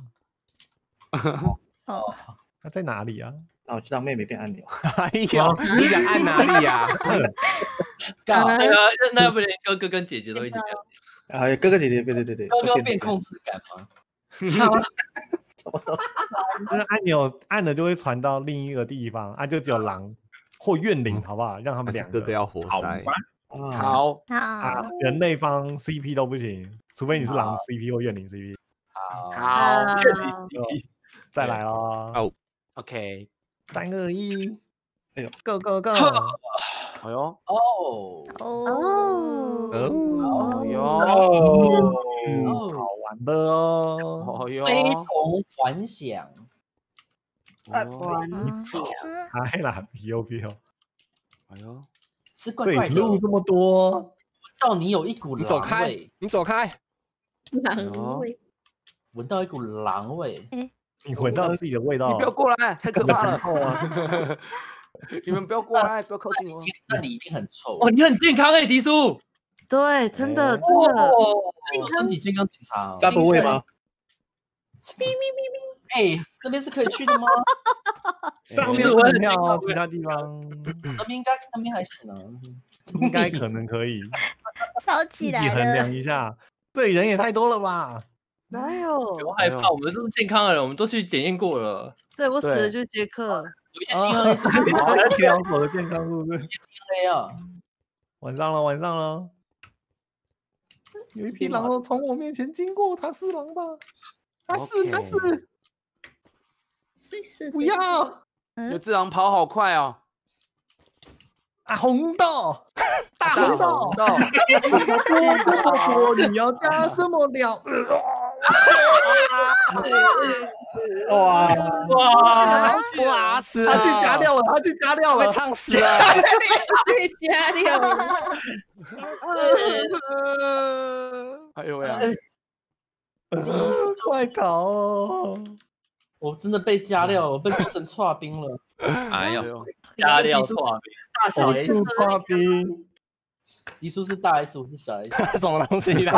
Speaker 9: 哦。
Speaker 5: 他在哪里啊？
Speaker 8: 那我去让妹妹变按钮。
Speaker 7: 哎呦，你想按哪里呀？
Speaker 3: 那个那要不然哥哥跟姐姐都一起变。
Speaker 8: 啊，哥哥姐姐，对对对对，
Speaker 1: 哥哥变控制感吗？
Speaker 8: 什么都
Speaker 5: 那个按钮按了就会传到另一个地方，啊，就只有狼或怨灵，好不好？让他们两个
Speaker 7: 哥哥要活塞。
Speaker 4: 好
Speaker 5: 啊，人类方 C P 都不行，除非你是狼 C P 或怨灵 C P。
Speaker 1: 好，
Speaker 4: 好，
Speaker 3: 怨灵 C P
Speaker 5: 再来咯。
Speaker 7: 哦
Speaker 4: ，OK，
Speaker 5: 三二一，
Speaker 8: 哎呦
Speaker 5: ，Go Go Go！
Speaker 4: 哎呦，
Speaker 1: 哦
Speaker 9: 哦
Speaker 7: 哦，
Speaker 4: 哎呦，
Speaker 5: 好玩的哦！
Speaker 4: 哎呦，
Speaker 1: 非同凡响，
Speaker 4: 哎
Speaker 5: 嗨啦，飘飘！
Speaker 4: 哎呦，
Speaker 1: 是怪怪的，
Speaker 5: 路这么多，
Speaker 1: 闻到你有一股
Speaker 7: 你走开
Speaker 1: 狼味，
Speaker 7: 你走开，
Speaker 9: 狼味，
Speaker 1: 闻到一股狼味。
Speaker 5: 你闻到自己的味道，
Speaker 4: 你不要过来，太可怕了！
Speaker 5: 臭啊！
Speaker 4: 你们不要过来，不要靠近我。
Speaker 1: 那你一定很臭
Speaker 3: 哦，你很健康哎，迪叔。
Speaker 10: 对，真的真的，
Speaker 1: 哦，身体健康检查哦，
Speaker 8: 杀毒味吗？
Speaker 1: 咪咪咪咪，哎，那边是可以去的吗？
Speaker 5: 上面不能跳哦，其他地方
Speaker 1: 那边应该那边还行啊，
Speaker 5: 应该可能可以，
Speaker 9: 烧
Speaker 5: 自己
Speaker 9: 起来
Speaker 5: 衡量
Speaker 9: 了。
Speaker 5: 一下。这里人也太多了吧？
Speaker 10: 哪有？
Speaker 3: 不用害怕，我们都是健康的人，我们都去检验过了。
Speaker 10: 对我死了就是杰克，
Speaker 5: 啊，两手的健康是不是？
Speaker 1: D N A 啊，
Speaker 5: 晚上了，晚上了。 有一匹狼哦从我面前经过，它是狼吧？它是，它是。
Speaker 2: 是是
Speaker 5: 不要！
Speaker 4: 有只狼跑好快哦！
Speaker 5: 啊，红豆，大
Speaker 4: 红
Speaker 5: 豆，
Speaker 4: 红豆，
Speaker 5: 多你要加什么料？
Speaker 8: 哇
Speaker 7: 哇哇死了！
Speaker 5: 他去加料了，他去加料了，
Speaker 7: 被呛死了，
Speaker 2: 被加料了。
Speaker 4: 哎呦喂！
Speaker 5: 快搞哦！
Speaker 1: 我真的被加料，我被做成刨冰了。
Speaker 6: 哎呦，
Speaker 3: 加料刨冰，
Speaker 1: 大小 S，
Speaker 5: 刨冰。
Speaker 1: 迪叔是大 S， 我是小 S，
Speaker 7: 什么东西啦？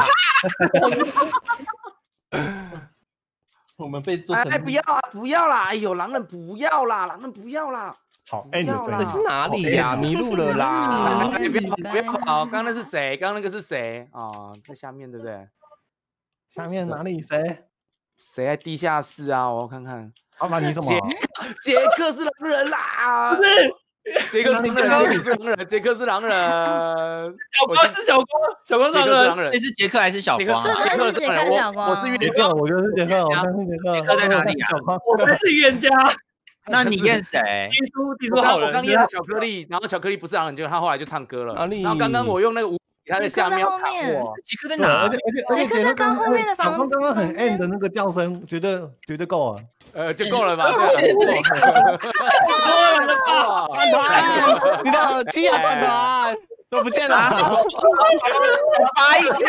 Speaker 1: 我们被做成
Speaker 4: 哎，不要啊，不要啦！哎呦，狼人不要啦，狼人不要啦！
Speaker 5: 好 N 的声音
Speaker 7: 是哪里呀？迷路了啦！
Speaker 4: 哎，不要不要跑！刚刚那是谁？刚刚那个是谁啊？在下面对不对？
Speaker 5: 下面哪里谁？
Speaker 4: 谁在地下室啊？我看看。
Speaker 5: 老板你什么？
Speaker 4: 杰克是狼人啦！杰克是狼人，杰克是狼人，杰克是狼人。
Speaker 3: 小光是小光，小光是狼人。
Speaker 6: 这是杰克还是小光？
Speaker 9: 是的，是杰克小光。
Speaker 4: 我是
Speaker 5: 杰克，我觉得是杰克，我相信杰克。
Speaker 6: 杰克在哪里啊？
Speaker 3: 我们是预言家。
Speaker 6: 那你验谁？
Speaker 3: 地叔，地叔好人。
Speaker 4: 我刚验了巧克力，然后巧克力不是狼人，结果他后来就唱歌了。然后刚刚我用那个无。他在下面要砍我，
Speaker 6: 杰克在哪？
Speaker 5: 而且而且而且
Speaker 9: 杰克在刚后面的房
Speaker 5: 子，刚刚很 N 的那个叫声，绝对绝对够了，
Speaker 4: 呃，就够了吧？够了
Speaker 7: 吧？团团，你的耳机啊，团团都不见了，
Speaker 6: 拔一下。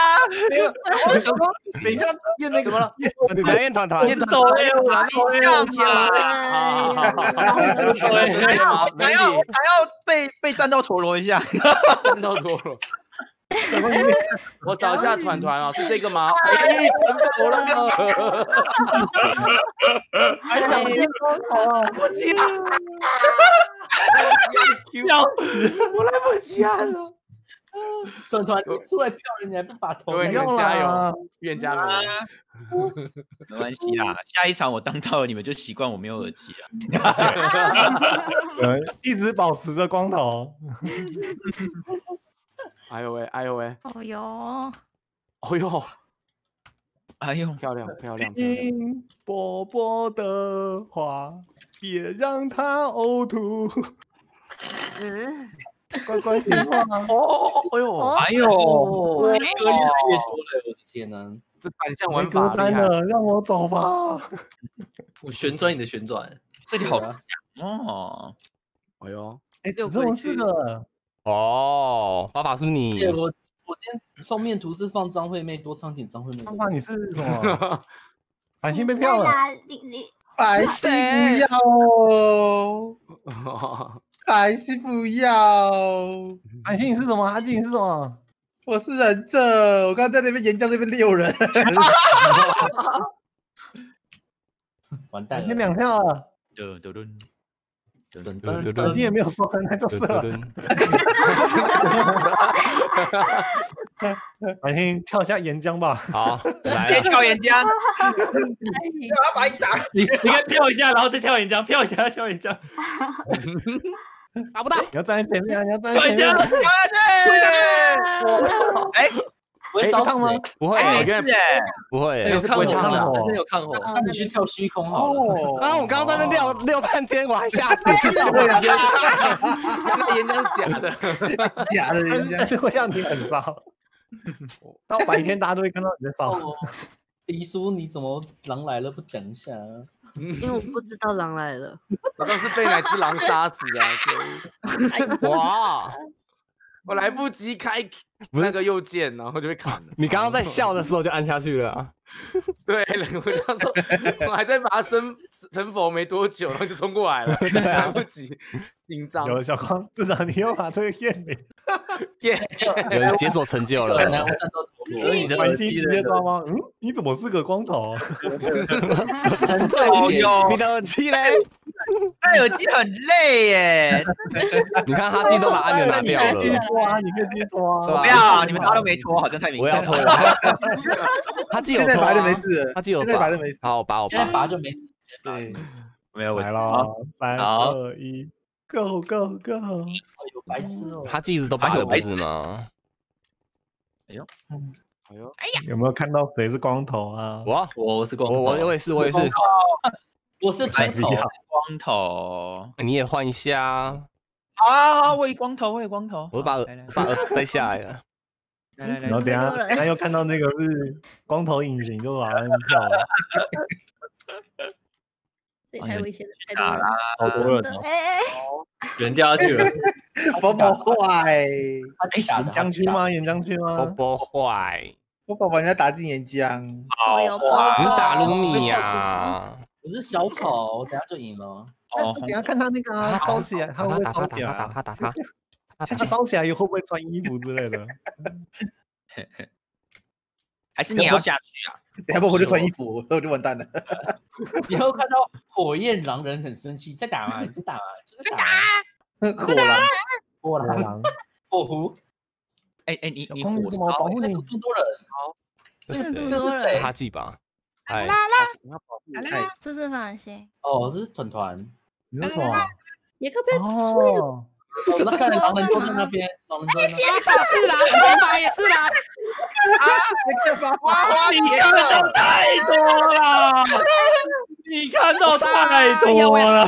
Speaker 5: 等一下验那个
Speaker 4: 怎么了？
Speaker 5: 验
Speaker 7: 验团团，
Speaker 4: 验团团，验拔一下嘛！
Speaker 6: 还要还要被被战斗陀螺一下，
Speaker 4: 战斗陀螺。我找一下团团啊，是这个吗？哎，成功了！
Speaker 5: 还想验光头？
Speaker 4: 不及了！我来不及了！
Speaker 1: 团团出来票了，你还不把头？
Speaker 4: 各位你们加油，预言家们！
Speaker 6: 没关系啦，下一场我当到了，你们就习惯我没有耳机了。
Speaker 5: 一直保持着光头。
Speaker 4: 哎呦喂，哎呦喂，
Speaker 9: 哦哟，
Speaker 4: 哦呦，
Speaker 6: 哎呦，
Speaker 4: 漂亮漂亮！
Speaker 5: 听波波的话，别让他呕吐。
Speaker 9: 嗯。
Speaker 5: 乖乖听话。
Speaker 4: 哦，哎呦，
Speaker 6: 哎呦，
Speaker 1: 歌越来越多了，我的天哪！
Speaker 4: 这反向玩法
Speaker 5: 厉害了，让我走吧。
Speaker 3: 我旋转你的旋转，
Speaker 6: 这里好哦。
Speaker 4: 哎呦，
Speaker 5: 哎，只剩四个。
Speaker 7: 哦，爸爸是你。
Speaker 1: 对，我我今天封面图是放张惠妹多唱点张惠妹。
Speaker 5: 爸爸你是什么？百姓被票了。
Speaker 8: 百姓不要哦。还是不要。
Speaker 5: 百姓你是什么？阿静你是什么？
Speaker 8: 我是忍者，我刚刚在那边岩浆那边遛人。
Speaker 1: 完蛋了，
Speaker 5: 已经两票了。
Speaker 6: 噔噔噔
Speaker 1: 噔噔噔，
Speaker 5: 已经也没有说那就是了。百姓跳一下岩浆吧。
Speaker 7: 好，
Speaker 6: 来跳岩浆。
Speaker 8: 要把你打。
Speaker 3: 你你可以跳一下，然后再跳岩浆，跳一下，跳岩浆。
Speaker 7: 打不到，
Speaker 5: 你要站在前面啊！你要站在前面。
Speaker 6: 跳下去！哎，
Speaker 1: 会烧烫吗？
Speaker 7: 不会，
Speaker 6: 没事哎，
Speaker 7: 不会，
Speaker 3: 有抗火
Speaker 1: 的，
Speaker 3: 真的有抗火。
Speaker 1: 那你去跳虚空好了。
Speaker 7: 刚刚我刚刚在那边溜溜半天，我还吓死。
Speaker 4: 那岩浆是假的，
Speaker 8: 假的岩浆，
Speaker 5: 但是会让你很烧。到白天大家都会看到你在烧。
Speaker 1: 迪叔，你怎么狼来了不讲一下？
Speaker 10: 因为我不知道狼来了，
Speaker 4: 我都是被哪只狼杀死的。哇！我来不及开那个右键，然后就被砍了。
Speaker 7: 你刚刚在笑的时候就按下去了、啊。
Speaker 4: 对，我就说，我还在把它升成佛没多久，然后就冲过来了，来不及，紧张。
Speaker 5: 有小光，至少你又把这个验明，
Speaker 7: 验有解锁成就了。
Speaker 1: 然后战斗陀螺，
Speaker 5: 你的关系直接抓吗？嗯，你怎么是个光头？
Speaker 1: 很对
Speaker 6: 哟，
Speaker 7: 你的耳机嘞？
Speaker 6: 戴耳机很累耶。
Speaker 7: 你看哈基都把按钮拿掉了。
Speaker 5: 你可以继续拖啊，你可以继续拖啊。
Speaker 6: 不要，你们他都没拖，好像太明显。
Speaker 7: 我要拖。他既有
Speaker 8: 现在拔就没事，
Speaker 7: 他既有
Speaker 8: 现在拔就没事。
Speaker 7: 好，我拔我拔，
Speaker 1: 现在拔就没事。
Speaker 8: 对，
Speaker 6: 没有
Speaker 5: 来了，三二一 ，Go Go Go！
Speaker 1: 有白痴哦。
Speaker 7: 他既一直都拔的不是吗？
Speaker 6: 哎呦，
Speaker 7: 哎呦，
Speaker 6: 哎呀，
Speaker 5: 有没有看到谁是光头啊？
Speaker 7: 我
Speaker 3: 我我是光头，
Speaker 7: 我我也是我也是，
Speaker 1: 我是
Speaker 6: 白头
Speaker 1: 光头，
Speaker 6: 光头，
Speaker 7: 你也换一下啊！
Speaker 6: 好好，我也光头，我也光头。
Speaker 7: 我把把耳塞下来了。
Speaker 6: 来来来，
Speaker 5: 然后等下等下又看到那个是光头隐形，就把它摁掉了。
Speaker 2: 这也太危险了，太多
Speaker 6: 打啦
Speaker 2: 了。，
Speaker 3: 好多人哦，
Speaker 9: 哎哎，
Speaker 3: 人掉下去了。
Speaker 8: 宝宝坏，
Speaker 1: 他被打的
Speaker 5: 岩浆区？吗？岩浆区
Speaker 7: 波
Speaker 5: 吗？
Speaker 7: 波坏，
Speaker 8: 宝宝把人家打进岩浆。
Speaker 6: 好
Speaker 2: 我有
Speaker 6: 哇
Speaker 7: 你是打卢米呀？
Speaker 1: 我是小丑，我等下就赢了。
Speaker 6: 哦
Speaker 5: 等下看他那个啊烧起来，他会不会烧起来啊？
Speaker 7: 打他打他打他，
Speaker 5: 他烧起来以后会不会穿衣服之类的？
Speaker 6: 还是你也要下去啊？
Speaker 8: 等下不我就穿衣服，我就完蛋了。
Speaker 1: 以后看到火焰狼人很生气，再打嘛，你再打嘛，再打。
Speaker 8: 火狼，
Speaker 1: 火狼，火狐，
Speaker 6: 哎哎，你你
Speaker 5: 小公
Speaker 6: 火烧
Speaker 5: 主怎么保护你
Speaker 1: 这么？多人，
Speaker 9: 这是这么
Speaker 1: 这是
Speaker 9: 多
Speaker 1: 谁
Speaker 9: 人，
Speaker 7: 哈记吧？哎，
Speaker 9: 这是反星，
Speaker 1: 哦，这是团团。
Speaker 5: 你说什么？
Speaker 2: 杰克被睡了，
Speaker 5: 哦，
Speaker 1: 哦，那看来狼人都在那边，狼人都在那边。
Speaker 7: 法是狼，魔法也是狼。
Speaker 6: 哇哇，
Speaker 3: 你看到太多了，你看到太多了。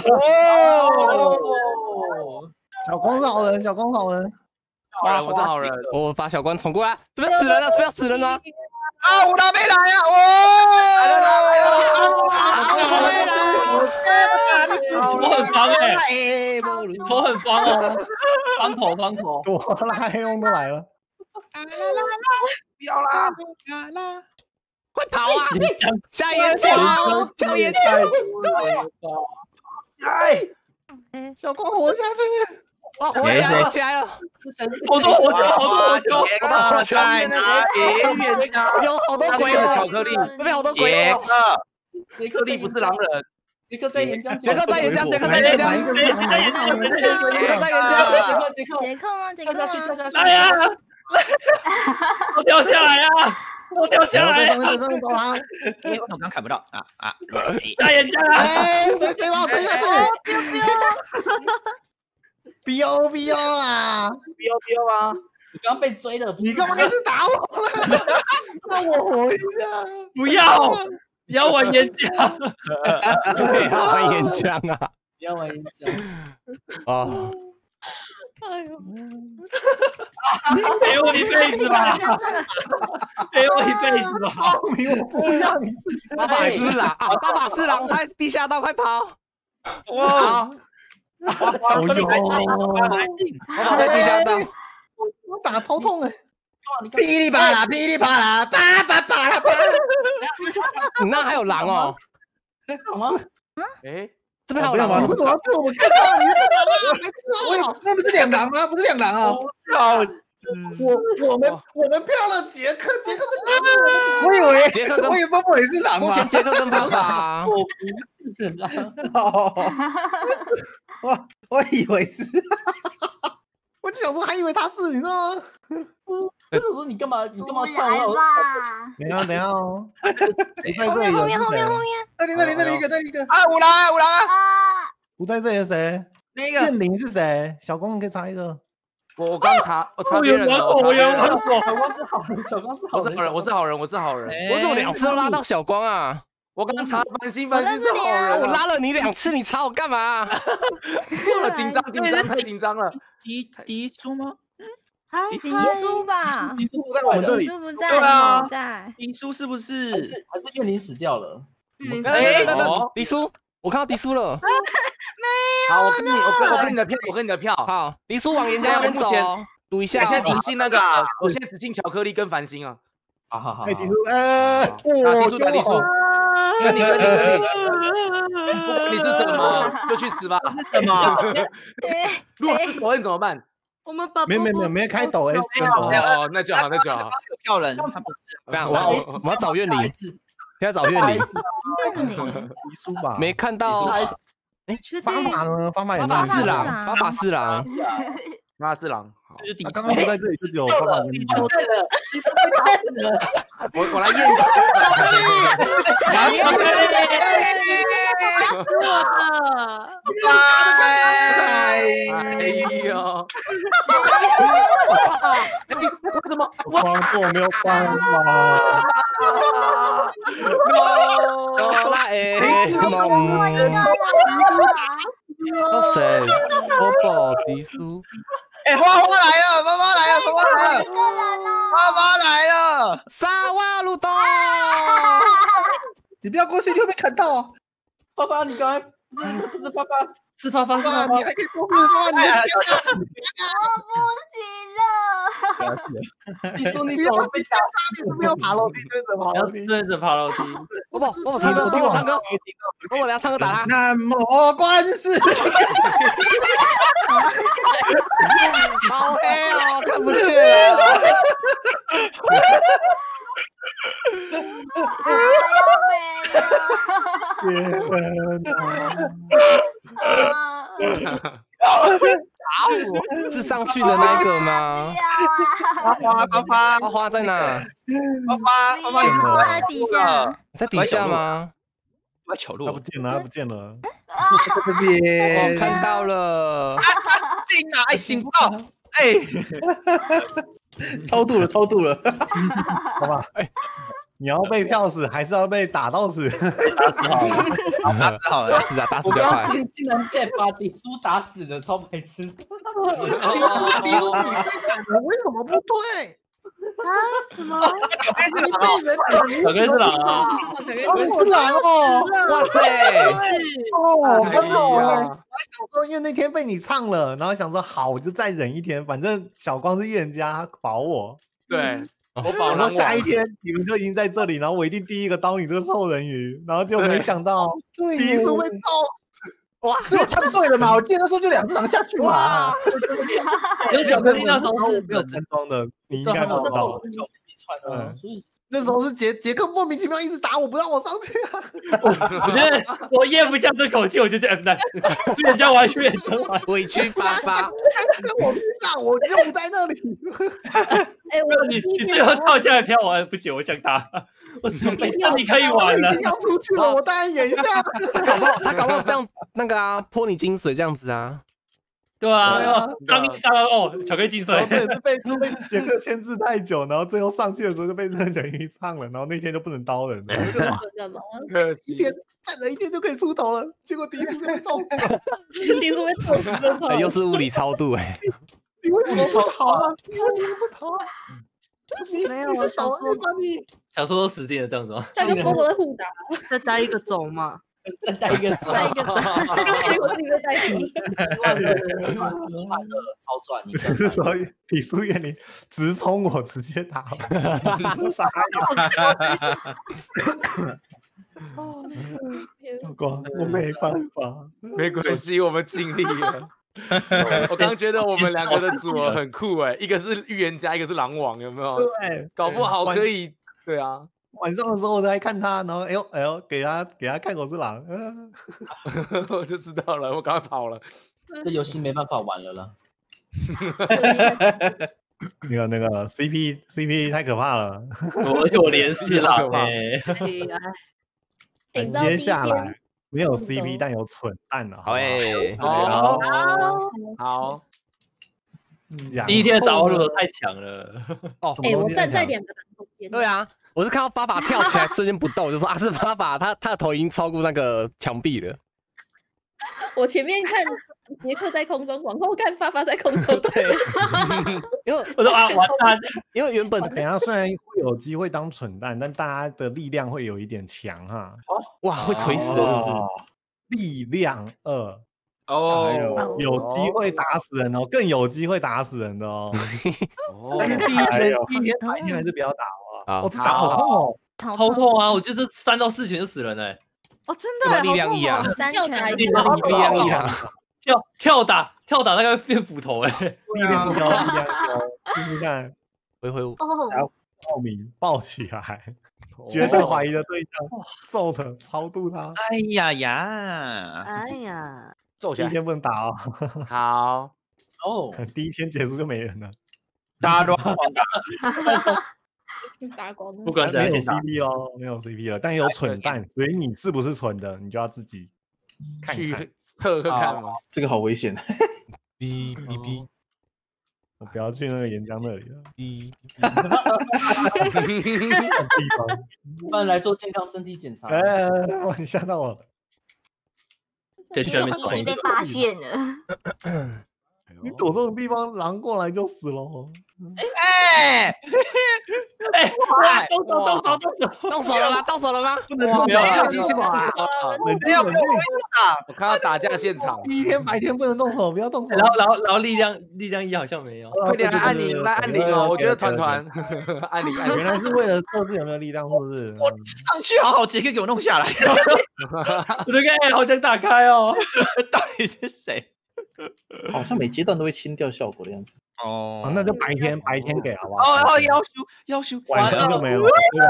Speaker 6: 哦，
Speaker 5: 小光是好人，小光是好人。
Speaker 6: 好人，我是好人。
Speaker 7: 我把小关冲过来，这边死人了，这边要死人了。
Speaker 6: 啊，我哪没来呀？哦，来了来了，
Speaker 3: 我很方哎，头很方哦，方头方头。
Speaker 5: 朵拉黑翁都来了，
Speaker 6: 不要啦！
Speaker 7: 快跑啊！下眼角，跳眼角。
Speaker 6: 哎，
Speaker 5: 小光活下去。
Speaker 7: 哇，活起来了，起来了！
Speaker 3: 好多火球，好多火球。
Speaker 6: 杰克在哪里？
Speaker 7: 有好多鬼
Speaker 6: 的
Speaker 7: 哦，
Speaker 6: 巧克力，
Speaker 7: 这边好多鬼哦。
Speaker 6: 杰克，
Speaker 1: 杰
Speaker 6: 巧克力不是狼人。
Speaker 1: 杰克在岩浆，
Speaker 7: 杰克在岩浆，杰克在岩浆，杰克在岩浆。
Speaker 1: 杰克，
Speaker 9: 杰克吗？杰克
Speaker 1: 跳下去，跳
Speaker 9: 吗？
Speaker 1: 下去！
Speaker 3: 来呀！我掉下来呀！我掉下来！
Speaker 5: 上面上面躲他。
Speaker 6: 哎，为什么刚看不到啊啊？
Speaker 3: 大岩浆啊！
Speaker 5: 哎，谁谁把我推下去？B O B O 啊！
Speaker 6: B O B O 吗？
Speaker 1: 你刚被追的，
Speaker 5: 你干嘛一直打我？让我活一下！
Speaker 3: 不要，不要玩岩浆，
Speaker 7: 对，要玩岩浆啊！
Speaker 1: 不要玩岩浆。
Speaker 7: 哦，
Speaker 2: 哎呦，
Speaker 3: 陪我一辈子吧，陪我一辈子吧。
Speaker 5: 报名我不要你自己。
Speaker 7: 爸爸是不是狼啊？爸爸是狼，他地下道，快跑！
Speaker 6: 哇！
Speaker 5: 巧克力，
Speaker 7: 我跑在地下道。
Speaker 5: 我打超痛哎！
Speaker 8: 噼里啪啦，噼里啪啦，叭叭叭啦叭。
Speaker 7: 你那还有狼哦？
Speaker 1: 好吗？
Speaker 6: 哎，
Speaker 7: 这边还有狼
Speaker 8: 吗？你为什么要对我们看到？你我有，那不是两狼吗？不是两狼啊！
Speaker 6: 笑
Speaker 5: 我我们我们票了杰克，杰克是
Speaker 8: 我以为
Speaker 7: 杰克跟
Speaker 8: 我以为波波也是狼嘛。
Speaker 7: 目前杰克跟爸爸。
Speaker 1: 我不是狼。
Speaker 8: 我我以为是。
Speaker 5: 我就想说，还以为他是，你知道吗？
Speaker 1: 我就说你干嘛？你干嘛唱我？
Speaker 11: 来吧！
Speaker 5: 等一下，等一下哦。
Speaker 9: 后面后面后面后面，
Speaker 8: 这里这里这里一个，这里一个。
Speaker 6: 啊，五狼啊，五狼啊！
Speaker 5: 不在这里的谁？
Speaker 6: 那个
Speaker 5: 怨灵是谁？小公，你可以查一个。
Speaker 4: 我我刚查，我查别人的。
Speaker 3: 我有玩过，
Speaker 1: 小光是好人，小光是好人。
Speaker 4: 我是好人，我是好人，我是好人。
Speaker 7: 我怎么两次都拉到小光啊？
Speaker 4: 我刚刚查繁星，
Speaker 9: 我
Speaker 4: 繁星是好
Speaker 9: 认识你啊！
Speaker 4: 人。
Speaker 7: 我拉了你两次，你查我干嘛？
Speaker 4: 错了，紧张紧张，太紧张了。
Speaker 6: 第第一出吗？
Speaker 9: 迪叔吧，
Speaker 5: 迪叔在我们这里
Speaker 9: 迪。叔不在，
Speaker 6: 对啊
Speaker 9: 不在。
Speaker 6: 第一出是不
Speaker 1: 还
Speaker 6: 是？
Speaker 1: 是还是怨灵死掉了？
Speaker 4: 哎，
Speaker 7: 哦，迪叔，我看到迪叔了。
Speaker 4: 好，我跟你，我跟我跟你的票，我跟你的票。
Speaker 7: 好，迪叔往岩浆那边走哦，赌一下
Speaker 4: 我现在
Speaker 7: 哦。
Speaker 4: 只信那个，我现在只信巧克力跟繁星啊。
Speaker 1: 好好好，
Speaker 5: 哎，迪叔，呃，
Speaker 4: 打地主，打地主，跟你跟你跟你，不管你是什么，就去死吧。
Speaker 6: 什么？
Speaker 4: 如果是抖音怎么办？
Speaker 2: 我们把
Speaker 5: 没没没没开抖 S 跟抖
Speaker 4: 哦哦，那就好，那就好。
Speaker 6: 票人，他不是。
Speaker 7: 等下我要我我要找怨灵，现在找怨灵，
Speaker 5: 迪叔吧？
Speaker 7: 没看到。
Speaker 5: 哎，法马呢？法马也
Speaker 7: 爸爸
Speaker 5: 是
Speaker 7: 是狼，爸爸是狼。
Speaker 4: 妈是狼，好，
Speaker 6: 就是第
Speaker 5: 他刚刚不在这里，就只有爸爸跟你。
Speaker 1: 对了，你是被打死了。
Speaker 4: 我我来验一下。
Speaker 6: 巧克力，巧克力，
Speaker 2: 我
Speaker 6: 哎
Speaker 4: 呦！
Speaker 6: 为什么？
Speaker 5: 我光做没有办法。
Speaker 7: 好啦，哎，哇塞，宝宝迪叔，
Speaker 6: 哎，花花来了，花花来了，花花来了，花花来了，
Speaker 7: 沙瓦鲁多，
Speaker 8: 你不要过去，你会被砍到哦。
Speaker 1: 爸爸，你刚才不是不是爸爸，
Speaker 3: 是发发是发发，
Speaker 8: 你还可以过去，爸爸，你还可以
Speaker 11: 我不行了。
Speaker 1: 你说你
Speaker 8: 不要
Speaker 1: 怎么被打？
Speaker 8: 你是不要爬楼梯，追着爬
Speaker 3: 要
Speaker 8: 楼梯。
Speaker 3: 对着爬楼梯。
Speaker 7: 宝宝，宝宝唱歌，宝宝唱歌，宝宝等下唱歌打他。
Speaker 8: 南无观世，
Speaker 7: 好黑哦，看不见了。是上去的那一个吗？
Speaker 6: 花花花花
Speaker 7: 花花在哪？
Speaker 6: 花花花花，你
Speaker 9: 我在底下，
Speaker 7: 在底下吗？
Speaker 6: 在角落，
Speaker 5: 他不见了，他不见了。
Speaker 8: 这边
Speaker 7: 我看到了。
Speaker 6: 醒啊！哎，醒不到，哎，
Speaker 8: 超度了，超度了。
Speaker 5: 好吧，哎，你要被票死，还是要被打到死？
Speaker 6: 打死好了，
Speaker 7: 打死啊，打死
Speaker 1: 我
Speaker 7: 比较快。
Speaker 1: 刚刚竟然被把迪叔打死了，超白痴。
Speaker 8: 迪叔，迪叔，你被砍了，为什么不退？
Speaker 9: 啊？什么？
Speaker 8: 你被人打，
Speaker 3: 小哥是狼啊！
Speaker 8: 哦，是狼哦！
Speaker 7: 哇塞！
Speaker 5: 哦，真的哦！
Speaker 4: 哎呀
Speaker 5: 我还想说，因为那天被你唱了，然后想说好，我就再忍一天，反正小光是预言家，保我。
Speaker 4: 对，我保
Speaker 5: 然后
Speaker 4: 狼王。
Speaker 5: 下一天你们就已经在这里，然后我一定第一个刀你这个臭人鱼，然后结果没想到迪叔被揍。
Speaker 8: 哇，是我唱对了嘛？我记得那时候就两只狼下去嘛。
Speaker 3: 有巧克力那时候是
Speaker 5: 没有分装的，你应该不知道。
Speaker 1: 嗯，所以
Speaker 5: 那时候是杰杰克莫名其妙一直打我，不让我上去啊！
Speaker 3: 我觉得我咽不下这口气，我就觉得 M 蛋，人家完全
Speaker 7: 委屈巴巴，
Speaker 5: 跟我拼上，我就不在那里。
Speaker 9: 哎，我
Speaker 3: 你你最后跳下来跳完不行，我想打，我怎么那你可以玩了？
Speaker 5: 要出去了，我当然演一下。
Speaker 7: 他搞不好他搞不好这样那个啊，泼你金水这样子啊。
Speaker 3: 对啊，刚一杀到哦，巧克力金水，
Speaker 5: 这也是被被杰克牵制太久，然后最后上去的时候就被那人鱼唱了，然后那天就不能刀人了。
Speaker 10: 干嘛？
Speaker 5: 一天再忍一天就可以出头了，结果第一次就被揍。
Speaker 10: 迪叔被揍死了，
Speaker 7: 哎又是物理超度哎！
Speaker 5: 你为什么不逃啊？你为什么不逃？
Speaker 2: 没有，我想说，
Speaker 3: 想说都死定了这样子吗？
Speaker 10: 他跟波波在互打，
Speaker 2: 再带一个走嘛。
Speaker 1: 再带一个走，
Speaker 10: 带一个走，结果自己被带走。
Speaker 1: 一万的超赚，你
Speaker 5: 只是说体术院里直冲我，直接打我，傻小光，我没办法，
Speaker 4: 没关系，我们尽力了。我刚觉得我们两个的组合很酷哎，一个是预言家，一个是狼王，有没有？
Speaker 5: 对，
Speaker 4: 搞不好可以。对啊，
Speaker 5: 晚上的时候我在看他，然后哎呦哎呦，给他给他看我是狼，
Speaker 4: 我就知道了，我赶快跑了。
Speaker 1: 这游戏没办法玩了啦。
Speaker 5: 那个那个 C P C P 太可怕了，
Speaker 3: 我我连是狼哎。
Speaker 5: 接下来没有 C P 但有蠢蛋了，
Speaker 7: 好哎，
Speaker 4: 好好。
Speaker 3: 第一天的掌握度太强了。
Speaker 7: 哦，
Speaker 10: 哎，我站在两个人中间。
Speaker 7: 对啊，我是看到爸爸跳起来瞬间不动，我就说啊是爸爸，他他的头已经超过那个墙壁了。
Speaker 10: 我前面看杰克在空中，往后看发发在空中。
Speaker 7: 对，因为
Speaker 3: 我说啊完蛋，
Speaker 7: 因为原本
Speaker 5: 等一下虽然会有机会当蠢蛋，但大家的力量会有一点强哈。
Speaker 7: 哇，会垂死的，是不是？
Speaker 5: 力量二。
Speaker 6: 哦，
Speaker 5: 有机会打死人哦，更有机会打死人的哦。但是第一天第一天白天还是不要打哦。我只打好痛哦，
Speaker 3: 超痛啊！我觉得这三到四拳就死人了。
Speaker 2: 哦，真的，
Speaker 7: 力量一啊，
Speaker 10: 三拳，
Speaker 7: 力量一啊，
Speaker 3: 跳跳打跳打大概会变斧头哎。
Speaker 5: 力量一，力量一，试试看，
Speaker 7: 回回
Speaker 11: 哦，
Speaker 5: 报名抱起来，绝对怀疑的对象，揍他，超度他。
Speaker 6: 哎呀呀，
Speaker 2: 哎呀。
Speaker 4: 揍起来，
Speaker 5: 第一天不能打哦。
Speaker 4: 好
Speaker 1: 哦，
Speaker 5: 第一天结束就没人了，
Speaker 6: 大家都
Speaker 10: 打光，
Speaker 3: 不管怎样
Speaker 5: 没有 C P 哦，没有 C P 了，但有蠢蛋，所以你是不是蠢的，你就要自己看
Speaker 4: 去
Speaker 5: 看
Speaker 4: 测测看嘛。
Speaker 8: 这个好危险。
Speaker 7: 哔哔哔，
Speaker 5: 我不要去那个岩浆那里了。
Speaker 7: 哔
Speaker 5: 地方，
Speaker 1: 不然来做健康身体检查。
Speaker 5: 哎，哇，你吓到我了。
Speaker 3: 在下面
Speaker 11: 已经被发现了。
Speaker 5: 你躲这种地方，狼过来就死了。
Speaker 6: 哎
Speaker 3: 哎，动手动手动手
Speaker 7: 动手了吗？动手了吗？
Speaker 5: 不能动手，
Speaker 4: 已经现场了，
Speaker 5: 冷静冷静。
Speaker 4: 我看到打架现场，
Speaker 5: 第一天白天不能动手，不要动手。
Speaker 3: 然后然后然后力量力量一好像没有。
Speaker 4: 快点来按铃，来按铃哦！我觉得团团按铃按铃，
Speaker 5: 原来是为了测试有没有力量，是不是？
Speaker 6: 我上去好好，杰克给我弄下来。
Speaker 3: 我的个，好想打开哦！
Speaker 6: 到底是谁？
Speaker 8: 好像每阶段都会清掉效果的样子。
Speaker 6: 哦，
Speaker 5: 那就白天白天给好不好？
Speaker 6: 哦，然后要求要求
Speaker 5: 晚上就没有了。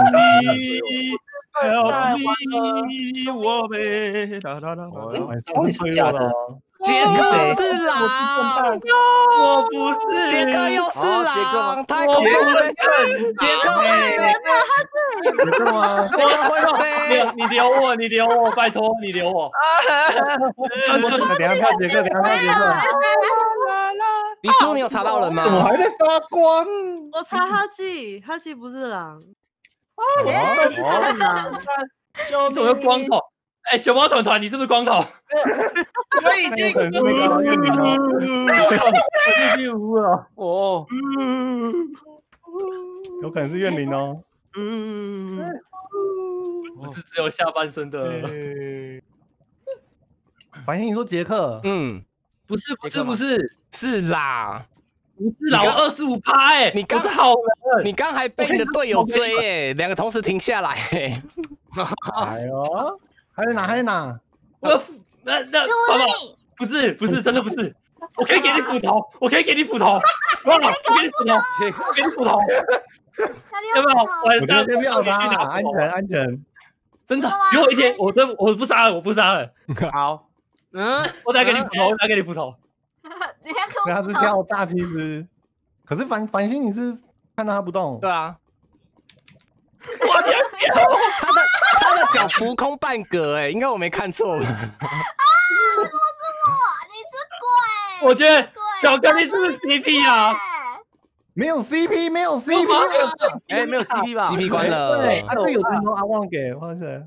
Speaker 6: Help me，我呗，啦啦啦。
Speaker 5: 晚上是脆弱的。
Speaker 7: 杰克是狼，
Speaker 3: 我不是，
Speaker 7: 杰克又是狼，太恐怖了！杰克会飞，
Speaker 5: 杰克吗？
Speaker 7: 杰克会飞，
Speaker 3: 你留我，你留我，拜托你留我。
Speaker 5: 等下跳杰克，等下跳杰克。
Speaker 7: 李叔，你有查到人吗？
Speaker 8: 怎么还在发光？
Speaker 2: 我查哈基，哈基不是狼。
Speaker 8: 我是狼。
Speaker 3: 怎么又光头？哎，熊猫团团，你是不是光头？
Speaker 6: 我已经，
Speaker 3: 我已经无了。
Speaker 4: 哦，
Speaker 5: 有可能是怨灵哦。
Speaker 6: 嗯，
Speaker 3: 不是只有下半身的。
Speaker 5: 反正你说杰克，
Speaker 7: 嗯，
Speaker 3: 不是不是不是
Speaker 7: 是啦，
Speaker 3: 不是啦，我二十五趴哎，
Speaker 7: 你刚
Speaker 3: 是好人，
Speaker 7: 你刚还被你的队友追哎，两个同时停下来哎。
Speaker 5: 哎呦，还在哪？还在哪？
Speaker 3: 我那那爸爸不是不是真的不是，我可以给你斧头，我可以给你斧头，我给你斧头，我给你斧头，要不要晚上？
Speaker 5: 我不要他，安全安全。
Speaker 3: 真的，给我一天，我真我不杀了，我不杀了。
Speaker 4: 好，
Speaker 3: 嗯，我再给你斧头，我再给你斧头。
Speaker 11: 你要给我
Speaker 5: 他是跳炸鸡师，可是繁繁星你是看到他不动？
Speaker 7: 对啊。
Speaker 3: 哇，你
Speaker 7: 他的他的脚浮空半格哎，应该我没看错吧？
Speaker 11: 啊，怎么是我？你是鬼！
Speaker 3: 我觉得巧克力是不是 C P 啊？
Speaker 5: 没有 C P， 没有 C P，
Speaker 4: 哎，没有 C P 吧
Speaker 7: ？C P 关了。
Speaker 5: 对，他队友镜头阿旺给，哇塞！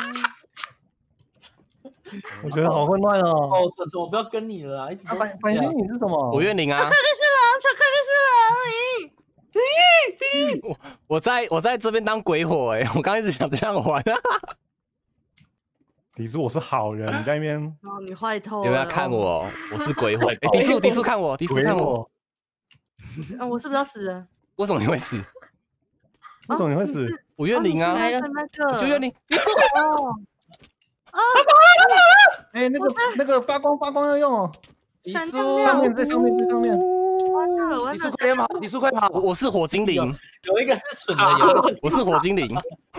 Speaker 5: 我觉得好混乱哦。
Speaker 1: 哦，怎么不要跟你了啊？一直
Speaker 5: 反反星你是什么？
Speaker 7: 我怨灵啊。
Speaker 2: 巧克力是狼，巧克力是狼。
Speaker 7: 我我在我在这边当鬼火哎、欸，我刚一直想这样玩啊。
Speaker 5: 迪叔，我是好人，你在那边。
Speaker 2: 哦，你坏透了。
Speaker 7: 有没有看我？我是鬼火。哎、欸，迪叔，迪叔看我，迪叔看我。
Speaker 2: 啊，我是不是要死了？
Speaker 7: 为什么你会死？
Speaker 5: 为什么你会死？
Speaker 7: 我怨灵啊。
Speaker 2: 来了那个。
Speaker 7: 我就怨灵。迪叔。
Speaker 2: 哦。啊！
Speaker 5: 哎，那个那个发光发光要用哦。
Speaker 2: 迪
Speaker 5: 叔，上面在上面在上面。
Speaker 2: 完了完了！
Speaker 4: 迪叔快跑！迪叔快跑！
Speaker 7: 我我是火精灵。
Speaker 1: 有一个是蠢的，有一个
Speaker 7: 我是火精灵。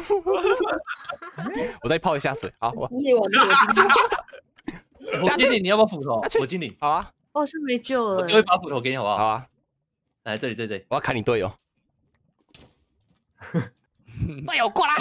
Speaker 7: 我再泡一下水。好，我。
Speaker 10: 你往这
Speaker 3: 火精灵，你要不要斧头？火精灵，
Speaker 7: 好啊。
Speaker 2: 我是没救了。
Speaker 3: 我丢一把斧头给你，好不好？
Speaker 7: 好啊。
Speaker 3: 来这里，这里，
Speaker 7: 我要砍你队友。队友过来。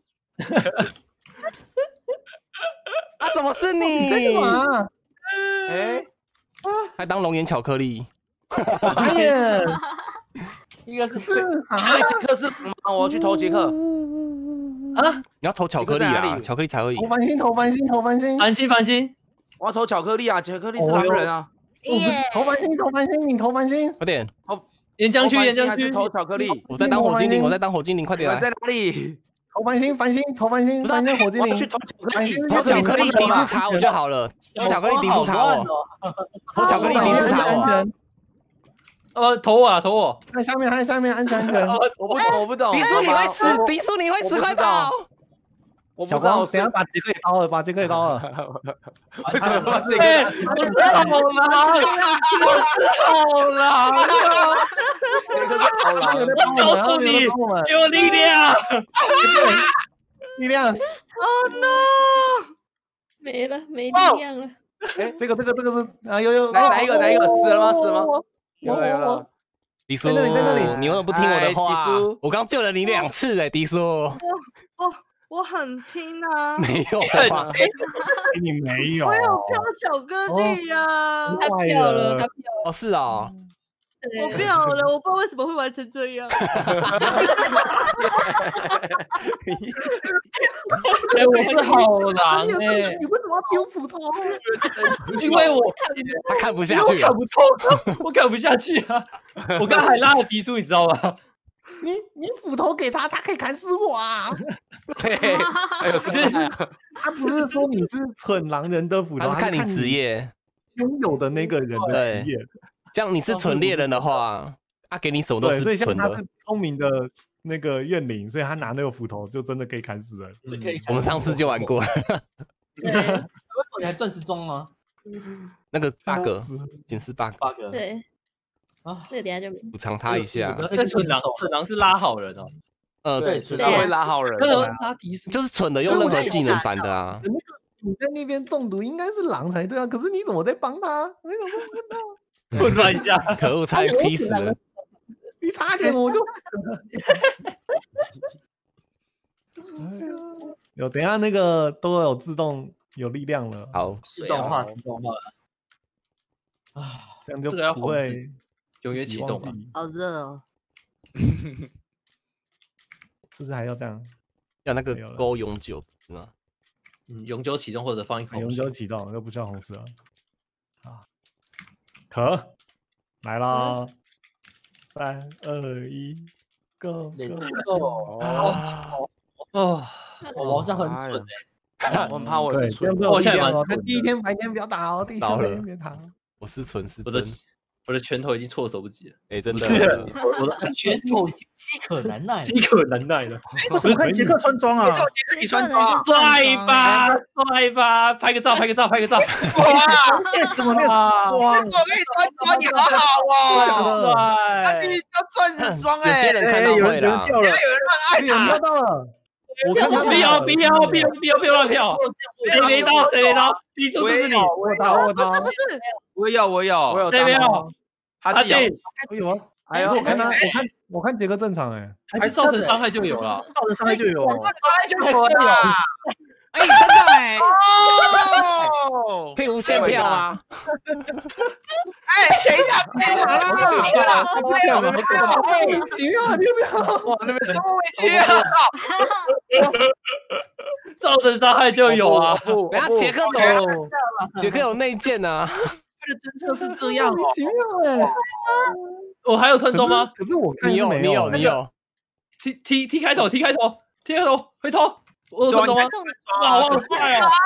Speaker 7: 啊！怎么是你？
Speaker 4: 哎，
Speaker 7: 还当龙眼巧克力。
Speaker 5: 傻眼。
Speaker 1: 应该是
Speaker 4: 啊，杰克是狼吗？我要去投杰克。
Speaker 3: 啊！
Speaker 7: 你要投巧克力啊，巧克力才会赢。
Speaker 5: 投繁星，投繁星，投繁星，
Speaker 3: 繁星，繁星。
Speaker 4: 我要投巧克力啊，巧克力是狼人啊。
Speaker 5: 投繁星，投繁星，你投繁星，
Speaker 7: 快点。
Speaker 4: 投
Speaker 3: 岩浆区，岩浆区。
Speaker 4: 投巧克力。
Speaker 7: 我在当火精灵，我在当火精灵，快点来。
Speaker 4: 在哪里？
Speaker 5: 投繁星，繁星，投繁星，繁星火精灵。
Speaker 4: 去投巧克力，
Speaker 7: 投巧克力，迪叔查我就好了。投巧克力，迪叔查我。投巧克力，迪叔查我。
Speaker 3: 呃，投我啊，投我。
Speaker 5: 在下面，在下面，安全安全。
Speaker 4: 我不懂，我不懂。
Speaker 7: 迪叔你会死，迪叔你会死，快跑！
Speaker 4: 小光，
Speaker 5: 等下把杰克也刀了，把杰克也刀了。
Speaker 4: 为什么把杰克？
Speaker 3: 我是好狼，我是好狼，
Speaker 4: 杰克是好狼，
Speaker 3: 告诉你，给我力量，
Speaker 5: 力量。
Speaker 10: Oh no！ 没了，没力量了。
Speaker 5: 哎，这个这个这个是啊，有有
Speaker 4: 哪哪一个哪一个死了吗？死了吗？有了有了。
Speaker 7: 迪叔，
Speaker 5: 在那里在那里，
Speaker 7: 你为什么不听我的话？
Speaker 4: 迪叔，
Speaker 7: 我刚救了你两次哎，迪叔。
Speaker 2: 哦， 我很听啊，
Speaker 7: 没有啊，
Speaker 5: 你没有，
Speaker 2: 我有票巧克力呀，
Speaker 10: 他票了，他票了。
Speaker 7: 哦是哦，
Speaker 2: 我票了，我不知道为什么会玩成这样。
Speaker 3: 哎，我是好狼哎！
Speaker 5: 你为什么要丢斧头？
Speaker 3: 因为我
Speaker 7: 他看不下去，
Speaker 3: 我看不透，我看不下去啊！我刚还拉了迪叔，你知道吗？
Speaker 5: 你你斧头给他，他可以砍死我啊！
Speaker 4: 还有伤害啊！
Speaker 5: 他不是说你是蠢狼人的斧头，
Speaker 7: 他是看你职业
Speaker 5: 拥有的那个人的职业。这
Speaker 7: 样你是蠢猎人的话，他给你什么都是蠢的。
Speaker 5: 他是聪明的那个怨灵，所以他拿那个斧头就真的可以砍死人。
Speaker 7: 我们上次就玩过了。
Speaker 1: 为什么你还钻石装吗？
Speaker 7: 那个 bug， 显示 bug。
Speaker 10: 对。啊，那个等下就
Speaker 7: 补偿他一下。
Speaker 3: 那个蠢狼，蠢狼是拉好人哦。
Speaker 7: 呃，
Speaker 4: 对，蠢狼会拉好人。
Speaker 3: 那个拉迪叔
Speaker 7: 就是蠢的，用任何技能反的啊。
Speaker 5: 那个你在那边中毒应该是狼才对啊，可是你怎么在帮他？我想说看到。
Speaker 3: 混乱一下，
Speaker 7: 可恶，差点劈死了！
Speaker 5: 你差点我就。有，等一下那个都有自动有力量了。
Speaker 7: 好，
Speaker 1: 自动化，自动化。
Speaker 3: 啊，
Speaker 5: 这样就不会
Speaker 3: 永远启动吧？
Speaker 2: 好热哦！
Speaker 5: 是不是还要这样？
Speaker 7: 要那个勾永久是吗？
Speaker 3: 嗯，永久启动或者放一口。
Speaker 5: 永久启动又不需要红色了。啊。可来啦！三二一，Go
Speaker 1: Go！
Speaker 3: 哦，
Speaker 1: 我好像很蠢
Speaker 4: 哎，我很怕我是蠢。
Speaker 5: 我现在蛮他第一天白天不要打哦，第一天白天别打。
Speaker 7: 我是蠢是
Speaker 3: 我的我的拳头已经措手不及了。
Speaker 7: 哎，真的，
Speaker 1: 我的拳头已经饥渴难耐，
Speaker 3: 饥渴难耐了。
Speaker 8: 为什么看杰克穿装啊？
Speaker 6: 杰克你穿装，
Speaker 3: 帅吧，帅吧，拍个照，拍个照，拍个照。
Speaker 8: 哇！为什么没有装？
Speaker 6: 我给你穿装，你好好哦。他必须要钻石装哎。
Speaker 7: 有些人看到会啦，
Speaker 6: 有人很爱
Speaker 5: 打到了。
Speaker 3: 我看到不要不要不要不要不要乱跳！谁没刀谁没刀？第一次是你，
Speaker 5: 我打我打，
Speaker 2: 不是，
Speaker 6: 我有我有
Speaker 4: 我有
Speaker 3: 谁没有？
Speaker 6: 他进，
Speaker 5: 我有啊。哎呦，我看他，我看我看杰克正常哎，
Speaker 3: 还是造成伤害就有了，
Speaker 8: 造成伤害就有，
Speaker 6: 伤害就有了。
Speaker 7: 哎，真的哎，
Speaker 6: 哦，
Speaker 7: 可以无限票吗？
Speaker 6: 哎，等一下，等一下，
Speaker 5: 莫名其妙，你有没有？
Speaker 7: 哇，那边
Speaker 6: 莫名其妙，
Speaker 3: 造成伤害就有啊。
Speaker 7: 等下杰克怎么？杰克有内建啊。
Speaker 8: 他的侦测是这样，
Speaker 5: 莫名其妙哎。
Speaker 3: 我还有穿装吗？
Speaker 5: 可是我看
Speaker 7: 你有你有你有
Speaker 3: ，T T T 开头 T 开头 T 开头回头，我有穿装吗？哇，好帅啊！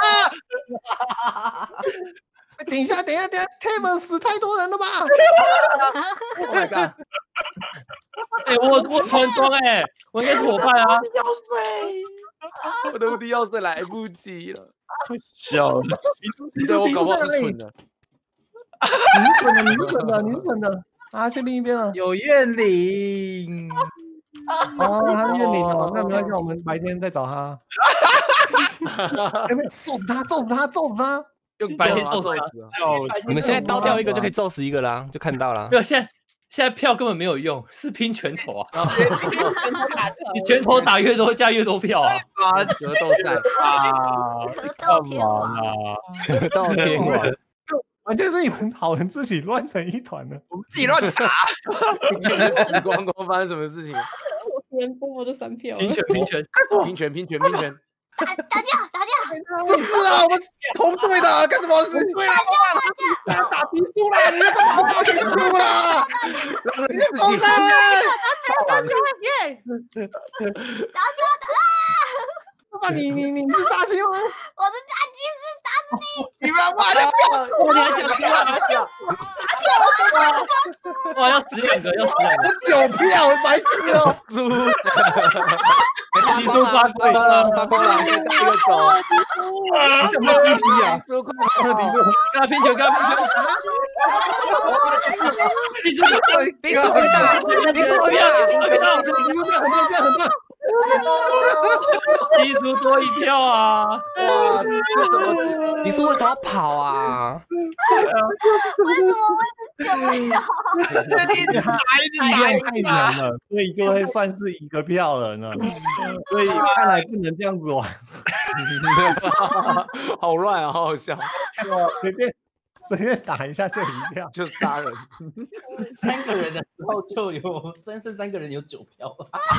Speaker 5: 等一下，等一下，等一下 ，Tamer 死太多人了吧
Speaker 4: ？Oh my god！
Speaker 3: 哎，我我穿装哎，我应该是伙伴啊！
Speaker 4: 药水，我的无敌药水来不及了，
Speaker 5: 笑死！
Speaker 4: 对我搞不好是蠢的。
Speaker 5: 你是蠢的，你是蠢的，你是蠢的啊！去另一边了。
Speaker 8: 有怨灵。
Speaker 5: 哦，他是怨灵哦，那没关系，我们白天再找他。哎，没揍死他，揍死他，揍死他！
Speaker 3: 用白天揍死他！
Speaker 7: 你们现在刀掉一个就可以揍死一个啦，就看到了。
Speaker 3: 没有，现在现在票根本没有用，是拼拳头啊！你拳头打越多，加越多票啊！
Speaker 4: 格斗赛
Speaker 11: 啊，干嘛
Speaker 5: 啊？
Speaker 7: 格斗天王。
Speaker 5: 完全是你们好人自己乱成一团的，
Speaker 6: 我们自己乱打，
Speaker 4: 全死光光，发生什么事情？
Speaker 10: 我突然播我都三票，
Speaker 3: 拼拳拼拳
Speaker 4: 拼拳拼拳拼拳，
Speaker 11: 打打架打架，
Speaker 8: 不是啊，我们同队的，干什么事？对啊，打架打皮输了，你干嘛打皮输了？你是总裁，
Speaker 2: 打架耶！
Speaker 11: 打打打！
Speaker 5: 爸，你你你是炸鸡吗？
Speaker 11: 我是炸鸡，是打死你！
Speaker 6: 你们玩的
Speaker 3: 我你还讲出来？哇，要死两个，要死两个，
Speaker 8: 九票，白痴哦！
Speaker 7: 输，
Speaker 3: 你输八光了，
Speaker 7: 八光了，一个狗，
Speaker 8: 你想不要 P P 啊？
Speaker 5: 输光了，你是
Speaker 3: 跟他拼球，跟他拼球。
Speaker 7: 你是你是回答，你是回答，
Speaker 5: 你是不是很棒？这样很棒。
Speaker 3: 黎叔多一票啊！
Speaker 7: 哇，你是为什么要跑啊？
Speaker 11: 为什么会是九票？
Speaker 5: 一直打，一直打，太难了，所以就会算是一个票人了。所以看来不能这样子玩。
Speaker 4: 好乱啊，好好笑。
Speaker 5: 随便随便打一下就一票，
Speaker 4: 就杀人。
Speaker 1: 三个人的时候就有三剩三个人有九票。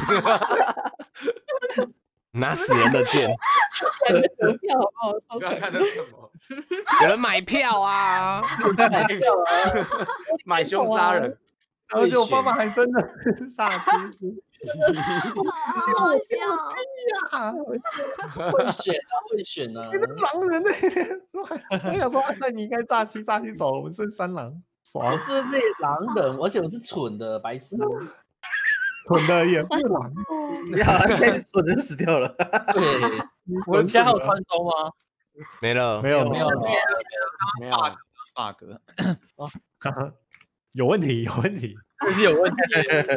Speaker 7: 拿死人的剑。
Speaker 10: 投票好不好？
Speaker 4: 不要看的什么？
Speaker 7: 有人买票啊！
Speaker 1: 买票啊！
Speaker 4: 买凶杀人，
Speaker 5: 然后就爸爸还真的煞气。
Speaker 11: 好笑
Speaker 5: 啊！
Speaker 1: 会选啊，会选啊！
Speaker 5: 那个狼人那边，我想说，那你应该诈欺诈欺走了，我们剩三狼。
Speaker 1: 我是那狼人，而且我是蠢的白痴。
Speaker 5: 蠢的也不狼。
Speaker 8: 你好了，开始蠢的死掉了。
Speaker 1: 对，
Speaker 3: 我们家还有穿兜吗？
Speaker 7: 没了，
Speaker 5: 没有
Speaker 1: 没有
Speaker 6: 没
Speaker 4: 有
Speaker 6: bug，bug，
Speaker 5: 有问题，有问题，
Speaker 8: 这是有问题。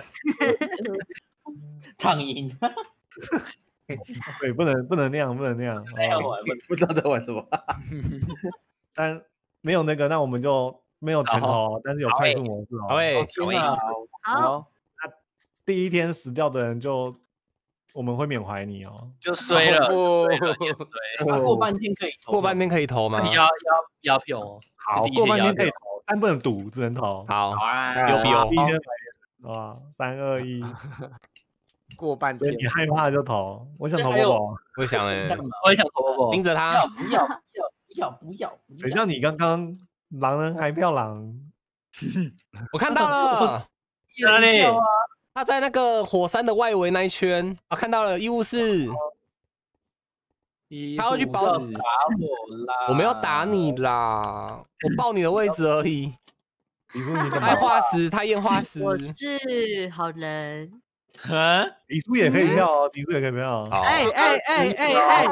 Speaker 1: 躺赢。
Speaker 5: 对，不能不能那样，不能那样。
Speaker 1: 没有玩，
Speaker 8: 不知道在玩什么。
Speaker 5: 但没有那个，那我们就没有全投，但是有快速模式哦。
Speaker 7: 喂，
Speaker 11: 好，
Speaker 5: 那第一天死掉的人就我们会缅怀你哦。
Speaker 6: 就衰了，
Speaker 1: 过半天可以投，
Speaker 7: 过半天可以投吗？
Speaker 3: 压压压票哦。
Speaker 5: 好，过半天可以投，但不能赌，只能投。
Speaker 7: 好，
Speaker 6: 啊，
Speaker 7: 有比有
Speaker 5: 第一天来啊，三二一，
Speaker 4: 过半天。
Speaker 5: 所以你害怕就投，我想投宝宝。
Speaker 7: 我想哎，
Speaker 3: 我也想投宝宝。
Speaker 7: 盯着他，
Speaker 1: 不要不要不要不要！
Speaker 5: 谁叫你刚刚狼人还票狼？
Speaker 7: 我看到了，
Speaker 3: 哪里？
Speaker 7: 他在那个火山的外围那一圈啊，看到了医务室。他要去保
Speaker 1: 打我啦！
Speaker 7: 我没有打你啦，我报你的位置而已。
Speaker 5: 李叔你怎么？
Speaker 7: 他化石，他验化石。
Speaker 2: 我是好人。
Speaker 6: 嗯，
Speaker 5: 李叔也可以票哦，李叔也可以票。
Speaker 2: 哎哎哎哎哎！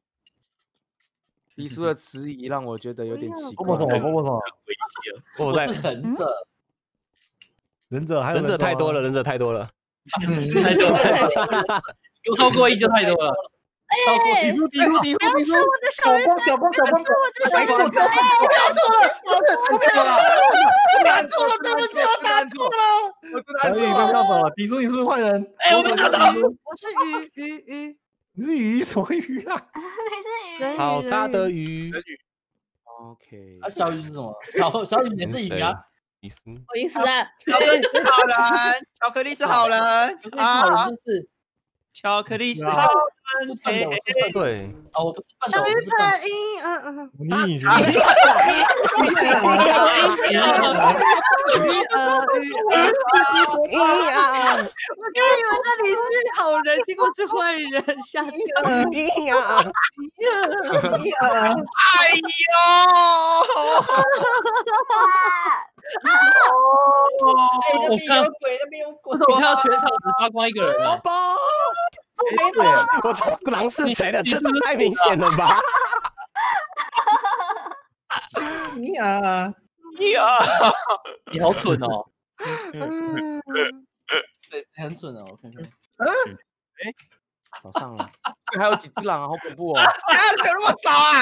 Speaker 4: 李叔的迟疑让我觉得有点奇怪。
Speaker 5: 波波什么？波波什么？
Speaker 7: 我在
Speaker 1: 忍者，
Speaker 5: 忍者还有
Speaker 7: 忍者太多了，忍者太多了，
Speaker 3: 太多了，超过一就太多了。
Speaker 2: 哎，
Speaker 5: 迪叔迪叔迪叔迪叔，
Speaker 2: 我的小人，
Speaker 8: 小光小光，
Speaker 2: 我的小人，
Speaker 8: 我打错了，我打错了，我打错了，对不起，我打错了。
Speaker 5: 小雨被票走了，迪叔你是不是坏人？
Speaker 3: 哎，我没打到。
Speaker 2: 我是鱼鱼鱼，
Speaker 5: 你是鱼什么鱼啊？
Speaker 11: 你是鱼，
Speaker 7: 好大的鱼。
Speaker 4: OK，
Speaker 1: 啊，小雨是什么？小小雨也是鱼啊。
Speaker 7: 迪叔，
Speaker 10: 我已死了。
Speaker 6: 巧克力是好人，巧克力是好人
Speaker 1: 啊，是不是？
Speaker 6: 巧克力是好人，
Speaker 1: 嘿嘿嘿，
Speaker 7: 对，
Speaker 1: 哦，我不是笨
Speaker 2: 小鱼
Speaker 1: 的，我不是笨的。
Speaker 2: 配音，嗯嗯，
Speaker 5: 你已经
Speaker 2: 一啊！我刚以为那里是好人，结果是坏人，吓死我！
Speaker 7: 一呀，
Speaker 6: 哎呦！
Speaker 1: 哎，那边有鬼，那边有鬼。
Speaker 3: 我看到全场只发光一个人啊！
Speaker 7: 包，我操，狼是谁的？这太明显了吧？
Speaker 8: 呀
Speaker 6: 呀！
Speaker 3: 你好蠢哦！
Speaker 1: 谁谁很蠢哦？我看看。
Speaker 4: 哎，早上了，还有几只狼啊，好恐怖哦！
Speaker 6: 啊，怎么那么少啊？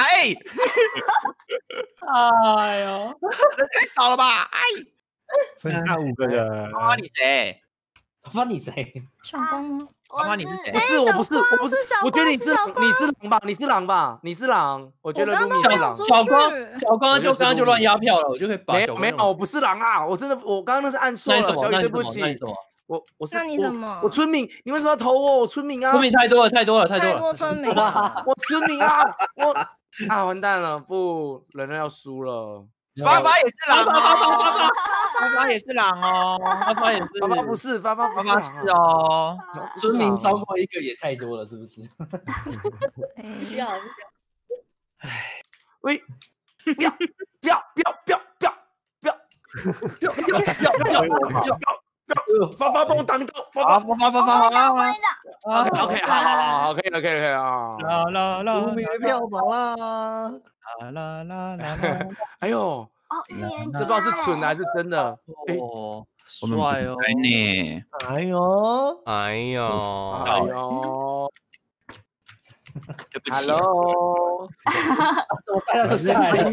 Speaker 6: 哎，
Speaker 3: 哎呦，
Speaker 6: 人太少了吧？哎，
Speaker 5: 剩下五个人。
Speaker 6: 妈妈你谁？
Speaker 1: 发你谁？
Speaker 9: 小光吗？
Speaker 6: 妈妈你是谁？
Speaker 4: 不是，我不是，我不是，我觉得你是
Speaker 9: 小光
Speaker 4: 你是狼吧？你是狼吧？你是狼，我觉得
Speaker 9: 我刚刚
Speaker 4: 露米是狼。
Speaker 9: 出
Speaker 3: 小光
Speaker 9: 去
Speaker 3: 小光就刚刚就乱压票了，我就可以把
Speaker 4: 没有没有，
Speaker 3: 小光用
Speaker 4: 我不是狼啊！我真的，我刚刚那是按错了，
Speaker 3: 那你什么？
Speaker 4: 小雨
Speaker 3: 那你什么？
Speaker 4: 对不起
Speaker 3: 那你什么？
Speaker 4: 我我是
Speaker 9: 那你
Speaker 4: 我
Speaker 9: 什么
Speaker 4: 我村民，你为什么要投我？我村民啊！
Speaker 3: 村民太多了，太多了，太多了。
Speaker 9: 太多村民了。
Speaker 4: 我村民啊！我啊，完蛋了！不，人人要输了。
Speaker 6: 发发也是狼哦，发发也是狼哦，
Speaker 3: 发发也是，
Speaker 4: 发发不是，发发
Speaker 6: 发发是哦。
Speaker 1: 村民超过一个也太多了，是不是？
Speaker 10: 需要。
Speaker 4: 唉，喂，不要不要不要不要不要不要不要不要不要不要不要！发发帮我挡刀，发
Speaker 6: 发发发发发发
Speaker 4: ！OK OK， 好好好，可以了可以了可以了啊！
Speaker 6: 啦啦啦，
Speaker 5: 五名票走啦！
Speaker 6: 啦啦啦啦啦！
Speaker 4: 哎呦，
Speaker 11: 哦，预言
Speaker 4: 这不知道是蠢的还是真的。
Speaker 1: 哦，
Speaker 6: 我们
Speaker 1: 帅哦！
Speaker 6: 呢？
Speaker 5: 哎呦，
Speaker 7: 哎呦，
Speaker 4: 哎呦，
Speaker 6: 对不起。
Speaker 1: Hello， 怎么大家都下来了？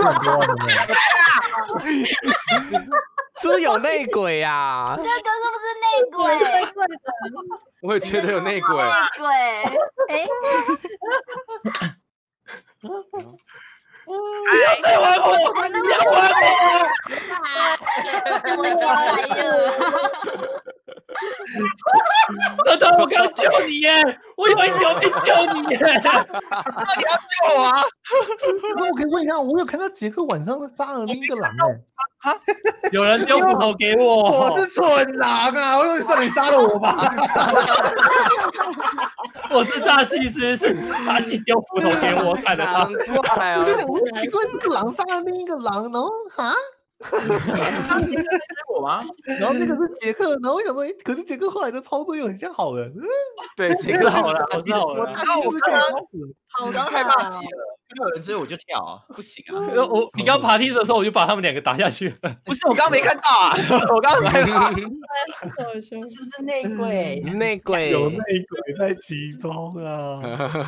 Speaker 7: 是不是有内鬼啊？
Speaker 11: 这个是不是内鬼？
Speaker 4: 我也觉得有内鬼。
Speaker 11: 内鬼，哎，
Speaker 3: 不要再玩我！不要玩
Speaker 11: 我！我先来了。
Speaker 3: 等等，我刚救你耶！我以为有人救你耶！
Speaker 8: 你要救我啊！
Speaker 5: 可是我可以问一下，我有看到杰克晚上杀了另一个狼哎、
Speaker 3: 啊！有人丢斧头给我，
Speaker 8: 我是蠢狼啊！我以为是你杀了我吧？
Speaker 3: 我是诈欺师，是他去丢斧头给我，看得到。
Speaker 5: 我就想说，奇怪，这个狼杀了另一个狼，然后哈。
Speaker 6: 我吗？
Speaker 5: 然后那个是杰克，然后我想说，哎，可是杰克后来的操作又很像好人。
Speaker 4: 对，杰克好了，
Speaker 6: 我知道了。然后我刚刚，我刚害怕极了，看到有人追我就跳啊，不行啊！
Speaker 3: 我你刚爬梯子的时候，我就把他们两个打下去了。
Speaker 6: 不是，我刚刚没看到啊，我刚刚很害怕。
Speaker 1: 是不是内鬼？
Speaker 7: 内鬼
Speaker 5: 有内鬼在其中啊！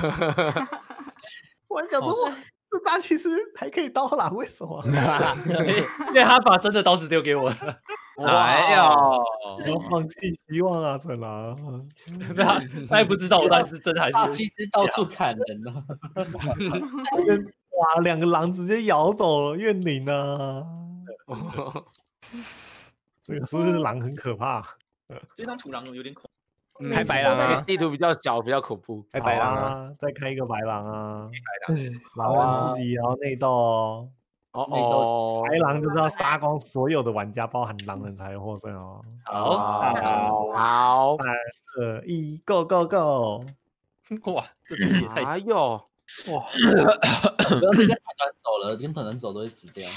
Speaker 5: 我还想说，哇，这大其实还可以刀啦，为什么？
Speaker 3: 因为他把真的刀子丢给我了。
Speaker 6: 哎呦，
Speaker 5: 不要放弃希望啊，陈狼！
Speaker 3: 他他也不知道我到底是真还是假。
Speaker 1: 其实到处砍人了。
Speaker 5: 哇，两个狼直接咬走了怨灵啊！这个是不是狼很可怕？
Speaker 6: 这张土狼有点恐怖。
Speaker 7: 开白狼啊，
Speaker 4: 地图比较小，比较恐怖。
Speaker 7: 开白狼啊，
Speaker 5: 再开一个白狼啊！
Speaker 6: 白狼，
Speaker 5: 狼人自己也要内斗哦。
Speaker 4: 哦哦，
Speaker 5: 白狼就是要杀光所有的玩家，包含狼人才会获胜哦。
Speaker 3: 好，
Speaker 4: 好，好，
Speaker 5: 三二一 ，Go Go Go！
Speaker 3: 哇，这也太……
Speaker 4: 哎呦，
Speaker 1: 哇！不要跟团团走了，跟团团走都会死掉。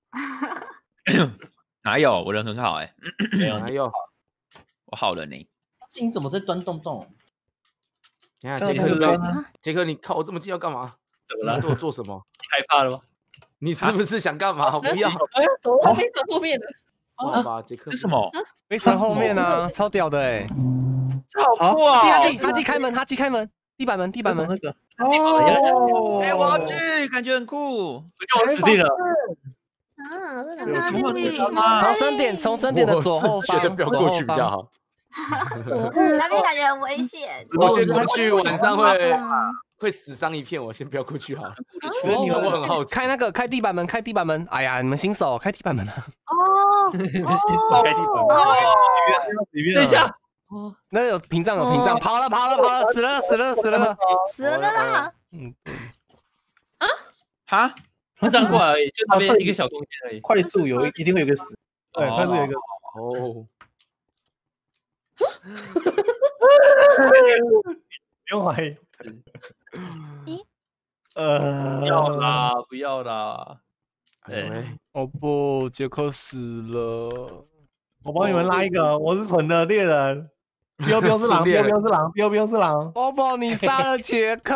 Speaker 6: 哪有？我人很好哎。
Speaker 1: 没有，
Speaker 4: 哪有？
Speaker 6: 我好人呢。
Speaker 1: 你怎么在钻洞洞？
Speaker 4: 你看杰克，杰克，你靠我这么近要干嘛？
Speaker 3: 怎么了？
Speaker 4: 对我做什么？
Speaker 3: 害怕了吗？
Speaker 4: 你是不是想干嘛？不要！
Speaker 10: 走到非常后面的。
Speaker 4: 好吧，杰克。
Speaker 6: 是什么？
Speaker 7: 非常后面啊，超屌的哎！
Speaker 6: 这好酷啊！
Speaker 7: 哈基哈基开门，哈基开门，地板门，地板门
Speaker 8: 那个。
Speaker 6: 哦，哎，我要去，感觉很酷。
Speaker 3: 我就死定了。
Speaker 10: 啊，这
Speaker 6: 有什么地
Speaker 10: 方
Speaker 6: 方？
Speaker 7: 重生点，重生点的左后方，
Speaker 4: 觉得不要过去比较好。
Speaker 11: 那边感觉很危险。
Speaker 4: 我觉得过去晚上会会死伤一片，我先不要过去好了。
Speaker 7: 你们
Speaker 4: 我很好奇，
Speaker 7: 开那个开地板门，开地板门。哎呀，你们新手开地板门啊！
Speaker 11: 哦，
Speaker 3: 开地板门。等一下，
Speaker 7: 那有屏障，有屏障，跑了，跑了，跑了，死了，死了，死了，
Speaker 9: 死了啦！
Speaker 7: 嗯，
Speaker 11: 啊？
Speaker 6: 哈？
Speaker 3: 他站过来而已，就那边一个小空间而已。
Speaker 8: 快速有一定会有一个死，
Speaker 5: 对，快速有一个
Speaker 4: 哦。
Speaker 5: 不用怀疑。
Speaker 9: 咦？
Speaker 5: 呃，
Speaker 3: 不要啦，不要啦。
Speaker 4: 哎，
Speaker 7: 哦不，杰克死了。
Speaker 5: 我帮你们拉一个，我是蠢的猎人。彪彪是狼，彪彪是狼，彪彪是狼。
Speaker 7: 宝宝，你杀了杰克！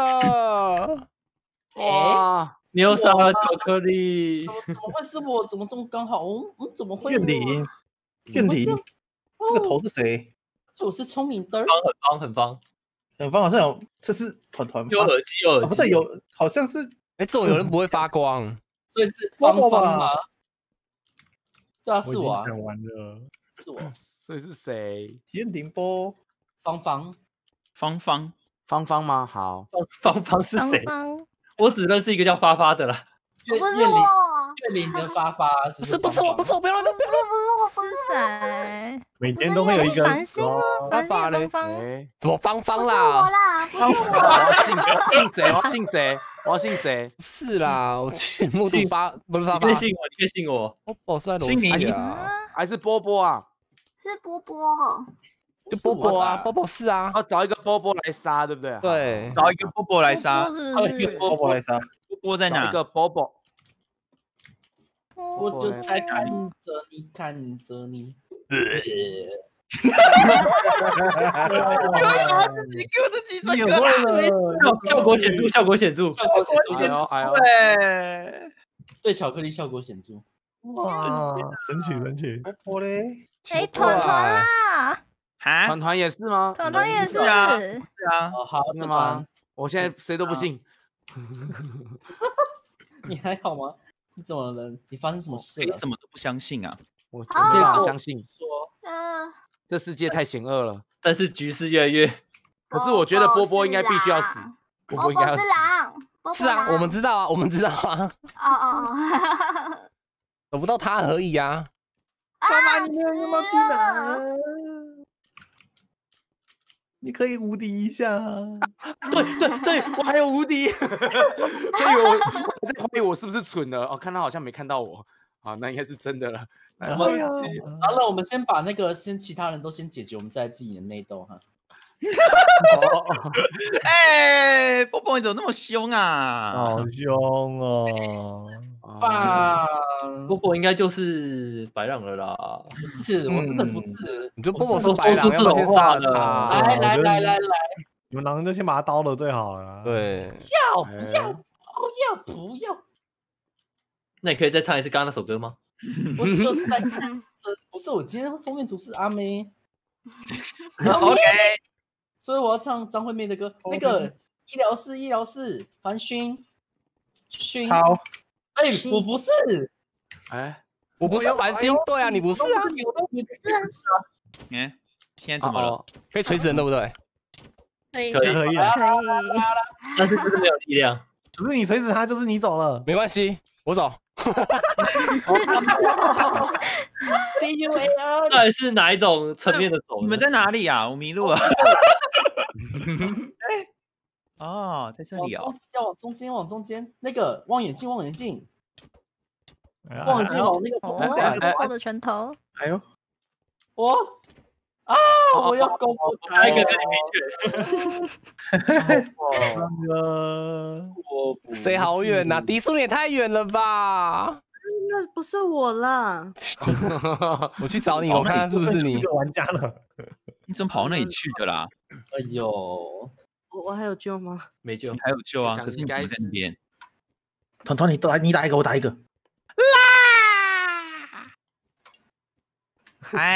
Speaker 4: 哇！
Speaker 3: 你又杀了巧克力，
Speaker 1: 怎么会是我？怎么这么刚好？嗯嗯，怎么会？
Speaker 8: 怨灵，怨灵，这个头是谁？
Speaker 1: 我是聪明的，
Speaker 3: 很方很方，
Speaker 8: 很方，好像有，这是团团
Speaker 3: 有耳机，有耳机，
Speaker 8: 不对，有好像是，
Speaker 7: 哎，这种有人不会发光，
Speaker 1: 所以是方方吗？对啊，是我啊，
Speaker 5: 讲完了，
Speaker 1: 是我，
Speaker 4: 所以是谁？
Speaker 8: 怨灵波，
Speaker 1: 方方，
Speaker 6: 芳芳，
Speaker 4: 芳芳吗？好，
Speaker 3: 方方是谁？
Speaker 9: 方
Speaker 3: 我只认识一个叫发发的啦。
Speaker 11: 不是我，
Speaker 1: 怨灵的发发，
Speaker 7: 不是不是我，不是我，不要乱动，不要乱动。
Speaker 9: 是谁？
Speaker 5: 每天都会有一个
Speaker 9: 繁星吗？繁星芳芳，
Speaker 7: 怎么芳芳
Speaker 11: 不是我
Speaker 7: 啦？
Speaker 11: 啦，不是我。
Speaker 4: 我要姓谁？我要姓谁？我要姓谁？
Speaker 7: 是啦，我去目睹发不是发发
Speaker 3: 你可以，信我，你可以信我。
Speaker 7: 哦，我是在楼
Speaker 6: 信你
Speaker 7: 下啊，
Speaker 4: 还是波波啊？
Speaker 11: 是波波，
Speaker 7: 就波波啊，波波是啊，
Speaker 4: 要找一个波波来杀，对不对？
Speaker 7: 对，
Speaker 6: 找一个波波来杀，
Speaker 9: 是不是？
Speaker 8: 波波来杀，
Speaker 6: 波波在哪
Speaker 4: 找一？个波波。
Speaker 1: 我就在看着你，看着你。
Speaker 6: 你给我自己这
Speaker 5: 有
Speaker 6: 个啦，
Speaker 3: 效效果显著，效果显著，
Speaker 1: 效果显著，
Speaker 4: 哎呦哎呦，
Speaker 6: 对，
Speaker 1: 对巧克力效果显著。
Speaker 5: 哇，神曲神曲！
Speaker 8: 我嘞，
Speaker 9: 哎，团团啦，
Speaker 6: 哈，
Speaker 4: 团团也是吗？
Speaker 9: 团团也是
Speaker 6: 啊，是啊，
Speaker 1: 哦，好，
Speaker 4: 真的吗？我现在谁都不信。
Speaker 1: 你还好吗？你怎么了？你发生什么事了？
Speaker 6: 你什么都不相信啊？
Speaker 4: 我我没办法相信，
Speaker 1: 说，
Speaker 11: 嗯，
Speaker 4: 这世界太险恶了。
Speaker 3: 但是局势越来越……
Speaker 4: 可是我觉得波波应该必须要死，波波应该要死。
Speaker 7: 是啊，我们知道啊，我们知道啊。
Speaker 11: 哦哦哦，
Speaker 7: 找不到他而已啊。
Speaker 8: 妈妈，你没有那么技能，
Speaker 5: 你可以无敌一下。
Speaker 4: 对对对，我还有无敌。所以我我在怀疑我是不是蠢了。哦，看他好像没看到我。好，那应该是真的了。
Speaker 1: 我们好了，我们先把那个先其他人都先解决，我们再来自己的内斗哈。
Speaker 6: 哎，波波你怎么那么凶啊？
Speaker 5: 好凶哦！
Speaker 1: 爸，
Speaker 3: 波波应该就是白狼了啦。
Speaker 1: 不是，我真的不是。
Speaker 7: 你说波波是白狼，要不要先杀了他？
Speaker 1: 来来来来来，
Speaker 5: 你们狼就先把他刀了最好了。
Speaker 7: 对，
Speaker 1: 要不要？不要不要？
Speaker 3: 那你可以再唱一次刚刚那首歌吗？
Speaker 1: 我就是在看，不是我今天封面图是阿妹。
Speaker 6: OK。
Speaker 1: 所以我要唱张惠妹的歌，那个医疗室，医疗室，凡勋，勋，
Speaker 8: 好，
Speaker 1: 哎，我不是，
Speaker 4: 哎，
Speaker 7: 我不是繁星，对啊，你不是啊，
Speaker 10: 你不是啊？
Speaker 6: 哎，现在怎么了？
Speaker 7: 可以锤死人，对不对？
Speaker 10: 可以，
Speaker 5: 可以可以啊，
Speaker 9: 可以。
Speaker 3: 但是就是没有力量。
Speaker 5: 不是你锤死他，就是你走了，
Speaker 7: 没关系，我走。
Speaker 1: C U A R，
Speaker 3: 到底是哪一种层面的走？
Speaker 6: 你们在哪里啊？我迷路了。哦，在这里哦。
Speaker 1: 要往中间，往中间，那个望远镜，望远镜，
Speaker 5: 哎
Speaker 1: 望远镜往那个
Speaker 9: 哦，
Speaker 1: 头，
Speaker 9: 我的拳头。
Speaker 4: 哎呦，
Speaker 1: 我啊，我要勾不
Speaker 3: 开一个跟你平
Speaker 5: 那个
Speaker 1: 我
Speaker 7: 谁好远呐？迪叔你也太远了吧！
Speaker 2: 那不是我啦，
Speaker 7: 我去找你，我看看是不是你。
Speaker 5: 玩家了，
Speaker 6: 你怎么跑到那里去的啦？
Speaker 1: 哎呦，
Speaker 2: 我我还有救吗？
Speaker 3: 没救，
Speaker 6: 还有救啊！可是你不
Speaker 4: 该
Speaker 6: 在那边。
Speaker 8: 团团，你打你打一个，我打一个。
Speaker 6: 嗨，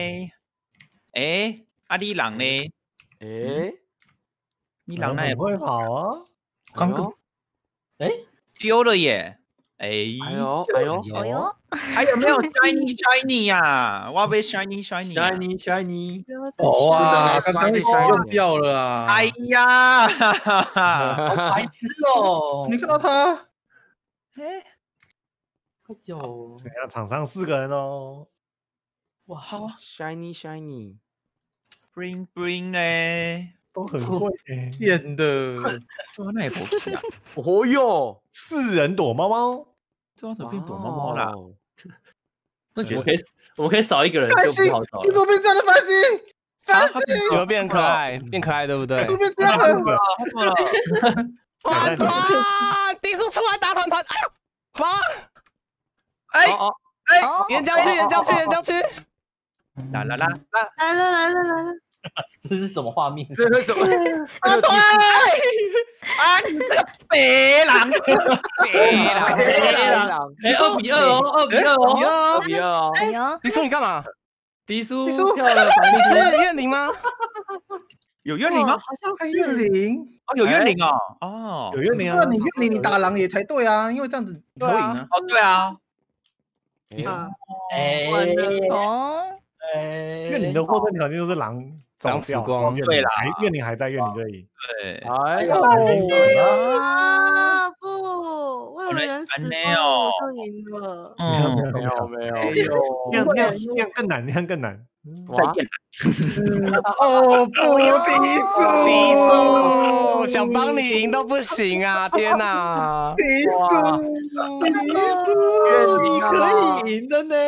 Speaker 6: 哎，阿丽朗呢？
Speaker 4: 哎，
Speaker 6: 你朗那也
Speaker 5: 不会跑啊？
Speaker 8: 刚刚
Speaker 1: 哎，
Speaker 6: 丢了耶！哎，
Speaker 4: 哎呦，哎呦，
Speaker 9: 哎呦，
Speaker 6: 还有没有 shiny shiny 呀？我要被 shiny shiny
Speaker 3: shiny shiny，
Speaker 8: 哦啊，
Speaker 4: 是的
Speaker 8: 刚刚
Speaker 4: ，shiny
Speaker 8: 用掉了啊！
Speaker 6: 哎呀，
Speaker 1: 好白痴哦！
Speaker 8: 你看到他？
Speaker 6: 哎，
Speaker 1: 哎呦，
Speaker 5: 等下场上四个人哦。
Speaker 1: 哇，好
Speaker 4: shiny shiny，
Speaker 6: bring bring 呢？
Speaker 5: 都很会欸，
Speaker 8: 贱的，
Speaker 6: 对啊，那也不是啊。
Speaker 4: 哦哟，
Speaker 5: 四人躲猫猫，
Speaker 6: 这怎么变躲猫猫啦？
Speaker 3: 那我们可以我们可以少一个人
Speaker 8: 开心，
Speaker 3: 就不好找
Speaker 8: 你怎么变这样的繁星？繁星，
Speaker 7: 有没有变可爱？变可爱对不对？
Speaker 8: 怎么变这样的？
Speaker 6: 怎么了？
Speaker 7: 团团，迪叔出来打团团！哎呦，妈！
Speaker 6: 哎
Speaker 4: 哦
Speaker 6: 哎，
Speaker 7: 岩浆区，岩浆区，岩浆区！
Speaker 6: 啦啦啦啦！
Speaker 2: 来了来了来了！
Speaker 1: 这是什么画面？
Speaker 4: 这是什么？
Speaker 6: 团团，啊，你这个白狼！
Speaker 7: 别啦，别啦！
Speaker 3: 哎，二比二哦，二比二哦，
Speaker 4: 二比二哦。
Speaker 9: 哎呦，
Speaker 7: 迪叔你干嘛？
Speaker 3: 迪叔
Speaker 8: 迪叔
Speaker 3: 跳了，
Speaker 7: 你是怨灵吗？
Speaker 6: 有怨灵吗？
Speaker 2: 好像
Speaker 8: 看怨灵，
Speaker 6: 哦，有怨灵哦。哦，
Speaker 5: 有怨灵啊
Speaker 8: 那！你怨灵，你打狼也才对啊，因为这样子你才会赢啊。
Speaker 6: 哦，对啊。
Speaker 2: 啊，
Speaker 1: 哎
Speaker 9: 哦，
Speaker 1: 哎，
Speaker 5: 怨灵的获胜条件就是狼
Speaker 7: 狼
Speaker 5: 走掉，
Speaker 7: 死光
Speaker 5: 怨灵
Speaker 6: 对啦
Speaker 5: 还怨灵还在，怨灵就赢。
Speaker 6: 对，
Speaker 4: 哎
Speaker 1: 呦，
Speaker 2: 啊不，我有人死
Speaker 6: 没有
Speaker 2: 光我就赢了。
Speaker 6: 嗯，
Speaker 4: 没有没有，
Speaker 1: 哎呦，
Speaker 5: 那样那样那样更难，那样更难。
Speaker 6: 再见。
Speaker 8: 哦不，迪叔，
Speaker 7: 迪叔想帮你赢都不行啊！天哪！
Speaker 8: 迪叔，迪叔，你可以赢的呢。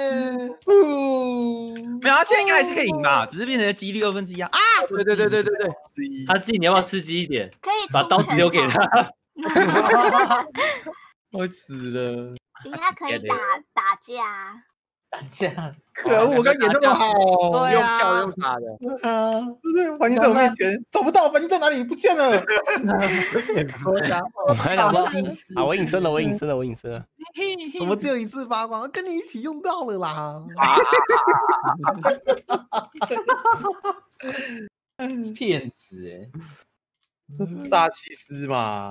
Speaker 6: 没有，他现在应该还是可以赢吧，只是变成了几率二分之一啊！啊，
Speaker 4: 对对对对对对，
Speaker 3: 阿纪，你要不要刺激一点？
Speaker 11: 可以
Speaker 3: 把刀子留给他。
Speaker 8: 我死了。
Speaker 11: 等一下可以打打架，
Speaker 1: 打架，
Speaker 8: 可恶，我刚演那么好，
Speaker 4: 用票用卡的。
Speaker 8: 啊，对，环境在我面前找不到，环境在哪里？不见了。
Speaker 7: 我还想说，啊，我隐身了，我隐身了，我隐身了。
Speaker 5: 怎么只有一次发光？跟你一起用到了啦！
Speaker 1: 骗子哎，
Speaker 8: 这是诈欺师嘛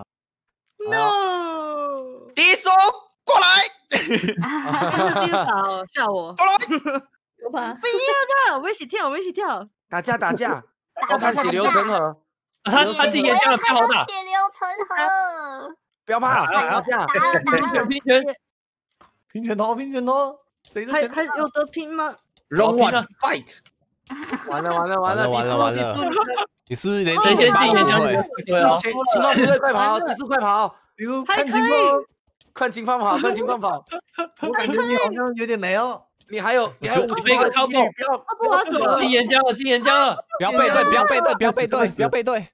Speaker 6: ？No， 第一手过来。
Speaker 2: 第二把吓我，
Speaker 10: 我怕
Speaker 2: 不要的，我们一起跳，我们一起跳，
Speaker 4: 打架打架，要看血流成河。
Speaker 3: 他他今天这样跳好打，
Speaker 11: 血流成河。
Speaker 4: 不要怕，打架，
Speaker 3: 拼拳拼拳，
Speaker 5: 拼拳头拼拳头，谁的
Speaker 2: 还还有得拼吗
Speaker 8: ？Round one fight。
Speaker 4: 完了完了完了，
Speaker 7: 完了完了！你是连
Speaker 3: 谁先进演讲？
Speaker 4: 对啊，情况不对，快跑！迪叔快跑！
Speaker 5: 迪叔
Speaker 2: 还可以，
Speaker 4: 看情况跑，看情况跑。
Speaker 5: 我感觉你好像有点雷哦。
Speaker 4: 你还有你还有五十
Speaker 3: 个靠步，
Speaker 4: 不要
Speaker 2: 不要走，
Speaker 3: 进岩浆了，进岩浆了！
Speaker 7: 不要背对，不要背对，不要背对，不要背对。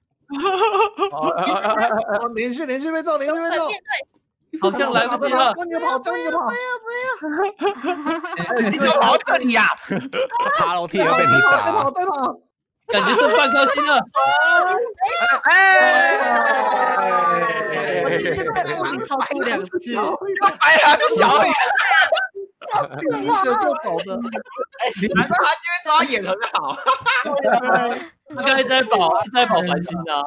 Speaker 5: 连续连续被揍，连续被揍。
Speaker 3: 好像来不及了，
Speaker 5: 跟你跑，跟你跑，
Speaker 2: 不要不
Speaker 6: 要！你怎么跑到这里呀？
Speaker 7: 爬楼梯又被你打，
Speaker 5: 再跑再跑，
Speaker 3: 感觉剩半颗星了。
Speaker 2: 哎！超出两次，
Speaker 6: 哎呀，是小雨。
Speaker 5: 你学就走的，
Speaker 6: 难怪他今天说他演很好。
Speaker 3: 他刚才在跑，在跑繁星啊。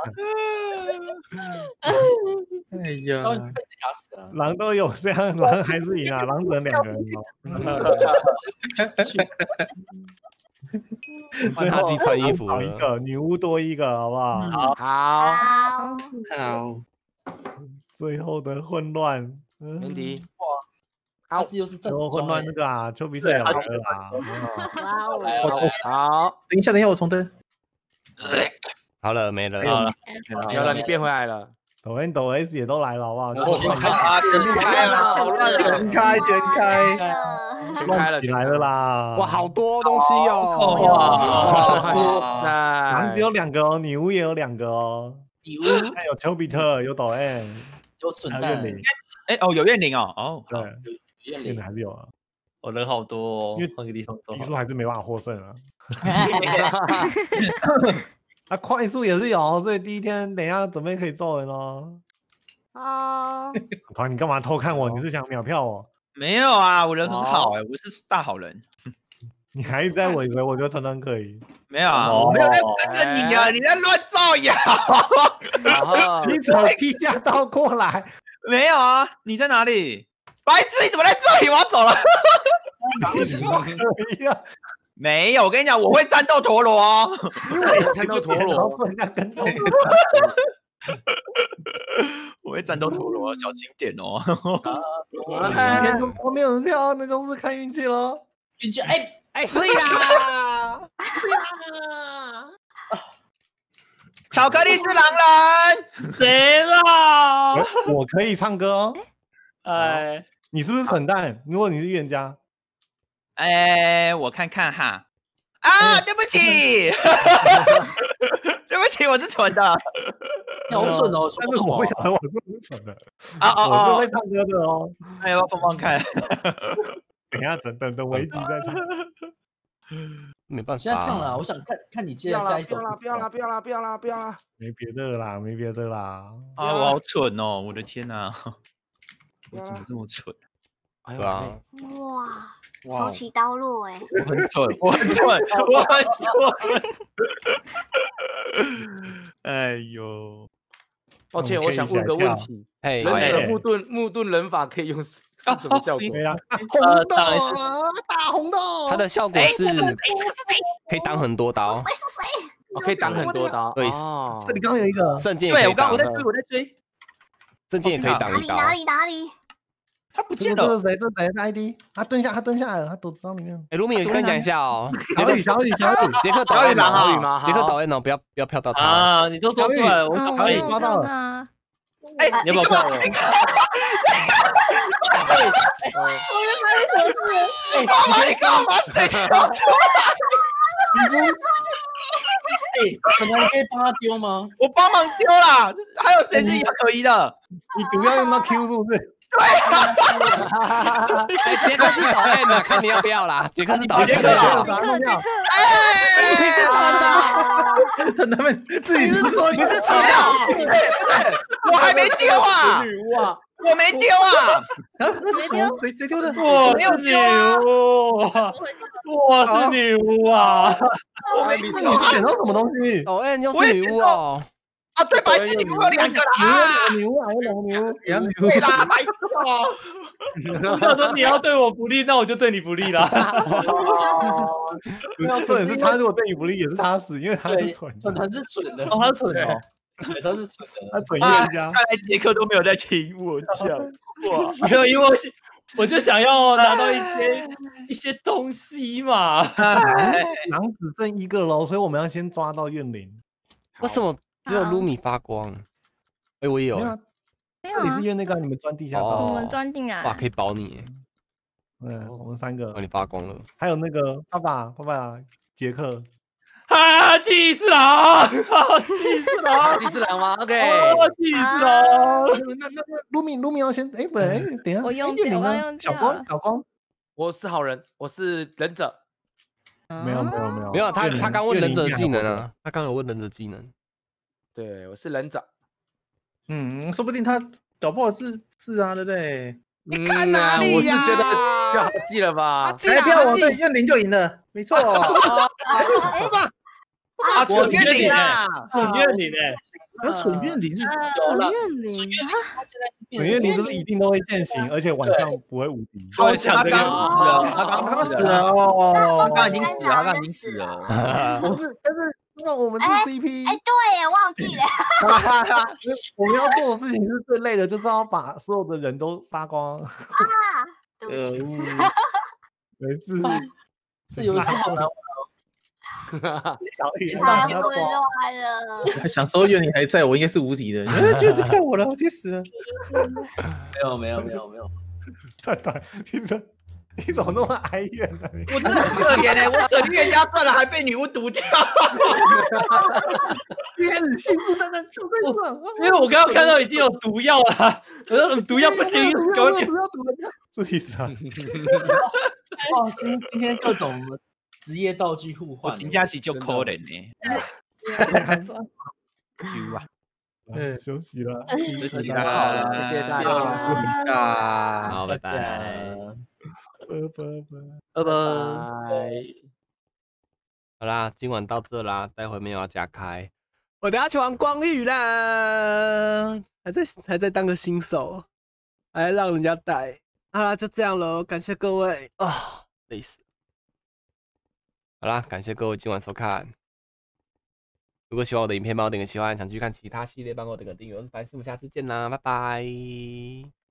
Speaker 8: 哎呀，
Speaker 5: 狼都有这样，狼还是赢啊，狼只能两个人哦。
Speaker 7: 最后自己穿衣服
Speaker 5: 少一个，女巫多一个，好不好？
Speaker 4: 好，
Speaker 11: 好，
Speaker 8: 好。
Speaker 5: 最后的混乱，
Speaker 4: 没题。
Speaker 1: 哇，他又是
Speaker 5: 最后混乱那个啊，丘比特来了啦。
Speaker 4: 好，
Speaker 8: 等一下，等一下，我重登。
Speaker 7: 好了，没了，
Speaker 3: 好了，
Speaker 4: 有了，你变回来了。
Speaker 5: 抖 N 抖 S 也都来了，好不好？
Speaker 6: 啊，全开了，好乱了，
Speaker 8: 全开，全开，
Speaker 4: 全开了，
Speaker 5: 起来了啦！
Speaker 7: 哇，好多东西哦！
Speaker 4: 哇塞，
Speaker 5: 狼只有两个哦，女巫也有两个哦。
Speaker 1: 女巫
Speaker 5: 还有丘比特，有抖 N，
Speaker 1: 有蠢蛋。
Speaker 6: 哎哦，有怨灵哦，哦，
Speaker 5: 对，
Speaker 1: 怨
Speaker 5: 灵还是有啊。
Speaker 3: 我人好多哦，
Speaker 5: 因为
Speaker 3: 换个地方走。
Speaker 5: 技术还是没办法获胜啊。啊，快速也是有，所以第一天等一下准备可以揍人哦。
Speaker 2: 啊！
Speaker 5: 团，你干嘛偷看我？你是想秒票哦？
Speaker 6: 没有啊，我人很好哎，我是大好人。
Speaker 5: 你还在尾随，我觉得团团可以。
Speaker 6: 没有啊，我没有在跟着你啊，你在乱造谣。
Speaker 5: 你怎么踢架倒过来？
Speaker 6: 没有啊，你在哪里？白痴，你怎么在这里？我要走了。没有，我跟你讲，我会战斗陀螺哦。
Speaker 4: 战斗陀螺，
Speaker 5: 人家跟踪。
Speaker 6: 我会战斗陀螺，小心点哦。
Speaker 5: 今天就没有人票，那就是看运气喽。
Speaker 1: 运气，哎
Speaker 7: 哎，是啦，是
Speaker 6: 啦。巧克力是狼人，
Speaker 3: 谁啦？
Speaker 5: 我可以唱歌哦。
Speaker 3: 哎，
Speaker 5: 你是不是蠢蛋？如果你是预言家。
Speaker 6: 哎，我看看哈，啊，对不起，对不起，我是蠢的，
Speaker 1: 你好蠢哦！
Speaker 5: 但是我会晓得我是蠢的，
Speaker 6: 啊啊
Speaker 5: 我是会唱歌的哦。
Speaker 6: 哎，要不要放放看？
Speaker 5: 等一下，等等等，危机再唱。
Speaker 7: 没办法，
Speaker 1: 现在唱了，我想看看你接着下一首。
Speaker 4: 不要啦，不要啦，不要啦，不要啦，
Speaker 5: 没别的啦，没别的啦。
Speaker 6: 啊，我好蠢哦！我的天哪，我怎么这么蠢？
Speaker 7: 对啊，
Speaker 11: 哇，手起刀落哎！
Speaker 6: 我很蠢，我很蠢，我很蠢。哎呦，
Speaker 4: 抱歉，我想问个问题，
Speaker 7: 哎，
Speaker 4: 人的木盾木盾人法可以用是什么效果？
Speaker 5: 对啊，红豆啊，大红豆，
Speaker 7: 它的效果是可以挡很多刀。
Speaker 11: 谁是谁？
Speaker 4: 我可以挡很多刀。
Speaker 7: 对，
Speaker 5: 这里刚刚有一个
Speaker 7: 圣剑，
Speaker 6: 对我刚我在追，我在追，
Speaker 7: 圣剑也可以挡一刀。
Speaker 11: 哪里哪里？
Speaker 6: 他不见
Speaker 5: 了，这是谁？这是谁的 I D？ 他蹲下，他蹲下来了，他躲纸箱里面。
Speaker 7: 哎，卢米，我跟你讲一下哦，
Speaker 5: 小雨，小雨，小雨，
Speaker 7: 杰克导演吗？杰克导演哦，不要不要飘到他
Speaker 3: 啊！你都说出来了，我
Speaker 5: 小雨抓到了。
Speaker 3: 哎，你要不要票我？
Speaker 10: 我又发现手指，
Speaker 6: 哎，妈妈，你干嘛谁跳出来？
Speaker 1: 哎，可能你可以帮他丢吗？
Speaker 6: 我帮忙丢啦，还有谁是可疑的？
Speaker 5: 你毒要用到 Q 是不是？
Speaker 7: 哎，杰克是导演的，看你要不要啦。杰克是导演的，
Speaker 9: 杰克杰克，
Speaker 7: 哎，你是传的，
Speaker 8: 他们自己是说
Speaker 7: 你是传的，
Speaker 6: 不是，我还没丢啊，
Speaker 3: 女巫啊，
Speaker 6: 我没丢啊，
Speaker 10: 没丢，
Speaker 8: 谁谁丢的？
Speaker 3: 我是女巫，我是女巫啊！
Speaker 6: 我没
Speaker 5: 你
Speaker 6: 丢啊，
Speaker 5: 捡到什么东西？
Speaker 7: 导演又是女巫哦。
Speaker 6: 啊，对，白痴女巫有两个啦，
Speaker 5: 女巫还是龙女巫？
Speaker 8: 杨女巫
Speaker 6: 对啦，白痴哦。
Speaker 3: 要说你要对我不利，那我就对你不利啦。
Speaker 5: 重点是他如果对你不利，也是他死，因为他是
Speaker 1: 对，
Speaker 5: 蠢，
Speaker 1: 蠢他是蠢的，
Speaker 3: 哦，他是蠢的，
Speaker 1: 对，他是蠢的。
Speaker 5: 他蠢
Speaker 6: 啊
Speaker 5: 冤家
Speaker 6: 看。来杰克都没有在听我讲，哇！
Speaker 3: 没有，因为我是我就想要拿到一些一些东西嘛。
Speaker 5: 狼只剩一个喽，所以我们要先抓到怨灵。
Speaker 7: 为什么只有卢米发光？哎，我也有
Speaker 5: 没有啊，这里是因为那个你们钻地下道，
Speaker 9: 我们钻进来。
Speaker 7: 哇，可以保你耶。
Speaker 5: 嗯，我们三个
Speaker 7: 哦，，你发光了。
Speaker 5: 还有那个爸爸，爸爸杰克，
Speaker 3: 啊，祭司郎，啊，祭司郎，
Speaker 4: 祭司郎吗？OK，
Speaker 3: 哦，祭司郎，
Speaker 5: 那那那卢米卢米要先，哎，不对，等一下，
Speaker 9: 我用
Speaker 5: 哎怨灵
Speaker 9: 掉我刚
Speaker 5: 呢小
Speaker 9: 用掉了
Speaker 5: 光小光，
Speaker 4: 我是好人，我是忍者。
Speaker 5: 没有没有没有
Speaker 7: 没有，他
Speaker 5: 怨灵
Speaker 7: 他刚问
Speaker 5: 怨灵
Speaker 7: 忍者技能
Speaker 5: 应该还活着
Speaker 7: 啊，他刚有问忍者技能。
Speaker 4: 对，我是忍者。
Speaker 8: 嗯，说不定他搞不好是是啊，对不对？
Speaker 4: 你
Speaker 7: 看哪里
Speaker 4: 我是觉得
Speaker 7: 呀
Speaker 4: 就好记了吧？
Speaker 8: 来票我对怨灵就赢了，没错。
Speaker 6: 啊，蠢冤灵啊！
Speaker 3: 很怨你呢。
Speaker 8: 而蠢怨灵是
Speaker 1: 有了，
Speaker 2: 怨灵
Speaker 1: 蠢怨灵他现在是变
Speaker 5: 本月灵就是一定都会现形，而且晚上不会无敌。
Speaker 3: 突然想
Speaker 6: 他刚
Speaker 3: 这个
Speaker 6: 死了，他刚
Speaker 8: 刚死
Speaker 6: 死了，
Speaker 8: 了哦，
Speaker 6: 他刚已经死了，他刚已经死了。
Speaker 5: 我是，但是因为我们是 C P，
Speaker 11: 哎，对耶，忘记了。
Speaker 5: 我们要做的事情是最累的，就是要把所有的人都杀光。
Speaker 8: 呃，
Speaker 5: 每次
Speaker 1: 这游戏好难玩。
Speaker 5: 小雨
Speaker 1: 连
Speaker 11: 太
Speaker 1: 上天都
Speaker 11: 混乱了。
Speaker 8: 想说怨灵还在，我应该是无敌的。哎，居然骗我了，我爹死了。
Speaker 1: 没有没有没有没有，
Speaker 5: 太太，你怎你怎么那么哀怨呢？
Speaker 6: 我真的很可怜哎，我整冤家断了，还被女巫毒掉。
Speaker 5: 一开始信誓旦旦就在上，
Speaker 3: 因为我刚刚看到已经有毒药了，我说毒药不行，赶快点。
Speaker 5: 不要赌人家，自己杀。
Speaker 1: 哦，今今天各种职业道具互换，
Speaker 6: 金佳琪就可怜呢。丢啊！
Speaker 5: 嗯，休息了，
Speaker 6: 休息啦，
Speaker 4: 谢谢大家，
Speaker 8: 啊，
Speaker 7: 好，拜拜。
Speaker 5: 拜拜拜。
Speaker 3: 拜拜。
Speaker 7: 好啦，今晚到这啦，待会没有要加开，我等下去玩光遇啦，还在还在当个新手，还让人家带。好啦，就这样喽，感谢各位啊，累死。好啦，感谢各位今晚收看。如果喜欢我的影片，帮我点个喜欢；想继续看其他系列，帮我点个订阅。我是凡师，我们下次见啦，拜拜。